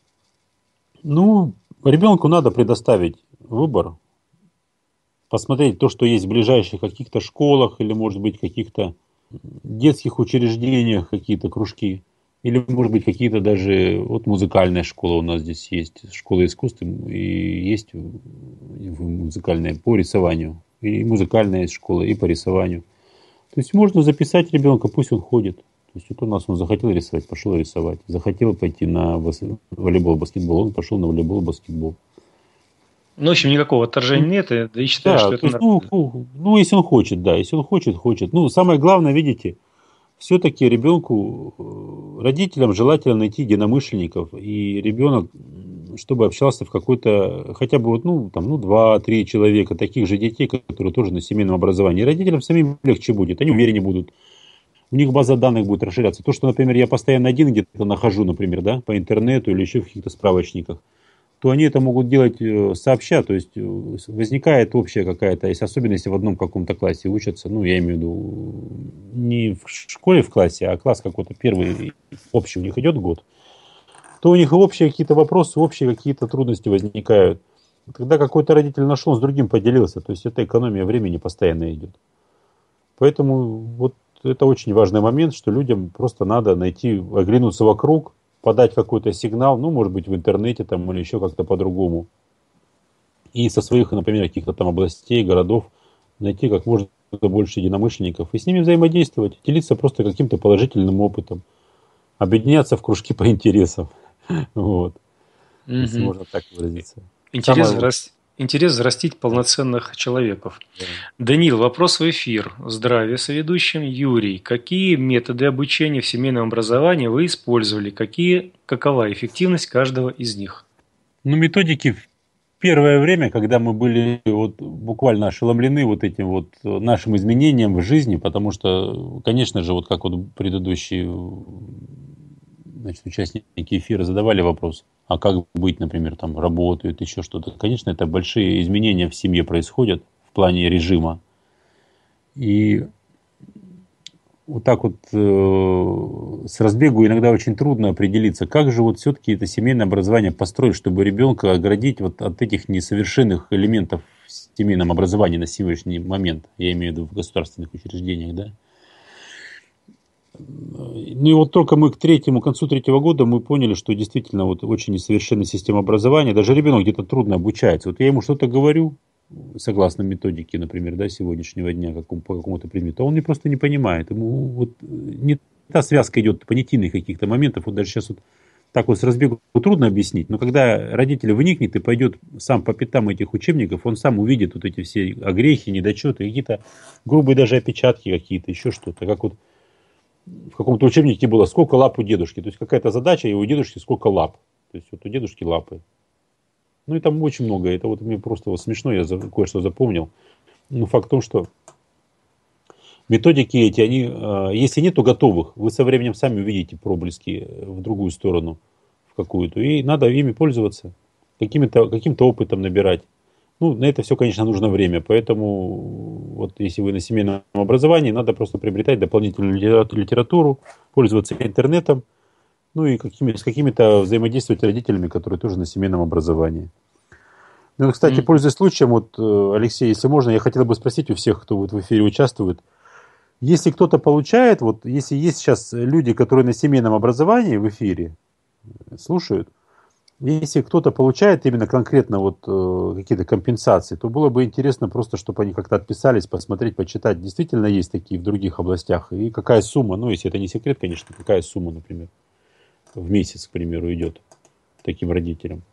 Ну, ребенку надо предоставить выбор. Посмотреть то, что есть в ближайших каких-то школах или, может быть, каких-то детских учреждениях какие-то кружки. Или, может быть, какие-то даже... Вот музыкальная школа у нас здесь есть. Школа искусств и есть музыкальная по рисованию. И музыкальная есть школа, и по рисованию. То есть можно записать ребенка, пусть он ходит. То есть вот у нас он захотел рисовать, пошел рисовать. Захотел пойти на волейбол, баскетбол, он пошел на волейбол, баскетбол. Ну, в общем, никакого отторжения нет, и да и считаю, Да, что то это есть, ну, нормально. ну, ну, если он хочет, да, если он хочет, хочет. Ну, самое главное, видите, все-таки ребенку, э, родителям желательно найти единомышленников, и ребенок, м, чтобы общался в какой-то, хотя бы вот, ну, там, ну, два-три человека, таких же детей, которые тоже на семейном образовании. И родителям самим легче будет, они увереннее будут, у них база данных будет расширяться. То, что, например, я постоянно один где-то нахожу, например, да, по интернету или еще в каких-то справочниках, то они это могут делать э, сообща, то есть э, возникает общая какая-то, если особенно если в одном каком-то классе учатся, ну, я имею в виду, не в школе в классе, а класс какой-то первый, общий у них идет год, то у них и общие какие-то вопросы, общие какие-то трудности возникают. Когда какой-то родитель нашел, он с другим поделился, то есть это экономия времени постоянно идет. Поэтому вот это очень важный момент, что людям просто надо найти, оглянуться вокруг, подать какой-то сигнал, ну, может быть, в интернете там или еще как-то по-другому. И со своих, например, каких-то там областей, городов найти как можно больше единомышленников и с ними взаимодействовать, делиться просто каким-то положительным опытом, объединяться в кружки по интересам. Вот, если Мгм. можно так выразиться. Интерес, Самое... взрас- интерес взрастить полноценных человеков. Да. Данил, вопрос в эфир. Здравия соведущим. Юрий, какие методы обучения в семейном образовании вы использовали? Какие, какова эффективность каждого из них? Ну, методики в первое время, когда мы были вот буквально ошеломлены вот этим вот нашим изменением в жизни, потому что, конечно же, вот как вот предыдущие, значит, участники эфира задавали вопрос, а как быть, например, там работают, еще что-то. Конечно, это большие изменения в семье происходят в плане режима. И вот так вот э, с разбегу иногда очень трудно определиться, как же вот все-таки это семейное образование построить, чтобы ребенка оградить вот от этих несовершенных элементов в семейном образовании на сегодняшний момент, я имею в виду в государственных учреждениях, да. Ну и вот только мы к третьему, к концу третьего года мы поняли, что действительно вот очень несовершенная система образования, даже ребенок где-то трудно обучается. Вот я ему что-то говорю, согласно методике, например, да, сегодняшнего дня какому, по какому-то предмету, а он мне просто не понимает. Ему вот не та связка идет понятийных каких-то моментов. Вот даже сейчас вот так вот с разбегу трудно объяснить, но когда родитель вникнет и пойдет сам по пятам этих учебников, он сам увидит вот эти все огрехи, недочеты, какие-то грубые даже опечатки какие-то, еще что-то. Как вот в каком-то учебнике было, сколько лап у дедушки. То есть какая-то задача, и у дедушки сколько лап. То есть вот у дедушки лапы. Ну и там очень много. Это вот мне просто вот смешно, я кое-что запомнил. Но факт в том, что методики эти, они, если нету готовых, вы со временем сами увидите проблески в другую сторону, в какую-то. И надо ими пользоваться, каким-то, каким-то опытом набирать. Ну, на это все, конечно, нужно время. Поэтому вот если вы на семейном образовании, надо просто приобретать дополнительную литературу, пользоваться интернетом, ну и какими, с какими-то взаимодействовать с родителями, которые тоже на семейном образовании. Ну, кстати, Мгм. пользуясь случаем, вот, Алексей, если можно, я хотел бы спросить у всех, кто вот в эфире участвует, если кто-то получает, вот если есть сейчас люди, которые на семейном образовании в эфире слушают, если кто-то получает именно конкретно вот э, какие-то компенсации, то было бы интересно просто, чтобы они как-то отписались, посмотреть, почитать, действительно есть такие в других областях, и какая сумма, ну, если это не секрет, конечно, какая сумма, например, в месяц, к примеру, идет таким родителям.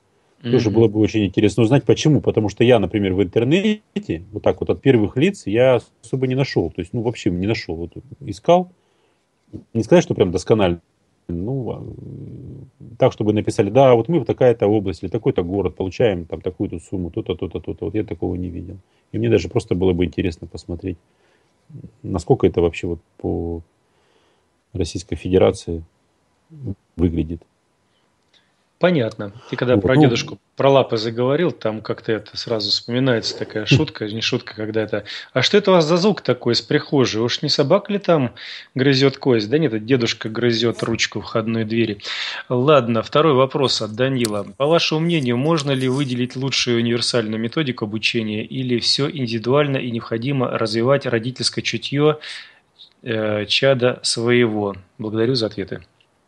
Тоже было бы очень интересно узнать, почему. Потому что я, например, в интернете, вот так вот от первых лиц, я особо не нашел. То есть, ну, вообще не нашел. Вот искал. Не сказать, что прям досконально. Ну, так, чтобы написали, да, вот мы в такая-то область или такой-то город получаем там такую-то сумму, то-то, то-то, то-то. Вот я такого не видел. И мне даже просто было бы интересно посмотреть, насколько это вообще вот по Российской Федерации выглядит. Понятно. Ты когда Вот, про ну, дедушку, про лапы заговорил, там как-то это сразу вспоминается такая шутка, не шутка, когда это... А что это у вас за звук такой из прихожей? Уж не собака ли там грызет кость? Да нет, это дедушка грызет ручку входной двери. Ладно, второй вопрос от Данила. По вашему мнению, можно ли выделить лучшую универсальную методику обучения или все индивидуально и необходимо развивать родительское чутье э, чада своего? Благодарю за ответы.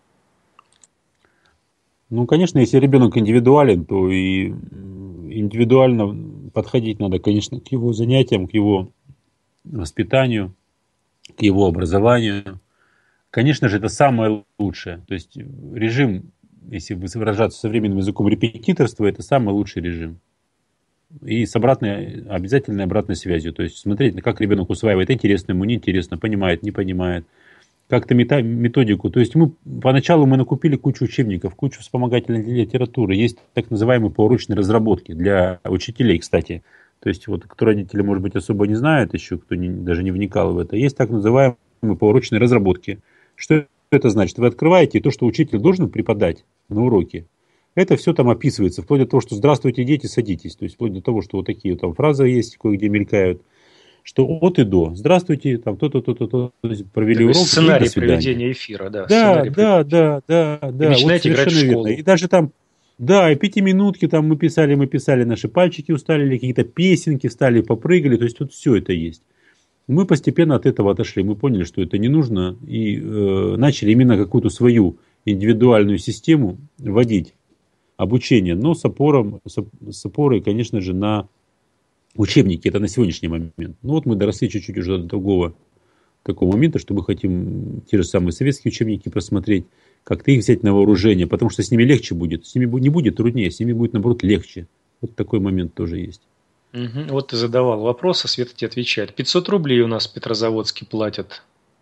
Ну, конечно, если ребенок индивидуален, то и индивидуально подходить надо, конечно, к его занятиям, к его воспитанию, к его образованию. Конечно же, это самое лучшее. То есть режим, если выражаться современным языком, репетиторства, это самый лучший режим. И с обратной, обязательной обратной связью. То есть смотреть, как ребенок усваивает, интересно ему, неинтересно, понимает, не понимает. Как-то методику. То есть мы поначалу мы накупили кучу учебников, кучу вспомогательной литературы. Есть так называемые поурочные разработки для учителей, кстати. То есть вот кто родители, может быть, особо не знают еще, кто не, даже не вникал в это. Есть так называемые поурочные разработки. Что это значит? Вы открываете, и то, что учитель должен преподать на уроке, это все там описывается. Вплоть до того, что «здравствуйте, дети, садитесь». То есть вплоть до того, что вот такие вот там фразы есть, кое-где мелькают. Что от и до. Здравствуйте, там то-то, то-то, то-то, провели урок. Сценарий проведения эфира, да. Да, да, да, да, да. И начинаете вот играть в школу. Верно. И даже там, да, и пятиминутки там мы писали, мы писали, наши пальчики устали, какие-то песенки стали, попрыгали. То есть тут все это есть. Мы постепенно от этого отошли. Мы поняли, что это не нужно. И э, начали именно какую-то свою индивидуальную систему вводить. Обучение, но с, опором, с опорой, конечно же, на учебники. Это на сегодняшний момент. Ну вот мы доросли чуть-чуть уже до другого такого момента, что мы хотим те же самые советские учебники просмотреть, как-то их взять на вооружение, потому что с ними легче будет. С ними не будет труднее, с ними будет, наоборот, легче. Вот такой момент тоже есть. Угу. Вот ты задавал вопрос, а Света тебе отвечает. пятьсот рублей у нас в Петрозаводске платят.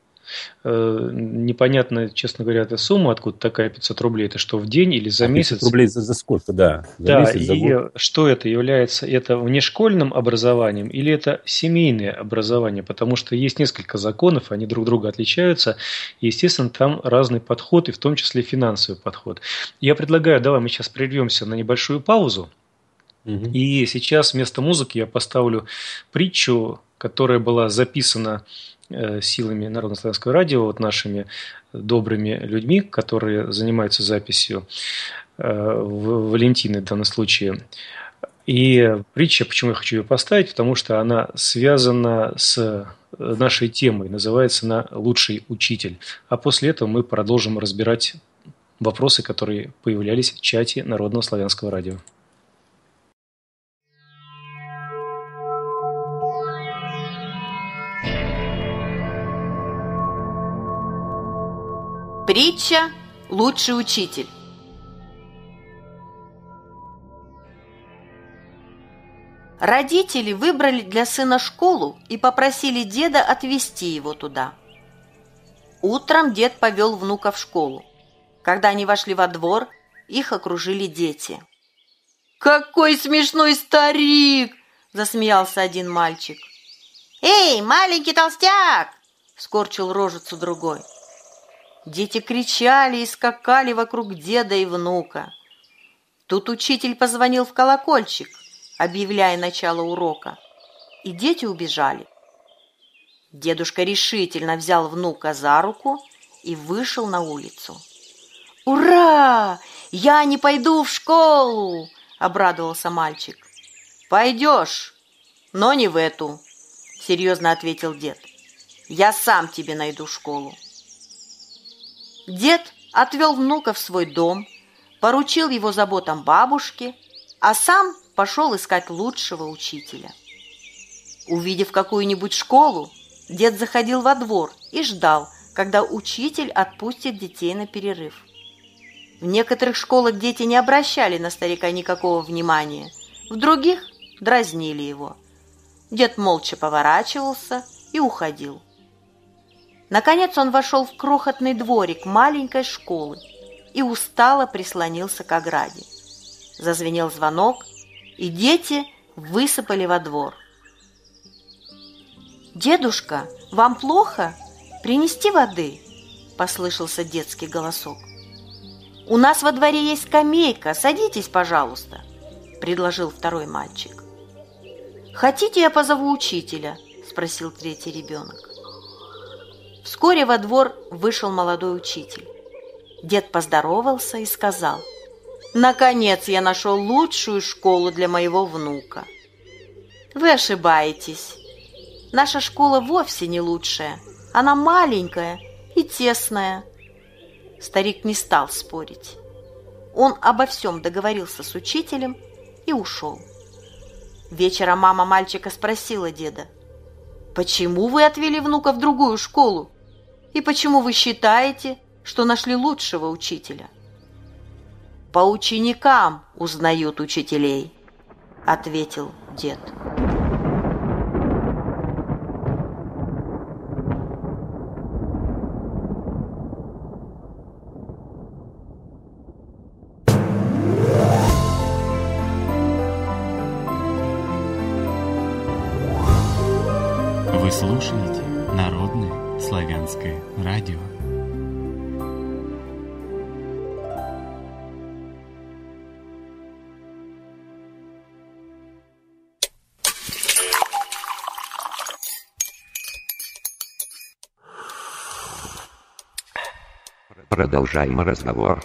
Э, непонятно, честно говоря, эта сумма, откуда такая пятьсот рублей, это что, в день или за а месяц? пятьсот рублей за, за сколько, да. За да, месяц, за и год. что это является? Это внешкольным образованием или это семейное образование? Потому что есть несколько законов, они друг друга отличаются, и, естественно, там разный подход, и в том числе финансовый подход. Я предлагаю, давай мы сейчас прервемся на небольшую паузу, угу. И сейчас вместо музыки я поставлю притчу, которая была записана силами Народно-славянского радио, вот нашими добрыми людьми, которые занимаются записью, Валентины в данном случае. И притча, почему я хочу ее поставить, потому что она связана с нашей темой, называется она «Лучший учитель». А после этого мы продолжим разбирать вопросы, которые появлялись в чате Народного славянского радио. Притча «Лучший учитель». Родители выбрали для сына школу и попросили деда отвезти его туда. Утром дед повел внука в школу. Когда они вошли во двор, их окружили дети. «Какой смешной старик!» – засмеялся один мальчик. «Эй, маленький толстяк!» – скорчил рожицу другой. Дети кричали и скакали вокруг деда и внука. Тут учитель позвонил в колокольчик, объявляя начало урока, и дети убежали. Дедушка решительно взял внука за руку и вышел на улицу. «Ура! Я не пойду в школу!» – обрадовался мальчик. «Пойдешь, но не в эту», – серьезно ответил дед. «Я сам тебе найду школу». Дед отвел внука в свой дом, поручил его заботам бабушки, а сам пошел искать лучшего учителя. Увидев какую-нибудь школу, дед заходил во двор и ждал, когда учитель отпустит детей на перерыв. В некоторых школах дети не обращали на старика никакого внимания, в других дразнили его. Дед молча поворачивался и уходил. Наконец он вошел в крохотный дворик маленькой школы и устало прислонился к ограде. Зазвенел звонок, и дети высыпали во двор. «Дедушка, вам плохо? Принести воды?» – послышался детский голосок. «У нас во дворе есть скамейка, садитесь, пожалуйста», – предложил второй мальчик. «Хотите, я позову учителя?» – спросил третий ребенок. Вскоре во двор вышел молодой учитель. Дед поздоровался и сказал: «Наконец я нашел лучшую школу для моего внука». «Вы ошибаетесь. Наша школа вовсе не лучшая. Она маленькая и тесная». Старик не стал спорить. Он обо всем договорился с учителем и ушел. Вечером мама мальчика спросила деда: «Почему вы отвели внука в другую школу? И почему вы считаете, что нашли лучшего учителя?» «По ученикам узнают учителей», — ответил дед. Вы слушаете Народное славянское радио. Продолжаем разговор.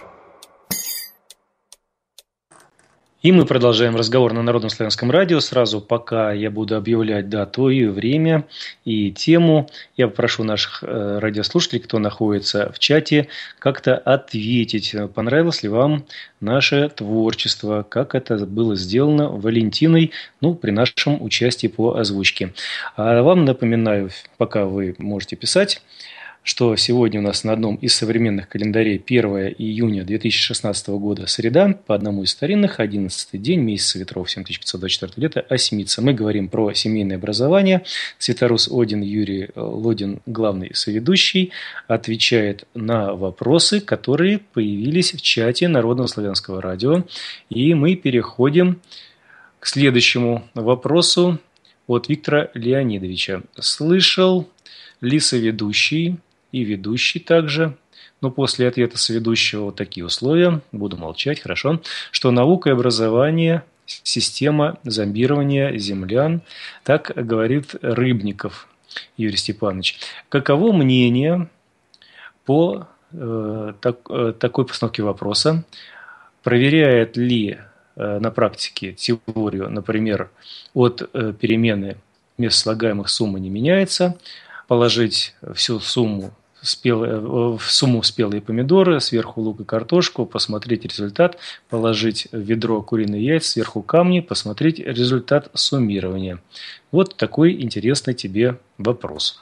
И мы продолжаем разговор на Народном славянском радио. Сразу, пока я буду объявлять дату и время, и тему, я попрошу наших э, радиослушателей, кто находится в чате, как-то ответить, понравилось ли вам наше творчество, как это было сделано Валентиной, ну, при нашем участии по озвучке. А вам напоминаю, пока вы можете писать, что сегодня у нас на одном из современных календарей первое июня две тысячи шестнадцатого года, среда, по одному из старинных, одиннадцатый день месяца ветров семь тысяч пятьсот двадцать четвёртого лета, осьмица. Мы говорим про семейное образование. Цветорус Один Юрий Лодин, главный соведущий, отвечает на вопросы, которые появились в чате Народного славянского радио. И мы переходим к следующему вопросу от Виктора Леонидовича. Слышал ли соведущий и ведущий также, но после ответа соведущего вот такие условия, буду молчать, хорошо, что наука и образование, система зомбирования землян, так говорит Рыбников Юрий Степанович. Каково мнение по э, так, э, такой постановке вопроса? Проверяет ли э, на практике теорию, например, от э, перемены мест слагаемых сумма не меняется, положить всю сумму, спелые, в сумму спелые помидоры, сверху лук и картошку, посмотреть результат, положить в ведро куриные яйца, сверху камни, посмотреть результат суммирования. Вот такой интересный тебе вопрос.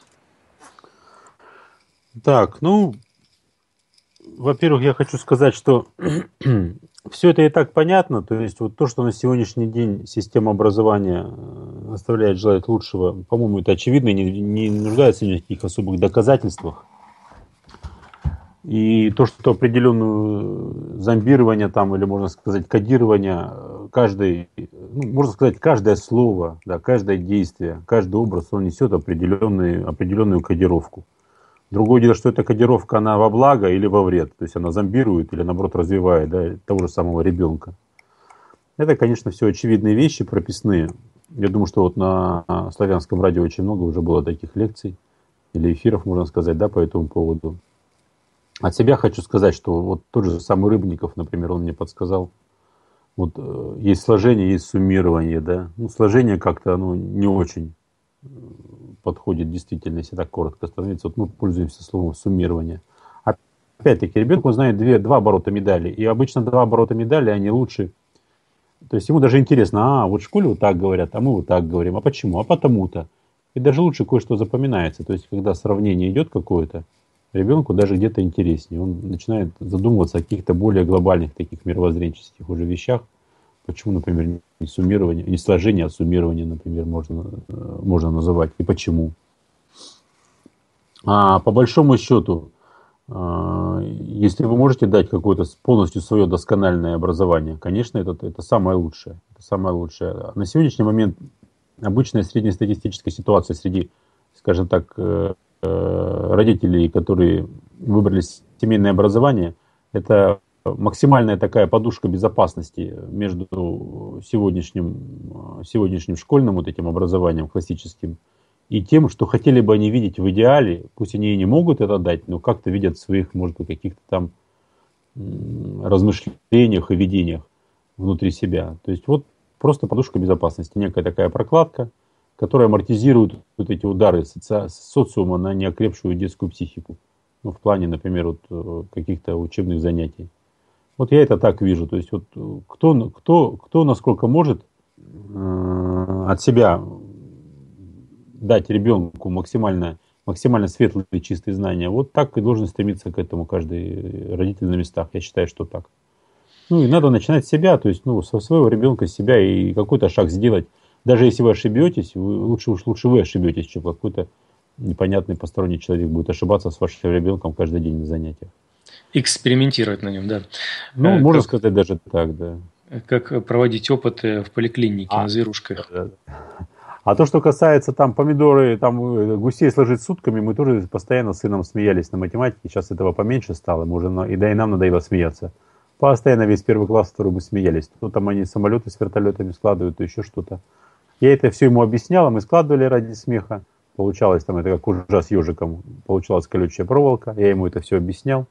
Так, ну, во-первых, я хочу сказать, что все это и так понятно. То есть вот то, что на сегодняшний день система образования оставляет желать лучшего, по-моему, это очевидно, не, не нуждается в никаких особых доказательствах. И то, что определенное зомбирование там, или можно сказать кодирование, каждый, ну, можно сказать, каждое слово, да, каждое действие, каждый образ, он несет определенную, определенную кодировку. Другое дело, что эта кодировка, она во благо или во вред. То есть она зомбирует или, наоборот, развивает, да, того же самого ребенка. Это, конечно, все очевидные вещи, прописные. Я думаю, что вот на славянском радио очень много уже было таких лекций или эфиров, можно сказать, да, по этому поводу. От себя хочу сказать, что вот тот же самый Рыбников, например, он мне подсказал. Вот э, есть сложение, есть суммирование, да. Ну, сложение как-то, оно не очень подходит действительно, если так коротко становится. Вот мы пользуемся словом суммирование. Опять-таки, ребенок, он знает две, два оборота медали. И обычно два оборота медали, они лучше. То есть ему даже интересно, а вот в школе вот так говорят, а мы вот так говорим. А почему? А потому-то. И даже лучше кое-что запоминается. То есть, когда сравнение идет какое-то, ребенку даже где-то интереснее. Он начинает задумываться о каких-то более глобальных таких мировоззренческих уже вещах. Почему, например, не суммирование, не сложение, а суммирование, например, можно, можно называть. И почему. А по большому счету, если вы можете дать какое-то полностью свое доскональное образование, конечно, это, это самое лучшее. Это самое лучшее. На сегодняшний момент обычная среднестатистическая ситуация среди, скажем так, родителей, которые выбрали семейное образование, это максимальная такая подушка безопасности между сегодняшним, сегодняшним школьным вот этим образованием классическим и тем, что хотели бы они видеть в идеале, пусть они и не могут это дать, но как-то видят в своих, может быть, каких-то там размышлениях и видениях внутри себя. То есть вот просто подушка безопасности, некая такая прокладка, которая амортизирует вот эти удары соци- социума на неокрепшую детскую психику. Ну, в плане, например, вот каких-то учебных занятий. Вот я это так вижу. То есть вот кто, кто, кто насколько может э, от себя дать ребенку максимально, максимально светлые и чистые знания, вот так и должен стремиться к этому каждый родитель на местах. Я считаю, что так. Ну и надо начинать с себя, то есть ну, со своего ребенка, с себя и какой-то шаг сделать. Даже если вы ошибетесь, вы, лучше уж лучше вы ошибетесь, чем какой-то непонятный посторонний человек будет ошибаться с вашим ребенком каждый день на занятиях. Экспериментировать на нем, да. Ну, а, можно как, сказать даже так, да. Как проводить опыты в поликлинике а, на зверушках. Да. А то, что касается там помидоры, там гусей сложить сутками, мы тоже постоянно с сыном смеялись на математике. Сейчас этого поменьше стало, мы уже, и да и нам надоело смеяться. Постоянно весь первый класс, второй мы смеялись. То там они самолеты с вертолетами складывают, то еще что-то. Я это все ему объяснял, мы складывали ради смеха. Получалось там, это как ужа с ежиком, получалась колючая проволока. Я ему это все объяснял.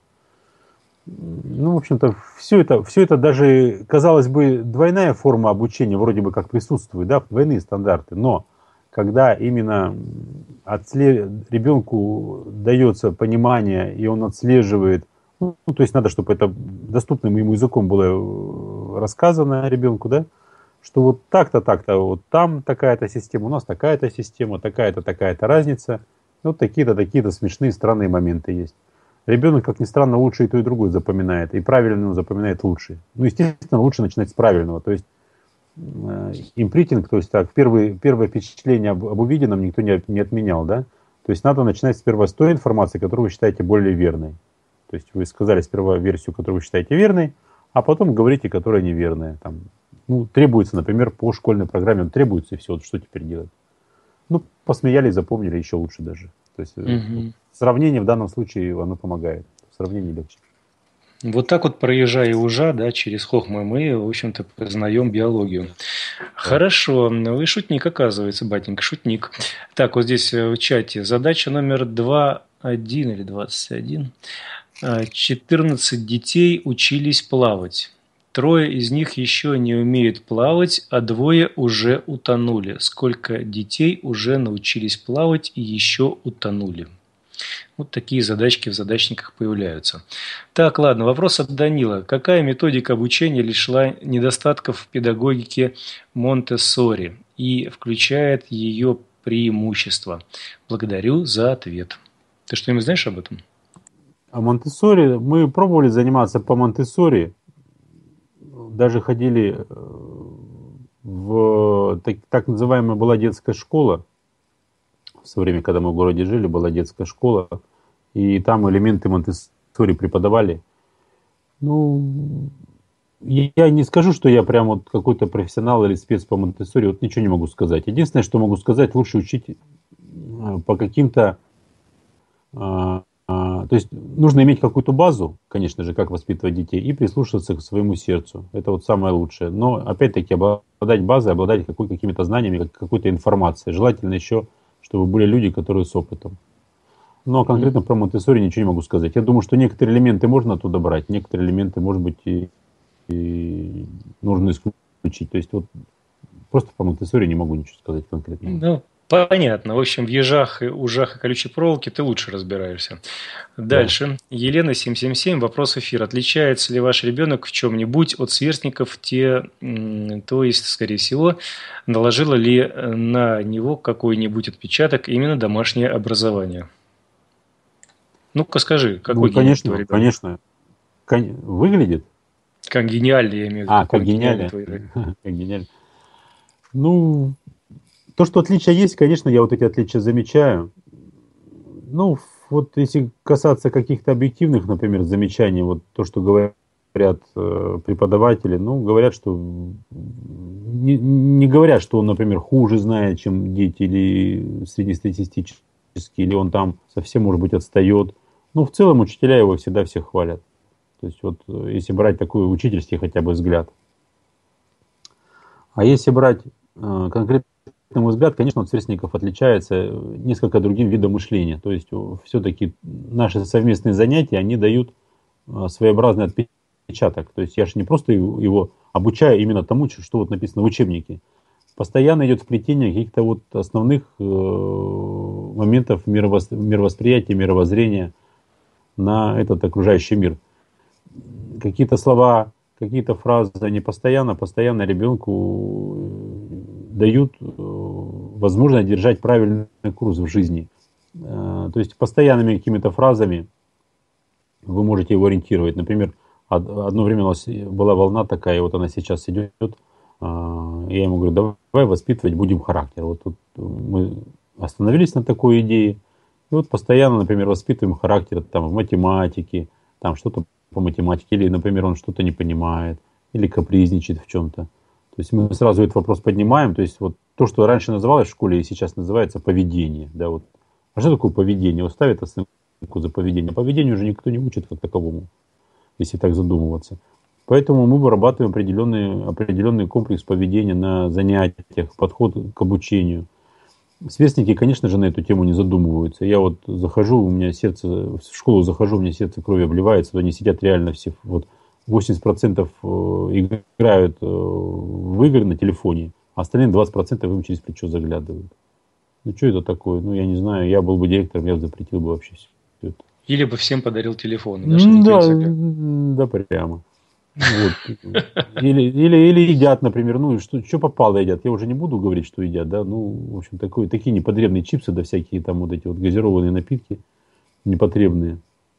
Ну, в общем-то, все это, все это даже, казалось бы, двойная форма обучения вроде бы как присутствует, да, двойные стандарты. Но когда именно отслед... ребенку дается понимание, и он отслеживает, ну, то есть надо, чтобы это доступным ему языком было рассказано ребенку, да, что вот так-то, так-то, вот там такая-то система, у нас такая-то система, такая-то, такая-то разница. Вот такие-то, такие-то смешные, странные моменты есть. Ребенок, как ни странно, лучше и то, и другое запоминает. И правильно он запоминает лучше. Ну, естественно, лучше начинать с правильного. То есть э, импритинг, то есть так, первые, первое впечатление об, об увиденном никто не, не отменял, да? То есть надо начинать сперва с той информации, которую вы считаете более верной. То есть вы сказали сперва версию, которую вы считаете верной, а потом говорите, которая неверная. Там, ну, требуется, например, по школьной программе, он требуется, и все, вот что теперь делать? Ну, посмеялись, запомнили, еще лучше даже. То есть угу. Сравнение в данном случае, оно помогает. Сравнение легче. Вот так вот, проезжая ужа, да, через хохмы, мы, в общем-то, познаем биологию. Да. Хорошо. Вы шутник, оказывается, батенька, шутник. Так, вот здесь в чате задача номер два один или двадцать один. четырнадцать детей учились плавать. Трое из них еще не умеют плавать, а двое уже утонули. Сколько детей уже научились плавать и еще утонули? Вот такие задачки в задачниках появляются. Так, ладно, вопрос от Данила. Какая методика обучения лишила недостатков в педагогике Монтессори и включает ее преимущества? Благодарю за ответ. Ты что-нибудь знаешь об этом? А Монтессори, мы пробовали заниматься по Монтессори. Даже ходили в так, так называемая была детская школа. В свое время, когда мы в городе жили, была детская школа. И там элементы Монтессори преподавали. Ну, я не скажу, что я прям вот какой-то профессионал или спец по Монтессори. Вот ничего не могу сказать. Единственное, что могу сказать, лучше учить по каким-то... То есть нужно иметь какую-то базу, конечно же, как воспитывать детей, и прислушиваться к своему сердцу. Это вот самое лучшее. Но, опять-таки, обладать базой, обладать какой- какими-то знаниями, какой-то информацией. Желательно еще, чтобы были люди, которые с опытом. Но конкретно про Монтессори ничего не могу сказать. Я думаю, что некоторые элементы можно оттуда брать, некоторые элементы, может быть, и, и нужно исключить. То есть вот просто по Монтессори не могу ничего сказать конкретно. Да. Понятно. В общем, в ежах, ужах и колючей проволоке ты лучше разбираешься. Дальше. Да. Елена семь семь семь. Вопрос эфир. Отличается ли ваш ребенок в чем-нибудь от сверстников? Те, то есть, скорее всего, наложило ли на него какой-нибудь отпечаток именно домашнее образование? Ну-ка скажи, какой Ну, гений конечно, твой ребенок? конечно. Кон- Выглядит? Как гениальный, я имею в виду, А, какой как гениальный гениально. твой ребенок. Как гениально. Ну, то, что отличия есть, конечно, я вот эти отличия замечаю. Ну, вот если касаться каких-то объективных, например, замечаний, вот то, что говорят э, преподаватели, ну, говорят, что не, не говорят, что он, например, хуже знает, чем дети, или среднестатистический, или он там совсем, может быть, отстает. Ну, в целом, учителя его всегда все хвалят. То есть, вот, если брать такой учительский хотя бы взгляд. А если брать э, конкретно, на мой взгляд, конечно, от сверстников отличается несколько другим видом мышления. То есть, все-таки наши совместные занятия, они дают своеобразный отпечаток. То есть, я же не просто его обучаю именно тому, что вот написано в учебнике. Постоянно идет вплетение каких-то вот основных э, моментов мировос, мировосприятия, мировоззрения на этот окружающий мир. Какие-то слова, какие-то фразы, они постоянно, постоянно ребенку дают возможность держать правильный курс в жизни. То есть постоянными какими-то фразами вы можете его ориентировать. Например, одно время у нас была волна такая, и вот она сейчас идет. Я ему говорю, давай воспитывать будем характер. Вот тут мы остановились на такой идее. И вот постоянно, например, воспитываем характер там, в математике, там что-то по математике, или, например, он что-то не понимает, или капризничает в чем-то. То есть мы сразу этот вопрос поднимаем. То есть вот то, что раньше называлось в школе, и сейчас называется поведение. Да, вот. А что такое поведение? Вот ставят оценку за поведение. А поведению уже никто не учит как таковому, если так задумываться. Поэтому мы вырабатываем определенный, определенный комплекс поведения на занятиях, подход к обучению. Сверстники, конечно же, на эту тему не задумываются. Я вот захожу, у меня сердце, в школу захожу, у меня сердце кровью обливается, они сидят реально все, вот восемьдесят процентов играют в игры на телефоне, а остальные двадцать процентов им через плечо заглядывают. Ну, что это такое? Ну, я не знаю, я был бы директором, я бы запретил бы вообще все это. Или бы всем подарил телефоны, да, да, да, прямо. Вот. Или, или, или едят, например, ну, что, что попало едят. Я уже не буду говорить, что едят, да, ну, в общем, такое, такие непотребные чипсы, да, всякие там вот эти вот газированные напитки непотребные.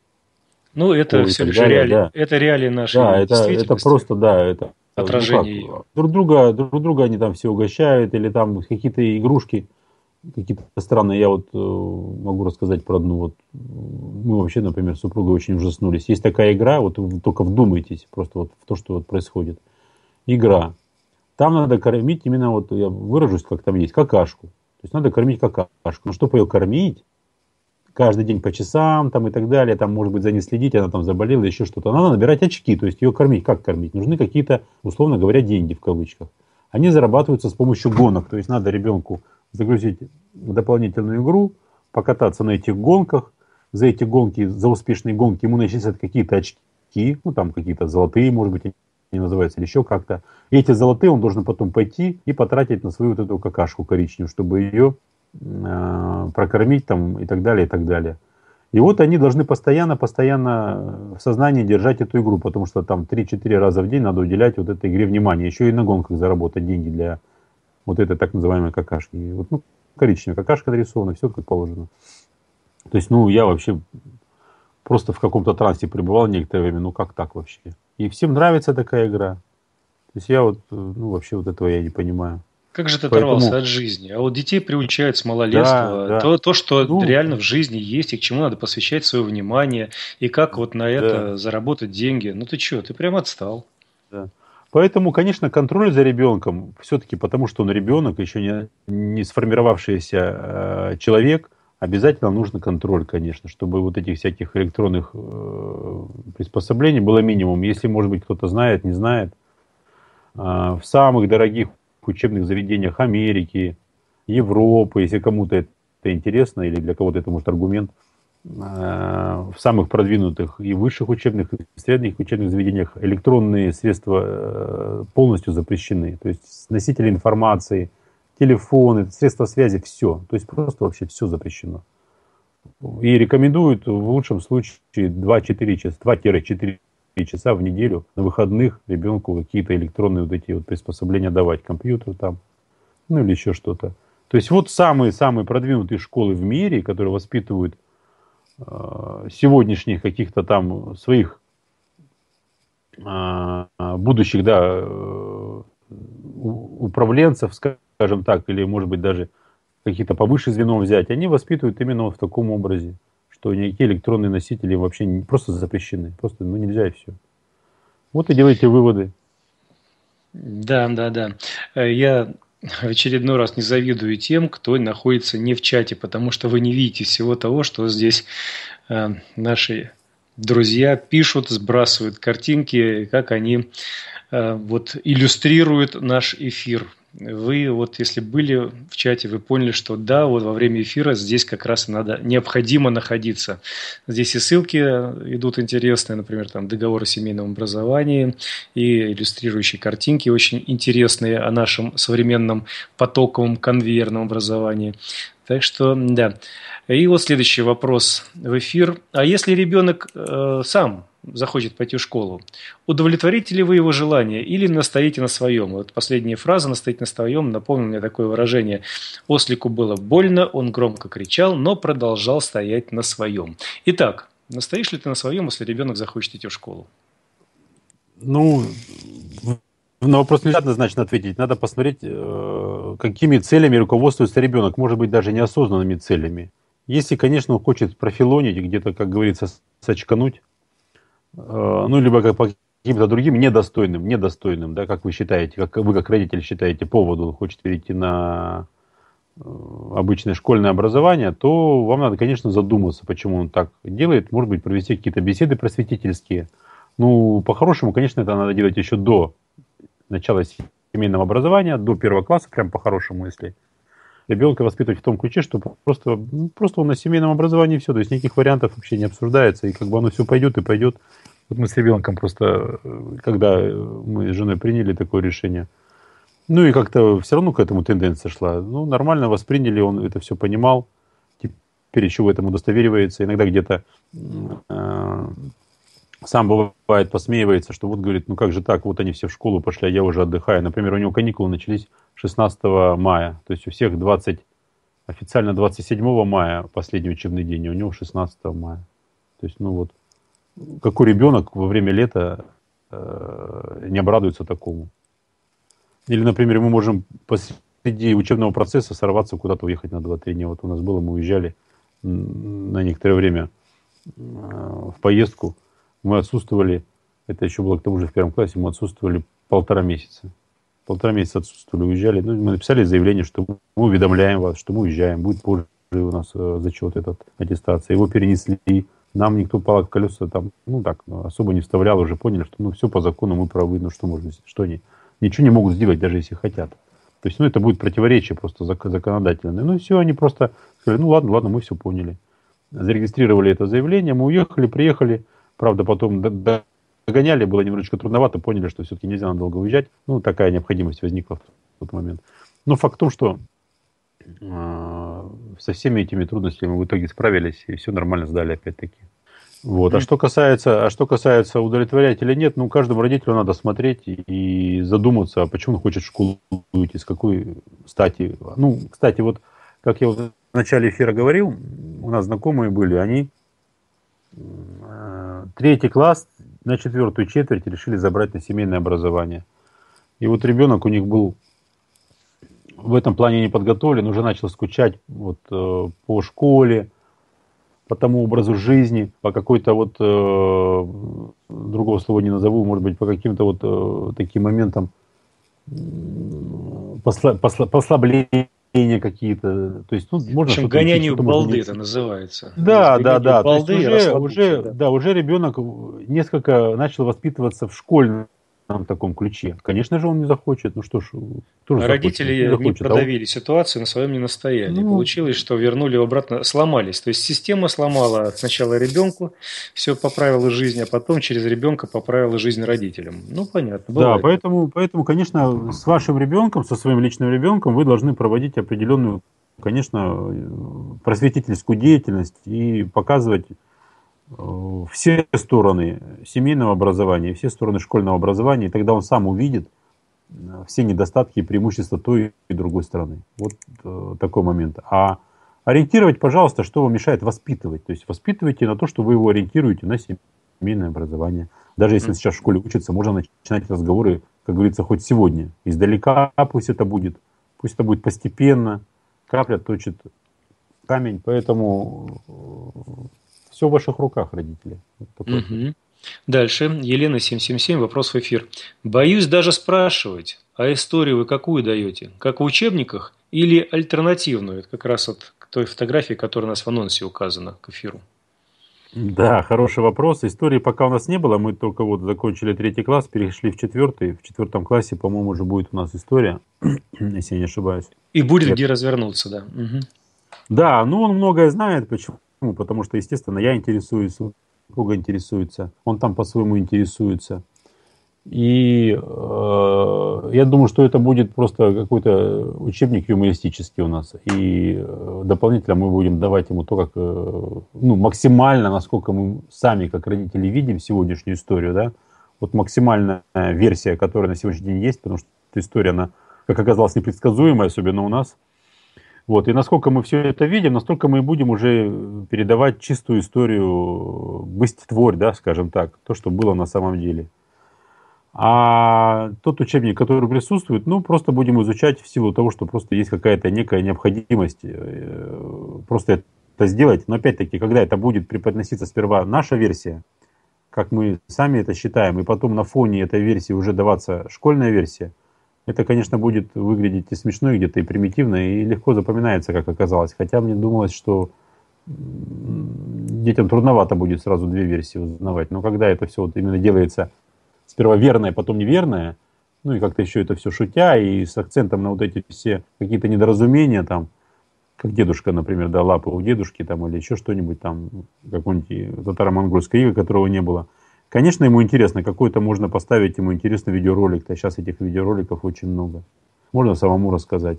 Ну, это Ой, все лишь далее, реалии, да. это реалии нашей да, это, это просто, да, это отражение. Ну, друг друга, друг друга они там все угощают, или там какие-то игрушки, какие-то странные. Я вот э, могу рассказать про одну. Вот мы вообще, например, с супругой очень ужаснулись. Есть такая игра, вот вы только вдумайтесь просто вот в то, что вот происходит. Игра. Там надо кормить именно, вот я выражусь, как там есть, какашку. То есть надо кормить какашку. Но чтобы ее кормить, каждый день по часам там и так далее, там, может быть, за ней следить, она там заболела, еще что-то. Надо набирать очки, то есть ее кормить. Как кормить? Нужны какие-то, условно говоря, деньги в кавычках. Они зарабатываются с помощью гонок. То есть надо ребенку загрузить дополнительную игру, покататься на этих гонках. За эти гонки, за успешные гонки ему начислят какие-то очки, ну там какие-то золотые, может быть, они называются, или еще как-то. И эти золотые он должен потом пойти и потратить на свою вот эту какашку коричневую, чтобы ее э, прокормить там и так далее, и так далее. И вот они должны постоянно, постоянно в сознании держать эту игру, потому что там три-четыре раза в день надо уделять вот этой игре внимание. Еще и на гонках заработать деньги для вот этой так называемой какашки. И вот, ну, коричневая какашка нарисована, все как положено. То есть, ну, я вообще просто в каком-то трансе пребывал некоторое время, ну, как так вообще? И всем нравится такая игра. То есть, я вот, ну, вообще вот этого я не понимаю. Как же ты Поэтому... оторвался от жизни? А вот детей приучают с малолетства. Да, да. То, то, что ну, реально в жизни есть, и к чему надо посвящать свое внимание, и как вот на это да. заработать деньги. Ну, ты что, ты прям отстал. Да. Поэтому, конечно, контроль за ребенком, все-таки потому, что он ребенок, еще не, не сформировавшийся э, человек, обязательно нужен контроль, конечно, чтобы вот этих всяких электронных э, приспособлений было минимум. Если, может быть, кто-то знает, не знает, э, в самых дорогих учебных заведениях Америки, Европы, если кому-то это интересно, или для кого-то это может аргумент, э, в самых продвинутых и высших учебных, и средних учебных заведениях электронные средства э, полностью запрещены. То есть носители информации, телефоны, средства связи, все. То есть просто вообще все запрещено. И рекомендуют в лучшем случае два-четыре часа, два-четыре часа в неделю на выходных ребенку какие-то электронные вот эти вот приспособления давать, компьютер там, ну или еще что-то. То есть вот самые-самые продвинутые школы в мире, которые воспитывают сегодняшних каких-то там своих будущих, да, управленцев, скажем так, или, может быть, даже каких-то повыше звено взять, они воспитывают именно вот в таком образе, что никакие электронные носители вообще не, просто запрещены. Просто, ну, нельзя и все. Вот и делайте выводы. Да, да, да. Я в очередной раз не завидую тем, кто находится не в чате, потому что вы не видите всего того, что здесь э, наши друзья пишут, сбрасывают картинки, как они э, вот иллюстрируют наш эфир. Вы вот, если были в чате, вы поняли, что да, вот во время эфира здесь как раз надо, необходимо находиться. Здесь и ссылки идут интересные, например, там договор о семейном образовании и иллюстрирующие картинки очень интересные о нашем современном потоковом конвейерном образовании. Так что, да. И вот следующий вопрос в эфир. А если ребенок э, сам захочет пойти в школу, удовлетворите ли вы его желание или настоите на своем? Вот последняя фраза «настоите на своем» напомнила мне такое выражение. Ослику было больно, он громко кричал, но продолжал стоять на своем. Итак, настоишь ли ты на своем, если ребенок захочет идти в школу? Ну, на вопрос нельзя однозначно ответить. Надо посмотреть, какими целями руководствуется ребенок. Может быть, даже неосознанными целями. Если, конечно, он хочет профилонить, где-то, как говорится, сочкануть, ну, либо как по каким-то другим недостойным, недостойным, да, как вы считаете, как вы как родитель считаете, поводу хочет перейти на обычное школьное образование, то вам надо, конечно, задуматься, почему он так делает. Может быть, провести какие-то беседы просветительские. Ну, по-хорошему, конечно, это надо делать еще до начала семейного образования, до первого класса, прям по-хорошему, если ребенка воспитывать в том ключе, что просто, ну, просто он на семейном образовании все, то есть никаких вариантов вообще не обсуждается, и как бы оно все пойдет и пойдет. Вот мы с ребенком просто, когда мы с женой приняли такое решение, ну и как-то все равно к этому тенденция шла. Ну, нормально восприняли, он это все понимал, теперь еще в этом удостоверивается, иногда где-то э, сам бывает посмеивается, что вот говорит, ну как же так, вот они все в школу пошли, а я уже отдыхаю. Например, у него каникулы начались шестнадцатого мая, то есть у всех двадцать, официально двадцать седьмого мая последний учебный день, а у него шестнадцатого мая. То есть, ну вот, какой ребенок во время лета э, не обрадуется такому? Или, например, мы можем посреди учебного процесса сорваться, куда-то уехать на два-три дня. Вот у нас было, мы уезжали на некоторое время э, в поездку, мы отсутствовали, это еще было к тому же в первом классе, мы отсутствовали полтора месяца. Полтора месяца отсутствовали, уезжали. Ну, мы написали заявление, что мы уведомляем вас, что мы уезжаем, будет позже у нас э, зачет этот, аттестация. Его перенесли. Нам никто палок в колеса там, ну так, особо не вставлял, уже поняли, что ну все по закону, мы правы, ну что можно, что они ничего не могут сделать, даже если хотят. То есть, ну это будет противоречие просто законодательное. Ну и все, они просто сказали, ну ладно, ладно, мы все поняли. Зарегистрировали это заявление, мы уехали, приехали, правда потом догоняли, было немножечко трудновато, поняли, что все-таки нельзя надолго уезжать. Ну такая необходимость возникла в тот момент. Но факт в том, что со всеми этими трудностями мы в итоге справились и все нормально сдали опять-таки. Вот. А что касается, а что касается удовлетворять или нет, ну каждому родителю надо смотреть и задуматься, а почему он хочет в школу идти, с какой стати. Ну, кстати, вот как я вот в начале эфира говорил, у нас знакомые были, они э, третий класс на четвертую четверть решили забрать на семейное образование. И вот ребенок у них был в этом плане не подготовлен, уже начал скучать вот, э, по школе, по тому образу жизни, по какой-то вот, э, другого слова не назову, может быть, по каким-то вот э, таким моментам посла, посла, послабления какие-то. То есть, ну, можно в общем, гонянию балды это называется. Да, да, да. Балды, то есть уже, уже, да. Да, уже ребенок несколько начал воспитываться в школьном в таком ключе. Конечно же, он не захочет. Ну что ж, тоже родители не, захочет, не продавили а ситуацию, на своем не настояли. Ну, получилось, что вернули его обратно, сломались. То есть система сломала сначала ребенку все по правилам жизни, а потом через ребенка поправила жизнь родителям. Ну, понятно. Бывает. Да, поэтому, поэтому, конечно, с вашим ребенком, со своим личным ребенком вы должны проводить определенную, конечно, просветительскую деятельность и показывать все стороны семейного образования, все стороны школьного образования, и тогда он сам увидит все недостатки и преимущества той и другой стороны. Вот э, такой момент. А Ориентировать, пожалуйста, что вам мешает воспитывать. То есть воспитывайте на то, что вы его ориентируете на семейное образование. Даже если он сейчас в школе учится, можно начинать разговоры, как говорится, хоть сегодня. Издалека пусть это будет. Пусть это будет постепенно. Капля точит камень. Поэтому все в ваших руках, родители. Вот такой. Угу. Дальше. Елена семь семь семь. Вопрос в эфир. Боюсь даже спрашивать, а историю вы какую даете? Как в учебниках или альтернативную? Это как раз вот к той фотографии, которая у нас в анонсе указана к эфиру. Да, хороший вопрос. Истории пока у нас не было. Мы только вот закончили третий класс, перешли в четвертый. В четвертом классе, по-моему, уже будет у нас история, если я не ошибаюсь. И будет где развернуться, да. Угу. Да, ну он многое знает. Почему? Потому что, естественно, я интересуюсь, супруга интересуется, он там по-своему интересуется. И э, я думаю, что это будет просто какой-то учебник юмористический у нас. И э, дополнительно мы будем давать ему то, как э, ну, максимально, насколько мы сами, как родители, видим сегодняшнюю историю, да, вот максимальная версия, которая на сегодняшний день есть, потому что история, она, как оказалось, непредсказуемая, особенно у нас. Вот, и насколько мы все это видим, настолько мы будем уже передавать чистую историю, быститворь, да, скажем так, то, что было на самом деле. А тот учебник, который присутствует, ну, просто будем изучать в силу того, что просто есть какая-то некая необходимость просто это сделать. Но опять-таки, когда это будет преподноситься сперва наша версия, как мы сами это считаем, и потом на фоне этой версии уже даваться школьная версия, это, конечно, будет выглядеть и смешно, и где-то и примитивно, и легко запоминается, как оказалось. Хотя мне думалось, что детям трудновато будет сразу две версии узнавать. Но когда это все вот именно делается сперва верное, потом неверное, ну и как-то еще это все шутя, и с акцентом на вот эти все какие-то недоразумения, там, как дедушка, например, да, лапы у дедушки, там, или еще что-нибудь там, какое-нибудь татаро-монгольское иго, которого не было. Конечно, ему интересно, какой-то можно поставить ему интересный видеоролик, а сейчас этих видеороликов очень много. Можно самому рассказать.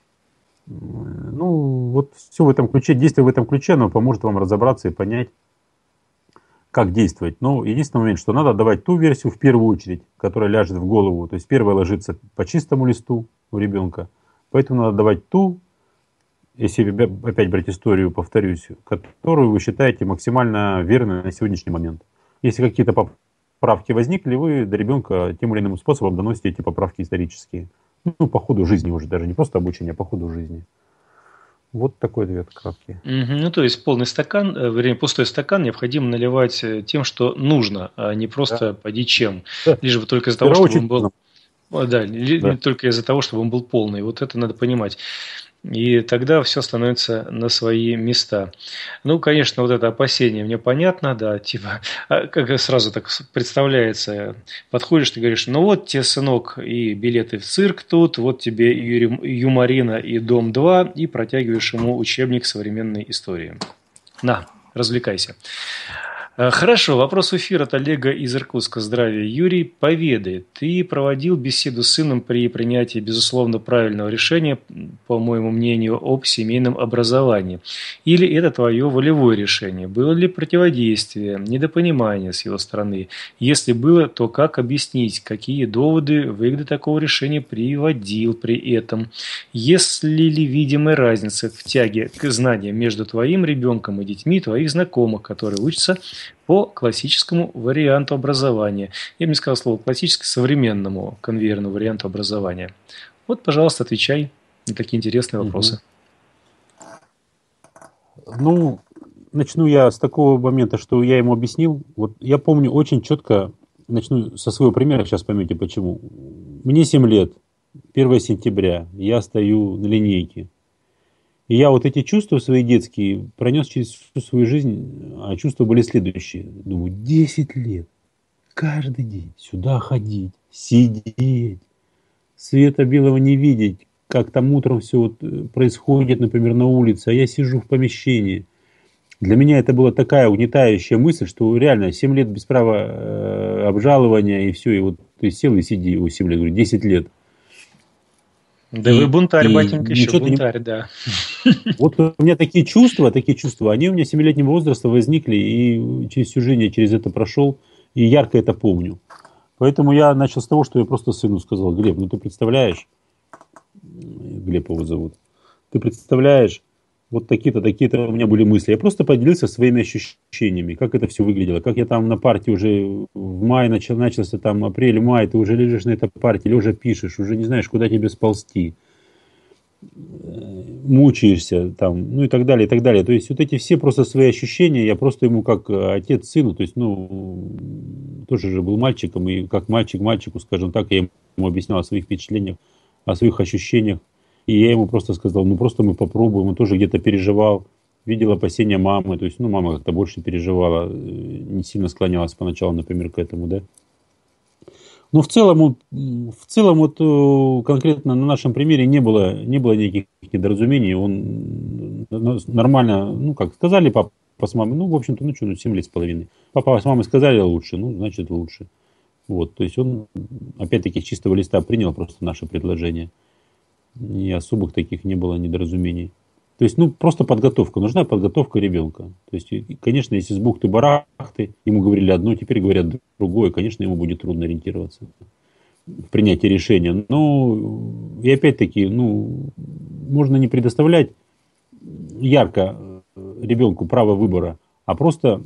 Ну, вот все в этом ключе, действие в этом ключе, оно поможет вам разобраться и понять, как действовать. Но единственный момент, что надо давать ту версию в первую очередь, которая ляжет в голову. То есть первая ложится по чистому листу у ребенка. Поэтому надо давать ту, если опять брать историю, повторюсь, которую вы считаете максимально верной на сегодняшний момент. Если какие-то поправки возникли, вы до ребенка тем или иным способом доносите эти поправки исторические. Ну, по ходу жизни уже, даже не просто обучение, а по ходу жизни. Вот такой ответ краткий. Угу, ну, то есть полный стакан, вернее, пустой стакан необходимо наливать тем, что нужно, а не просто да. поди чем. Да. Лишь бы только из-за того, чтобы он был... Да, да, только из-за того, чтобы он был полный. Вот это надо понимать. И тогда все становится на свои места. Ну, конечно, вот это опасение мне понятно, да, типа, как сразу так представляется, подходишь, ты говоришь, ну вот тебе, сынок, и билеты в цирк тут, вот тебе юморина и Дом два, и протягиваешь ему учебник современной истории. На, развлекайся. Хорошо, вопрос в эфир от Олега из Иркутска. Здравия, Юрий. Поведай, ты проводил беседу с сыном при принятии, безусловно, правильного решения, по моему мнению, об семейном образовании? Или это твое волевое решение? Было ли противодействие, недопонимание с его стороны? Если было, то как объяснить, какие доводы выгоды такого решения приводил при этом? Есть ли видимая разница в тяге к знаниям между твоим ребенком и детьми твоих знакомых, которые учатся по классическому варианту образования? Я бы не сказал слово классическому, современному конвейерному варианту образования. Вот, пожалуйста, отвечай на такие интересные вопросы. Ну, начну я с такого момента, что я ему объяснил. Вот я помню очень четко, начну со своего примера, сейчас поймете почему. Мне семь лет, первое сентября, я стою на линейке. И я вот эти чувства свои детские пронес через всю свою жизнь, а чувства были следующие. Думаю, десять лет, каждый день сюда ходить, сидеть, света белого не видеть, как там утром все вот происходит, например, на улице, а я сижу в помещении. Для меня это была такая угнетающая мысль, что реально семь лет без права э, обжалования и все, и вот ты сел и сиди, о, семь лет, говорю, десять лет. Да и, вы бунтарь, и, батенька, еще бунтарь, не... да. Вот у меня такие чувства, такие чувства, они у меня семилетнего возраста возникли, и через всю жизнь я через это прошел, и ярко это помню. Поэтому я начал с того, что я просто сыну сказал: Глеб, ну ты представляешь, Глеб его зовут, ты представляешь, вот такие-то, такие-то у меня были мысли. Я просто поделился своими ощущениями, как это все выглядело. Как я там на партии уже в мае начал, начался там апрель-май, ты уже лежишь на этой партии, лежа пишешь, уже не знаешь, куда тебе сползти. Мучаешься там, ну и так далее, и так далее. То есть вот эти все просто свои ощущения, я просто ему как отец сыну, то есть, ну, тоже же был мальчиком, и как мальчик мальчику, скажем так, я ему объяснял о своих впечатлениях, о своих ощущениях. И я ему просто сказал, ну просто мы попробуем, он тоже где-то переживал, видел опасения мамы, то есть, ну, мама как-то больше переживала, не сильно склонялась поначалу, например, к этому, да. Но в целом, в целом вот конкретно на нашем примере не было, не было никаких недоразумений, он нормально, ну, как сказали папа с мамой, ну, в общем-то, ну, что, ну, семь лет с половиной. Папа с мамой сказали лучше, ну, значит, лучше. Вот, то есть он, опять-таки, с чистого листа принял просто наше предложение. И особых таких не было недоразумений. То есть, ну, просто подготовка. Нужна подготовка ребенка. То есть, конечно, если с бухты-барахты, ему говорили одно, теперь говорят другое, конечно, ему будет трудно ориентироваться в принятии решения. Но, и опять-таки, ну, можно не предоставлять ярко ребенку право выбора, а просто,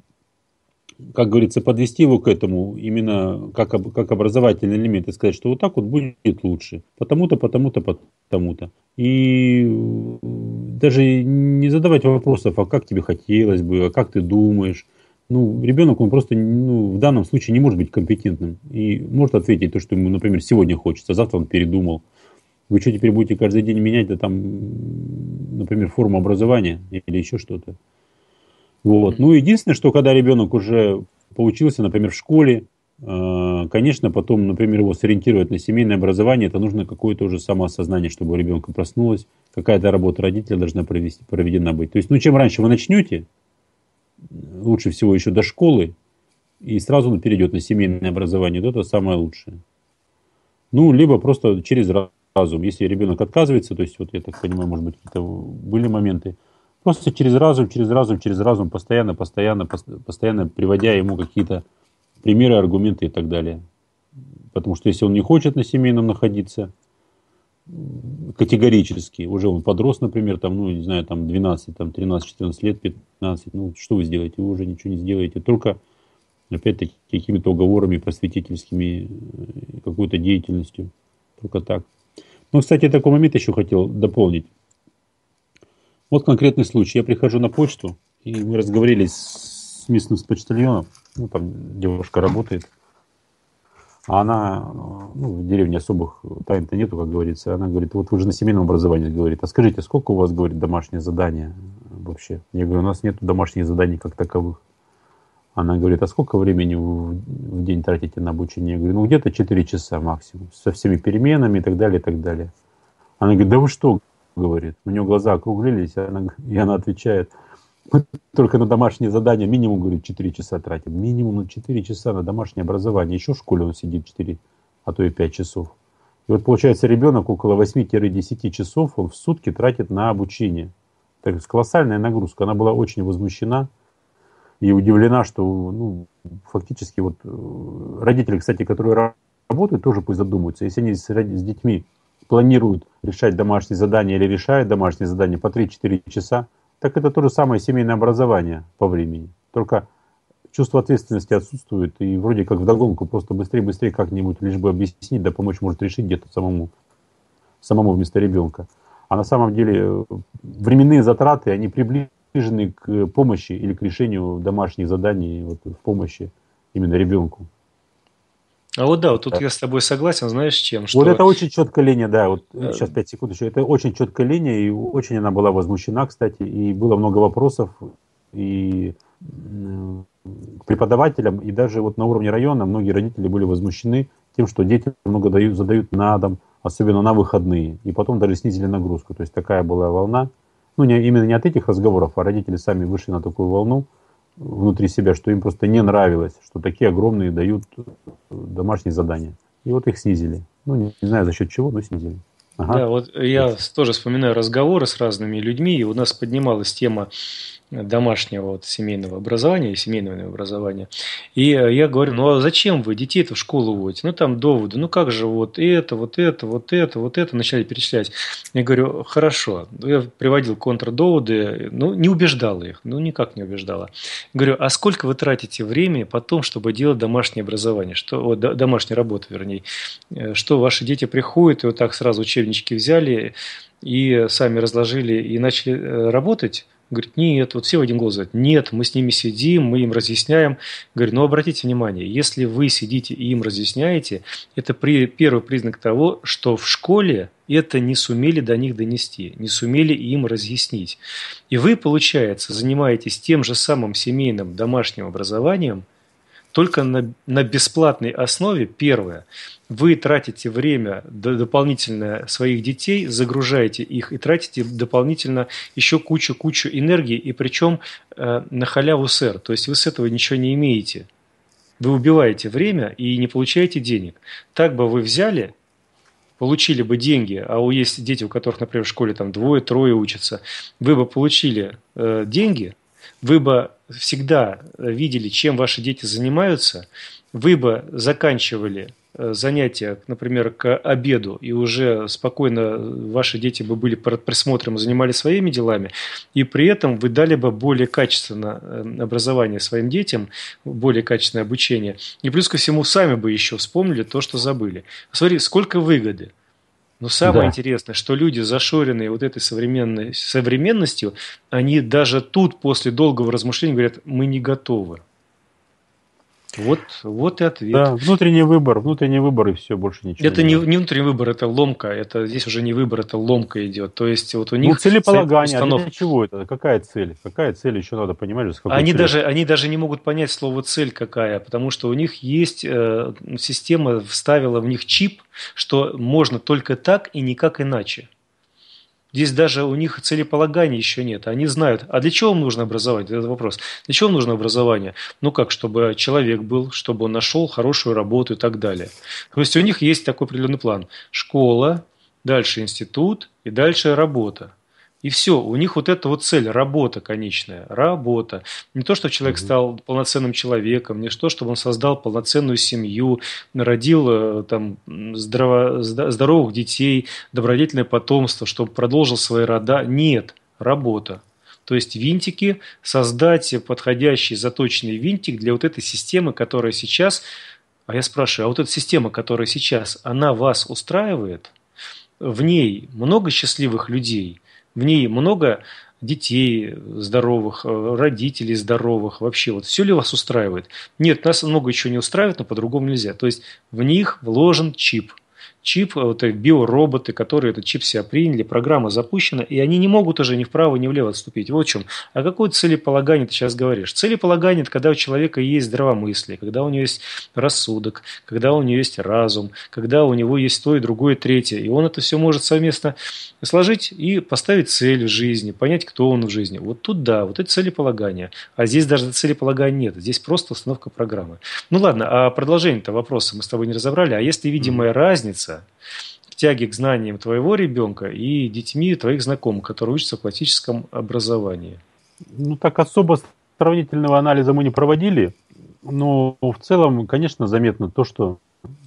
как говорится, подвести его к этому именно как, как образовательный элемент и сказать, что вот так вот будет лучше. Потому-то, потому-то, потому-то. И даже не задавать вопросов, а как тебе хотелось бы, а как ты думаешь. Ну, ребенок, он просто, ну, в данном случае не может быть компетентным. И может ответить то, что ему, например, сегодня хочется, а завтра он передумал. Вы что, теперь будете каждый день менять, да, там, например, форму образования или еще что-то? Вот. Ну, единственное, что когда ребенок уже поучился, например, в школе, э, конечно, потом, например, его сориентировать на семейное образование, это нужно какое-то уже самоосознание, чтобы у ребенка проснулось, какая-то работа родителя должна провести, проведена быть. То есть, ну, чем раньше вы начнете, лучше всего еще до школы, и сразу он перейдет на семейное образование, то это самое лучшее. Ну, либо просто через разум. Если ребенок отказывается, то есть, вот я так понимаю, может быть, какие-то были моменты, просто через разум, через разум, через разум, постоянно, постоянно, постоянно приводя ему какие-то примеры, аргументы и так далее. Потому что если он не хочет на семейном находиться, категорически, уже он подрос, например, там, ну, не знаю, там двенадцать, там тринадцать, четырнадцать лет, пятнадцать, ну, что вы сделаете? Вы уже ничего не сделаете, только, опять-таки, какими-то уговорами просветительскими, какой-то деятельностью, только так. Ну, кстати, такой момент еще хотел дополнить. Вот конкретный случай. Я прихожу на почту, и мы разговорились с местным почтальоном. Ну, там девушка работает. А она, ну, в деревне особых тайн-то нету, как говорится. Она говорит, вот вы же на семейном образовании, говорит. А скажите, сколько у вас, говорит, домашнее задание вообще? Я говорю, у нас нет домашних заданий как таковых. Она говорит, а сколько времени вы в день тратите на обучение? Я говорю, ну, где-то четыре часа максимум. Со всеми переменами и так далее, и так далее. Она говорит, да вы что? Говорит. У нее глаза округлились, и она, и она отвечает, мы только на домашнее задание минимум, говорит, четыре часа тратим. Минимум на четыре часа на домашнее образование. Еще в школе он сидит четыре, а то и пять часов. И вот получается, ребенок около восьми-десяти часов он в сутки тратит на обучение. Так есть колоссальная нагрузка. Она была очень возмущена и удивлена, что, ну, фактически вот родители, кстати, которые работают, тоже пусть задумаются. Если они с, с детьми планируют решать домашние задания или решают домашние задания по три-четыре часа, так это то же самое семейное образование по времени. Только чувство ответственности отсутствует, и вроде как вдогонку просто быстрее-быстрее как-нибудь лишь бы объяснить, да помочь может решить где-то самому, самому вместо ребенка. А на самом деле временные затраты, они приближены к помощи или к решению домашних заданий вот, в помощи именно ребенку. А вот да, вот тут да. Я с тобой согласен, знаешь, с чем? Что... Вот это очень четкая линия, да, вот сейчас пять секунд еще, это очень четкая линия, и очень она была возмущена, кстати, и было много вопросов и к преподавателям, и даже вот на уровне района многие родители были возмущены тем, что дети много дают, задают на дом, особенно на выходные, и потом даже снизили нагрузку, то есть такая была волна, ну не, именно не от этих разговоров, а родители сами вышли на такую волну внутри себя, что им просто не нравилось, что такие огромные дают домашние задания. И вот их снизили. Ну, не, не знаю за счет чего, но снизили. Ага. Да, вот я тоже вспоминаю разговоры с разными людьми, и у нас поднималась тема домашнего вот семейного образования и семейного образования. И я говорю, ну а зачем вы детей-то в школу водите? Ну там доводы, ну как же вот это, вот это, вот это, вот это, начали перечислять. Я говорю, хорошо. Я приводил контрдоводы, ну не убеждала их, ну никак не убеждала. Говорю, а сколько вы тратите времени потом, чтобы делать домашнее образование, что, вот, домашнюю работу, вернее, что ваши дети приходят и вот так сразу учебнички взяли и сами разложили и начали работать? Говорит, нет, вот все в один голос говорят, нет, мы с ними сидим, мы им разъясняем. Говорю, ну обратите внимание, если вы сидите и им разъясняете, это при, первый признак того, что в школе это не сумели до них донести, не сумели им разъяснить. И вы, получается, занимаетесь тем же самым семейным домашним образованием, только на, на бесплатной основе, первое, вы тратите время дополнительно своих детей, загружаете их и тратите дополнительно еще кучу-кучу энергии, и причем э, на халяву сэр. То есть вы с этого ничего не имеете. Вы убиваете время и не получаете денег. Так бы вы взяли, получили бы деньги, а у есть дети, у которых, например, в школе там двое-трое учатся, вы бы получили э, деньги, вы бы всегда видели, чем ваши дети занимаются, вы бы заканчивали занятия, например, к обеду, и уже спокойно ваши дети бы были под присмотром, занимались своими делами, и при этом вы дали бы более качественное образование своим детям, более качественное обучение, и плюс ко всему сами бы еще вспомнили то, что забыли. Смотри, сколько выгоды. Но самое да. интересное, что люди, зашоренные вот этой современной, современностью, они даже тут после долгого размышления говорят, мы не готовы. Вот, вот и ответ. Да, внутренний выбор, внутренний выбор и все, больше ничего. Это не, не внутренний выбор, это ломка. Это здесь уже не выбор, это ломка идет. То есть вот у них ну, целеполагание. Установ... А для чего это? Какая цель? Какая цель еще надо понимать? Они даже, они даже не могут понять слово цель какая, потому что у них есть э, система вставила в них чип, что можно только так и никак иначе. Здесь даже у них целеполагания еще нет. Они знают, а для чего им нужно образование? Это вопрос. Для чего им нужно образование? Ну как, чтобы человек был, чтобы он нашел хорошую работу и так далее. То есть у них есть такой определенный план. Школа, дальше институт и дальше работа. И все, у них вот эта вот цель, работа конечная, работа. Не то, чтобы человек стал полноценным человеком, не то, чтобы он создал полноценную семью, родил там, здраво, здоровых детей, добродетельное потомство, чтобы продолжил свои рода. Нет, работа. То есть винтики, создать подходящий заточенный винтик для вот этой системы, которая сейчас... А я спрашиваю, а вот эта система, которая сейчас, она вас устраивает? В ней много счастливых людей? В ней много детей здоровых, родителей здоровых, вообще вот все ли вас устраивает? Нет, нас много чего не устраивает, но по-другому нельзя. То есть в них вложен чип. Чип, вот биороботы, которые этот чип себя приняли, программа запущена, и они не могут уже ни вправо, ни влево отступить. Вот в чем. А какое целеполагание ты сейчас говоришь? Целеполагание – это когда у человека есть здравомыслие, когда у него есть рассудок, когда у него есть разум, когда у него есть то и другое, и третье. И он это все может совместно сложить и поставить цель в жизни, понять, кто он в жизни. Вот тут да, вот это целеполагание. А здесь даже целеполагания нет, здесь просто установка программы. Ну ладно, а продолжение-то вопроса мы с тобой не разобрали. А есть ли видимая mm-hmm. разница к тяге к знаниям твоего ребенка и детьми твоих знакомых, которые учатся в классическом образовании? Ну, так особо сравнительного анализа мы не проводили, но в целом, конечно, заметно то, что,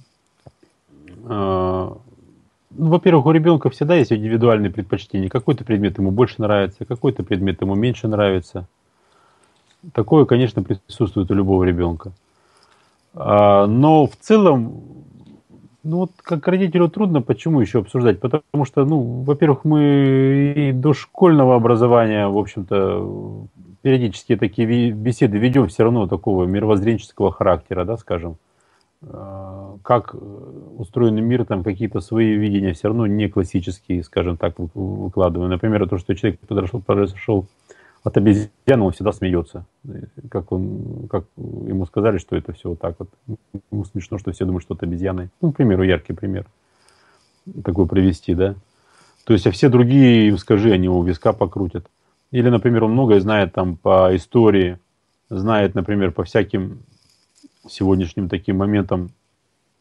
э, ну, во-первых, у ребенка всегда есть индивидуальные предпочтения. Какой-то предмет ему больше нравится, какой-то предмет ему меньше нравится. Такое, конечно, присутствует у любого ребенка. А, но в целом, ну вот как родителю трудно, почему еще обсуждать? Потому что, ну, во-первых, мы и до школьного образования, в общем-то, периодически такие беседы ведем все равно такого мировоззренческого характера, да, скажем. Как устроен мир, там какие-то свои видения все равно не классические, скажем так, выкладываем. Например, то, что человек подошел, произошел от обезьяны, он всегда смеется. Как, он, как ему сказали, что это все вот так вот. Ему смешно, что все думают, что это обезьяны. Ну, к примеру, яркий пример. Такой привести, да. То есть, а все другие, им скажи, они у виска покрутят. Или, например, он многое знает там по истории, знает, например, по всяким сегодняшним таким моментам,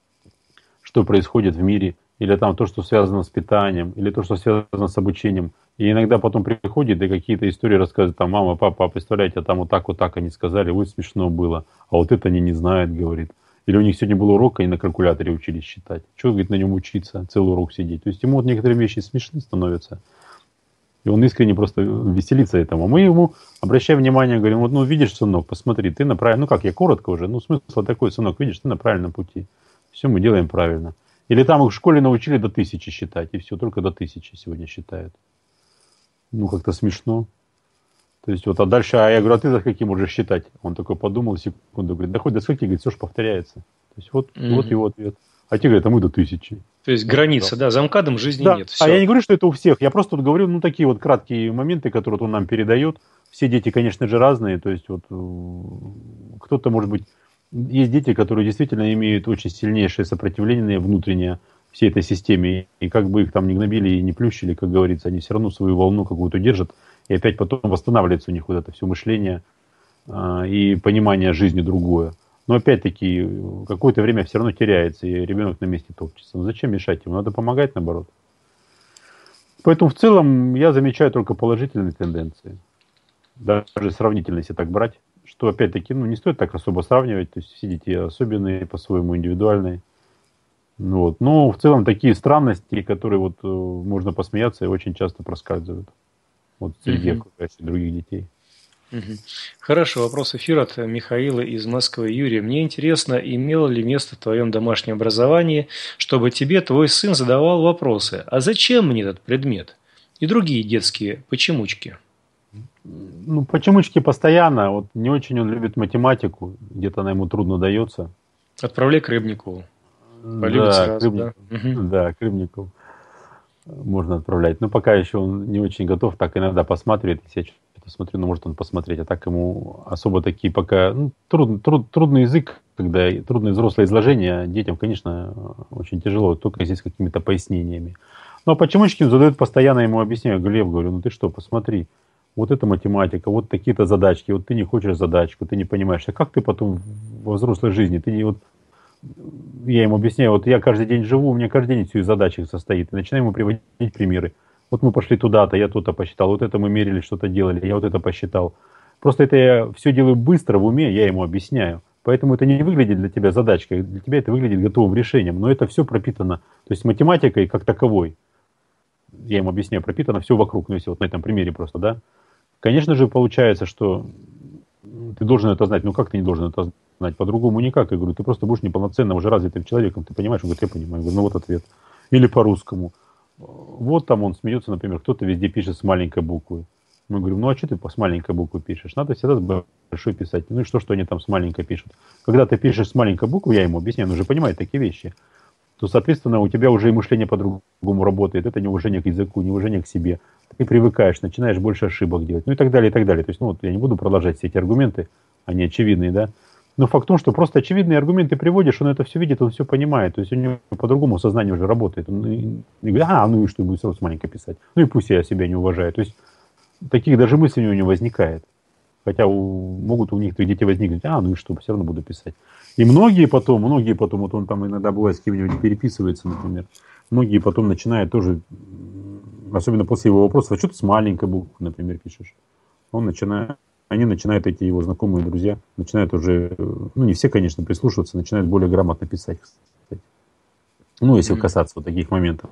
что происходит в мире, или там то, что связано с питанием, или то, что связано с обучением. И иногда потом приходит и какие-то истории рассказывает, там, мама, папа, представляете, а там вот так, вот так они сказали, ой, смешно было, а вот это они не знают, говорит. Или у них сегодня был урок, они на калькуляторе учились считать. Чего, говорит, на нем учиться, целый урок сидеть. То есть ему вот некоторые вещи смешны становятся. И он искренне просто веселится этому. Мы ему обращаем внимание, говорим, вот, ну, видишь, сынок, посмотри, ты на правильном... Ну, как, я коротко уже, ну, смысл такой, сынок, видишь, ты на правильном пути. Все мы делаем правильно. Или там их в школе научили до тысячи считать, и все, только до тысячи сегодня считают. Ну, как-то смешно. То есть, вот, а дальше, а я говорю, а ты за каким можешь считать? Он такой подумал секунду, говорит, да хоть до скольки, говорит, все же повторяется. То есть, вот, mm-hmm. вот его ответ. А те говорят, а мы до тысячи. То есть, граница, да, за МКАДом жизни да. нет. Все. А я не говорю, что это у всех. Я просто вот говорю, ну, такие вот краткие моменты, которые вот он нам передает. Все дети, конечно же, разные. То есть, вот, кто-то, может быть, есть дети, которые действительно имеют очень сильнейшее сопротивление внутреннее всей этой системе. И как бы их там не гнобили и не плющили, как говорится, они все равно свою волну какую-то держат. И опять потом восстанавливается у них вот это все мышление э, и понимание жизни другое. Но опять-таки, какое-то время все равно теряется, и ребенок на месте топчется. Но зачем мешать ему? Надо помогать, наоборот. Поэтому в целом я замечаю только положительные тенденции. Даже сравнительно, если так брать, что опять-таки, ну, не стоит так особо сравнивать. То есть все дети особенные, по-своему индивидуальные. Ну, вот. Но в целом такие странности, которые вот можно посмеяться, очень часто проскальзывают. Вот среди угу. других детей. Угу. Хорошо, вопрос эфира от Михаила из Москвы. Юрий, мне интересно, имело ли место в твоем домашнем образовании, чтобы тебе твой сын задавал вопросы, а зачем мне этот предмет? И другие детские почемучки. Ну, почемучки постоянно. Вот не очень он любит математику, где-то она ему трудно дается. Отправляй к Рыбникову. Да, сразу, Рыбник... да? Угу. Да, к Рыбникову можно отправлять. Но пока еще он не очень готов, так иногда посматривает. Если я что-то смотрю, ну, может он посмотреть. А так ему особо такие пока... Ну, труд, труд, трудный язык, когда трудное взрослое изложение, детям, конечно, очень тяжело, только здесь с какими-то пояснениями. Ну, а почемучки задают постоянно, ему объясняю. Глеб, говорю, ну ты что, посмотри. Вот это математика, вот такие-то задачки, вот ты не хочешь задачку, ты не понимаешь. А как ты потом во взрослой жизни, ты не вот... Я ему объясняю, вот я каждый день живу, у меня каждый день все из задачек состоит. И начинаю ему приводить примеры. Вот мы пошли туда-то, я то-то посчитал, вот это мы мерили, что-то делали, я вот это посчитал. Просто это я все делаю быстро в уме, я ему объясняю. Поэтому это не выглядит для тебя задачкой, для тебя это выглядит готовым решением. Но это все пропитано, то есть математикой как таковой. Я ему объясняю, пропитано все вокруг, ну если вот на этом примере просто, да. Конечно же, получается, что ты должен это знать. Ну как ты не должен это знать? По-другому никак. Я говорю, ты просто будешь неполноценно уже развитым человеком. Ты понимаешь? Он говорит, я понимаю. Я говорю, ну вот ответ. Или по-русскому. Вот там он смеется, например, кто-то везде пишет с маленькой буквы. Мы говорим, ну а что ты с маленькой буквы пишешь? Надо всегда с большой писать. Ну и что, что они там с маленькой пишут? Когда ты пишешь с маленькой буквы, я ему объясняю, он уже понимает такие вещи, то, соответственно, у тебя уже и мышление по-другому работает. Это неуважение к языку, неуважение к себе. Ты привыкаешь, начинаешь больше ошибок делать. Ну и так далее, и так далее. То есть, ну вот я не буду продолжать все эти аргументы, они очевидные, да. Но факт в том, что просто очевидные аргументы приводишь, он это все видит, он все понимает. То есть у него по-другому сознание уже работает. Он и, и говорит, а, ну и что, будет сразу с маленькой писать. Ну и пусть я себя не уважаю. То есть таких даже мыслей у него не возникает. Хотя у, могут у них дети возникнуть, а, ну и что, все равно буду писать. И многие потом, многие потом, вот он там иногда бывает с кем-нибудь переписывается, например, многие потом начинают тоже, особенно после его вопроса, а что ты с маленькой буквы, например, пишешь? Он начинает, они начинают, эти его знакомые друзья, начинают уже, ну не все, конечно, прислушиваться, начинают более грамотно писать, кстати. Ну, если касаться вот таких моментов.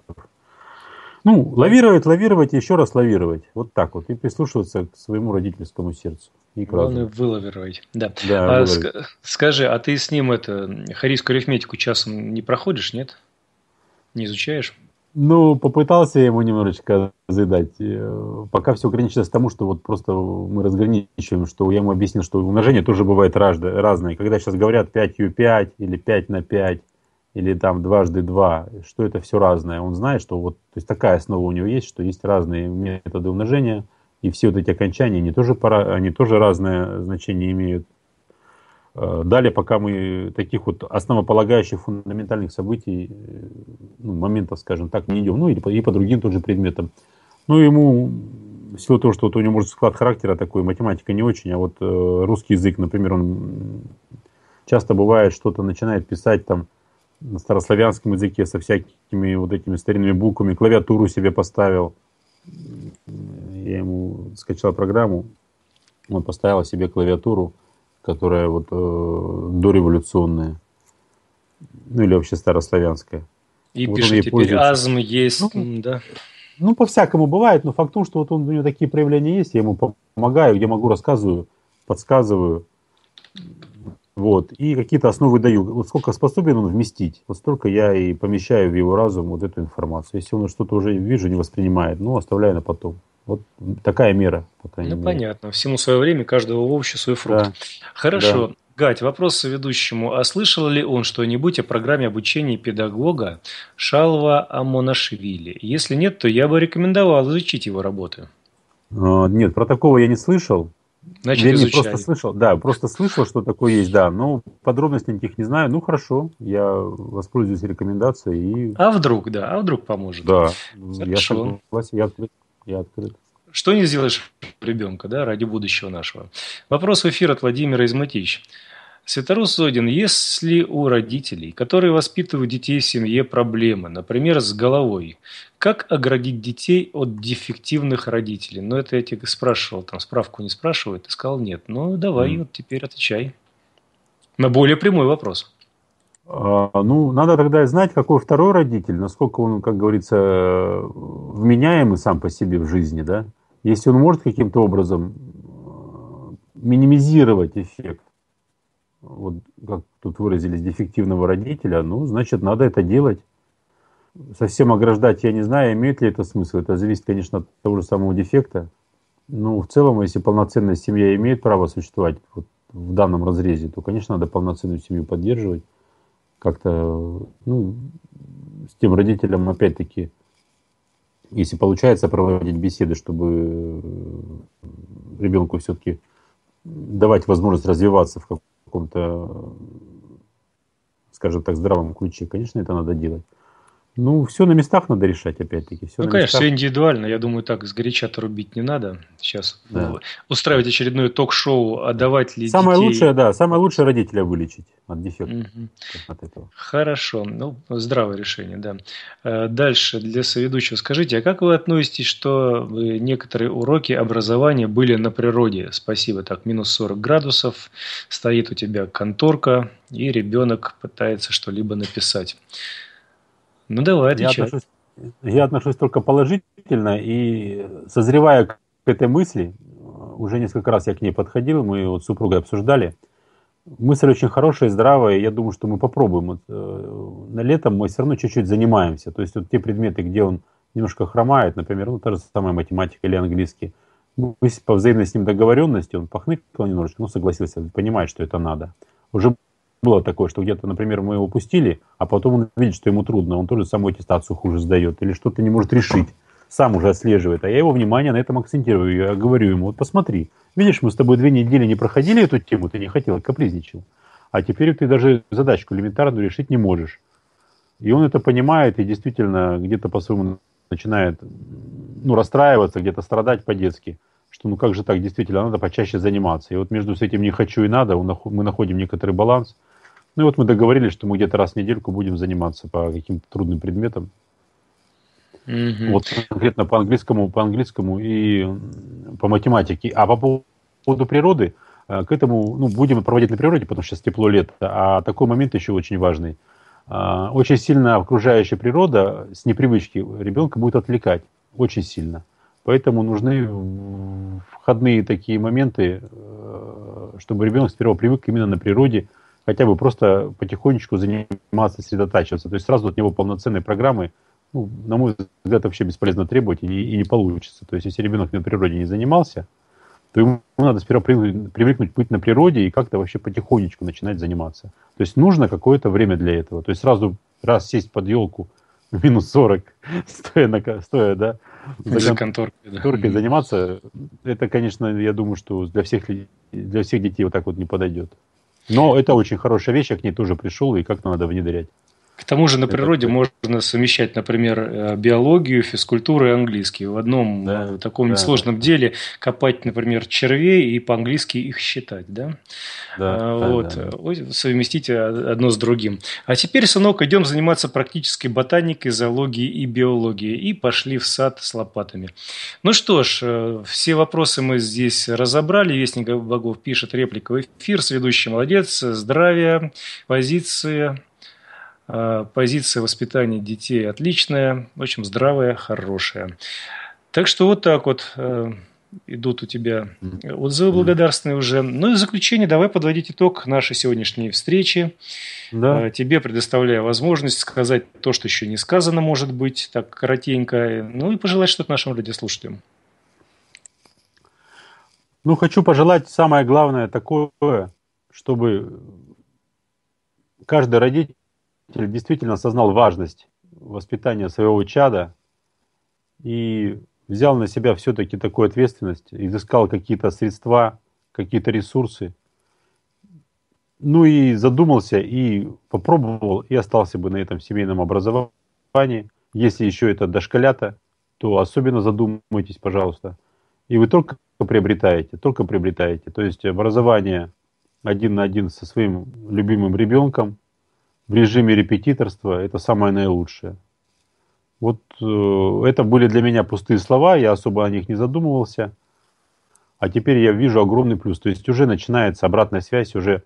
Ну, лавировать, лавировать и еще раз лавировать. Вот так вот. И прислушиваться к своему родительскому сердцу. И главное вылавировать. Да. Да, а ск- скажи, а ты с ним это хорейскую арифметику часом не проходишь, нет? Не изучаешь? Ну, попытался я ему немножечко задать. Пока все ограничилось тому, что вот просто мы разграничиваем, что я ему объяснил, что умножение тоже бывает разное. Когда сейчас говорят пять ю пять или пять на пять, или там дважды два, что это все разное. Он знает, что вот, то есть такая основа у него есть, что есть разные методы умножения, и все вот эти окончания, они тоже, пора, они тоже разное значение имеют. Далее, пока мы таких вот основополагающих фундаментальных событий, ну, моментов, скажем так, не идем, ну и по, и по другим тоже предметам. Ну, ему, в силу того, что вот у него может склад характера такой, математика не очень, а вот э, русский язык, например, он часто бывает, что-то начинает писать там на старославянском языке со всякими вот этими старинными буквами, клавиатуру себе поставил. я ему скачал программу, он поставил себе клавиатуру, которая вот э, дореволюционная, ну или вообще старославянская. И вот пишет теперь пользуется. азм есть, ну, да. Ну, по-всякому бывает, но факт в том, что вот он, у него такие проявления есть, я ему помогаю, где могу, рассказываю, подсказываю. Вот, и какие-то основы даю. Вот сколько способен он вместить, вот столько я и помещаю в его разум вот эту информацию. Если он что-то уже вижу, не воспринимает, ну, оставляю на потом. Вот такая мера, по крайней Ну, мере. понятно. Всему свое время, каждого овоща свой фрукт. Да. Хорошо. Да. Гать, вопрос соведущему. А слышал ли он что-нибудь о программе обучения педагога Шалва Амонашвили? Если нет, то я бы рекомендовал изучить его работы. А, нет, про такого я не слышал. Значит, Вернее, изучали. просто слышал, да, просто слышал, что такое есть, да, но подробностей никаких не знаю. Ну, хорошо, я воспользуюсь рекомендацией и... А вдруг, да, а вдруг поможет. Да, Хорошо. я согласен, я открыт, я открыт. Что не сделаешь ребенка, да, ради будущего нашего? Вопрос в эфир от Владимира из Мытищ. Святорус Один, если у родителей, которые воспитывают детей в семье, проблемы, например, с головой, как оградить детей от дефективных родителей? Ну, это я тебя спрашивал, там справку не спрашивают, ты сказал нет. Ну, давай, mm. вот теперь отвечай на более прямой вопрос. А, ну, надо тогда знать, какой второй родитель, насколько он, как говорится, вменяемый сам по себе в жизни, да? Если он может каким-то образом минимизировать эффект, вот как тут выразились, дефективного родителя, ну, значит, надо это делать. Совсем ограждать, я не знаю, имеет ли это смысл. Это зависит, конечно, от того же самого дефекта. Ну, в целом, если полноценная семья имеет право существовать вот в данном разрезе, то, конечно, надо полноценную семью поддерживать. Как-то, ну, с тем родителям, опять-таки, если получается проводить беседы, чтобы ребенку все-таки давать возможность развиваться в каком-то, скажем так, здравом ключе, конечно, это надо делать. Ну, все на местах надо решать, опять-таки. Все ну, на конечно, местах. все индивидуально. Я думаю, так сгоряча-то рубить не надо. Сейчас Да. устраивать очередное ток-шоу, а давать ли Самое детей... лучшее, да, самое лучшее родителя вылечить от дефекта. Угу. От этого. Хорошо, ну, здравое решение, да. Дальше для соведущего. Скажите, а как вы относитесь, что некоторые уроки образования были на природе? Спасибо, так, минус сорок градусов, стоит у тебя конторка, и ребенок пытается что-либо написать. Ну, давай, отвечай. Я отношусь, я отношусь только положительно, и созревая к этой мысли, уже несколько раз я к ней подходил, мы вот с супругой обсуждали. Мысль очень хорошая, здравая, я думаю, что мы попробуем. Вот, э, на летом мы все равно чуть-чуть занимаемся. То есть вот те предметы, где он немножко хромает, например, ну та же самая математика или английский, мы по взаимной с ним договоренности, он похныкал немножечко, ну согласился, понимает, что это надо. Уже было такое, что где-то, например, мы его пустили, а потом он видит, что ему трудно, он тоже саму аттестацию хуже сдает или что-то не может решить, сам уже отслеживает. А я его внимание на этом акцентирую, я говорю ему, вот посмотри, видишь, мы с тобой две недели не проходили эту тему, ты не хотел, капризничал, а теперь ты даже задачку элементарную решить не можешь. И он это понимает и действительно где-то по-своему начинает, ну, расстраиваться, где-то страдать по-детски, что ну как же так, действительно, надо почаще заниматься. И вот между этим не хочу и надо, мы находим некоторый баланс. Ну и вот мы договорились, что мы где-то раз в недельку будем заниматься по каким-то трудным предметам. Mm-hmm. Вот конкретно по английскому, по английскому и по математике. А по поводу природы, к этому, ну, будем проводить на природе, потому что сейчас тепло лето. А такой момент еще очень важный. Очень сильно окружающая природа с непривычки ребенка будет отвлекать. Очень сильно. Поэтому нужны входные такие моменты, чтобы ребенок сперва привык именно на природе, хотя бы просто потихонечку заниматься, сосредотачиваться. То есть сразу от него полноценной программы, ну, на мой взгляд, вообще бесполезно требовать и, и не получится. То есть если ребенок на природе не занимался, то ему надо сперва привыкнуть быть на природе и как-то вообще потихонечку начинать заниматься. То есть нужно какое-то время для этого. То есть сразу раз сесть под елку в минус сорок, стоя, на, стоя да, за конторкой, да. конторкой заниматься, это, конечно, я думаю, что для всех, для всех детей вот так вот не подойдет. Но это очень хорошая вещь, я к ней тоже пришел, и как-то надо внедрять. К тому же на Это природе точно. можно совмещать, например, э, биологию, физкультуру и английский. В одном Да, э, таком да, несложном деле копать, например, червей и по-английски их считать, да? да, А, да, Вот, да, да. Ой, совместить о- одно с другим. А теперь, сынок, идем заниматься практической ботаникой, зоологией и биологией. И пошли в сад с лопатами. Ну что ж, э, все вопросы мы здесь разобрали. Вестник богов пишет, реплика в эфир. Сведущий молодец. Здравия, позиция. А, Позиция воспитания детей отличная, в общем, здравая, хорошая. Так что вот так вот э, идут у тебя М, отзывы м. благодарственные уже. Ну и в заключение давай подводить итог нашей сегодняшней встречи. Да. Э, Тебе предоставляю возможность сказать то, что еще не сказано, может быть, так коротенько. Ну и пожелать что-то нашим радиослушателям. Ну, хочу пожелать самое главное такое, чтобы каждый родитель действительно осознал важность воспитания своего чада и взял на себя все-таки такую ответственность, изыскал какие-то средства, какие-то ресурсы, ну и задумался, и попробовал, и остался бы на этом семейном образовании. Если еще это дошколята, то особенно задумайтесь, пожалуйста. И вы только приобретаете, только приобретаете. То есть образование один на один со своим любимым ребенком в режиме репетиторства – это самое наилучшее. Вот э, это были для меня пустые слова, я особо о них не задумывался. А теперь я вижу огромный плюс. То есть уже начинается обратная связь, уже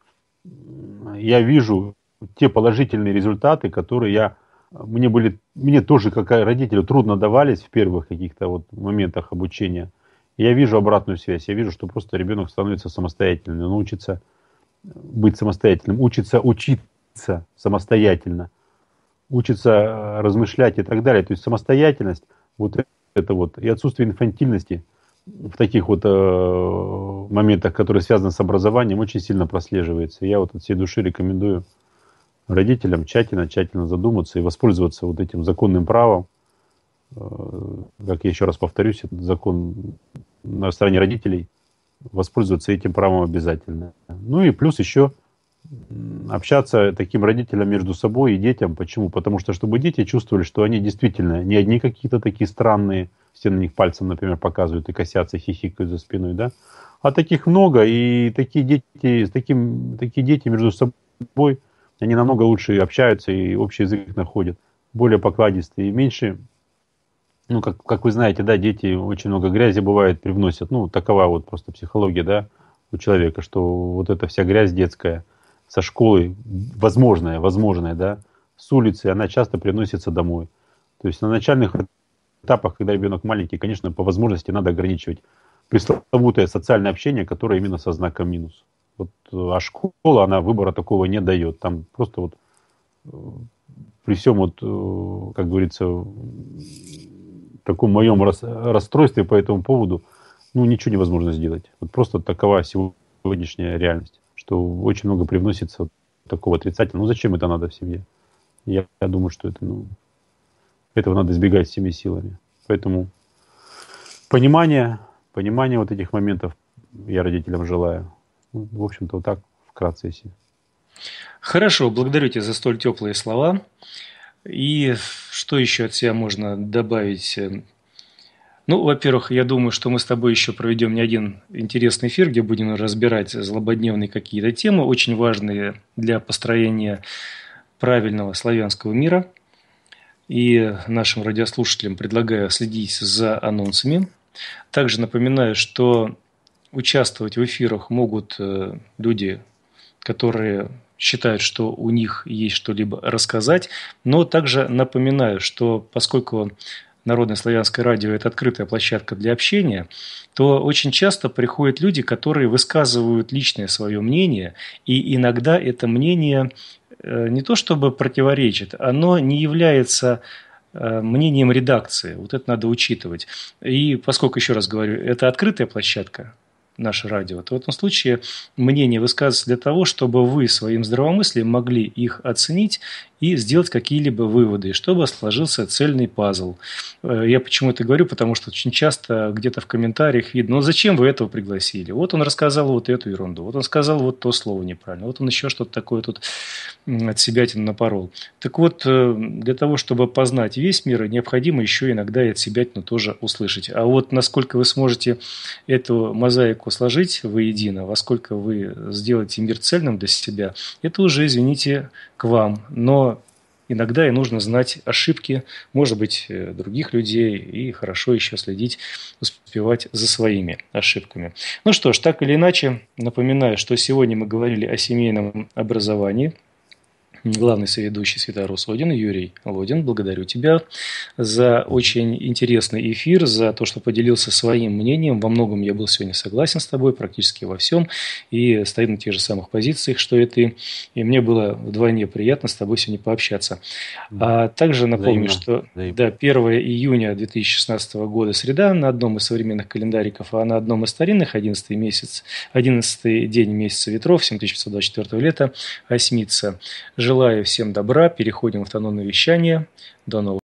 я вижу те положительные результаты, которые я, мне, были, мне тоже, как родителю, трудно давались в первых каких-то вот моментах обучения. Я вижу обратную связь, я вижу, что просто ребенок становится самостоятельным, он учится быть самостоятельным, учится учиться самостоятельно, учится размышлять и так далее. То есть самостоятельность, вот это вот, и отсутствие инфантильности в таких вот э, моментах, которые связаны с образованием, очень сильно прослеживается. Я вот от всей души рекомендую родителям тщательно-тщательно задуматься и воспользоваться вот этим законным правом. Э, как я еще раз повторюсь, этот закон на стороне родителей, воспользоваться этим правом обязательно. Ну и плюс еще общаться таким родителям между собой и детям. Почему? Потому что, чтобы дети чувствовали, что они действительно не одни какие-то такие странные, все на них пальцем, например, показывают и косятся, хихикают за спиной, да, а таких много, и такие дети, с таким, такие дети между собой, они намного лучше общаются и общий язык находят, более покладистые и меньше. Ну, как, как вы знаете, да, дети очень много грязи бывает привносят. Ну, такова вот просто психология, да, у человека, что вот эта вся грязь детская со школы, возможная, возможная, да, с улицы, она часто приносится домой. То есть на начальных этапах, когда ребенок маленький, конечно, по возможности надо ограничивать пресловутое социальное общение, которое именно со знаком минус. Вот, а школа, она выбора такого не дает. Там просто вот при всем вот, как говорится, таком моем расстройстве по этому поводу, ну, ничего невозможно сделать. Вот просто такова сегодняшняя реальность, что очень много привносится вот такого отрицательного. Ну, зачем это надо в семье? Я, я думаю, что это, ну, этого надо избегать всеми силами. Поэтому понимание, понимание вот этих моментов я родителям желаю. Ну, в общем-то, вот так вкратце, если. Хорошо, благодарю тебя за столь теплые слова. И что еще от себя можно добавить? Ну, во-первых, я думаю, что мы с тобой еще проведем не один интересный эфир, где будем разбирать злободневные какие-то темы, очень важные для построения правильного славянского мира. И нашим радиослушателям предлагаю следить за анонсами. Также напоминаю, что участвовать в эфирах могут люди, которые считают, что у них есть что-либо рассказать. Но также напоминаю, что поскольку Народное славянское радио – это открытая площадка для общения, то очень часто приходят люди, которые высказывают личное свое мнение, и иногда это мнение не то чтобы противоречит, оно не является мнением редакции. Вот это надо учитывать. И поскольку, еще раз говорю, это открытая площадка, наше радио, то в этом случае мнение высказывается для того, чтобы вы своим здравомыслием могли их оценить и сделать какие-либо выводы, чтобы сложился цельный пазл. Я почему это говорю, потому что очень часто где-то в комментариях видно, ну зачем вы этого пригласили? Вот он рассказал вот эту ерунду, вот он сказал вот то слово неправильно, вот он еще что-то такое тут от себятины напорол. Так вот, для того, чтобы познать весь мир, необходимо еще иногда и от себятину тоже услышать. А вот насколько вы сможете эту мозаику сложить воедино, во сколько вы сделаете мир цельным для себя, это уже, извините, к вам. Но иногда и нужно знать ошибки, может быть, других людей, и хорошо еще следить, успевать за своими ошибками. Ну что ж, так или иначе, напоминаю, что сегодня мы говорили о семейном образовании. Главный соведущий Святорус Лодин, Юрий Лодин, благодарю тебя за очень интересный эфир, за то, что поделился своим мнением. Во многом я был сегодня согласен с тобой, практически во всем, и стою на тех же самых позициях, что и ты. И мне было вдвойне приятно с тобой сегодня пообщаться. А также напомню, Взаимно. что Взаимно. Да, первого июня две тысячи шестнадцатого года среда на одном из современных календариков, а на одном из старинных одиннадцатый месяц, одиннадцатый день месяца ветров, семь тысяч пятьсот двадцать четвёртого лета, осьмица. Желаю всем добра, переходим в автономное вещание. До новых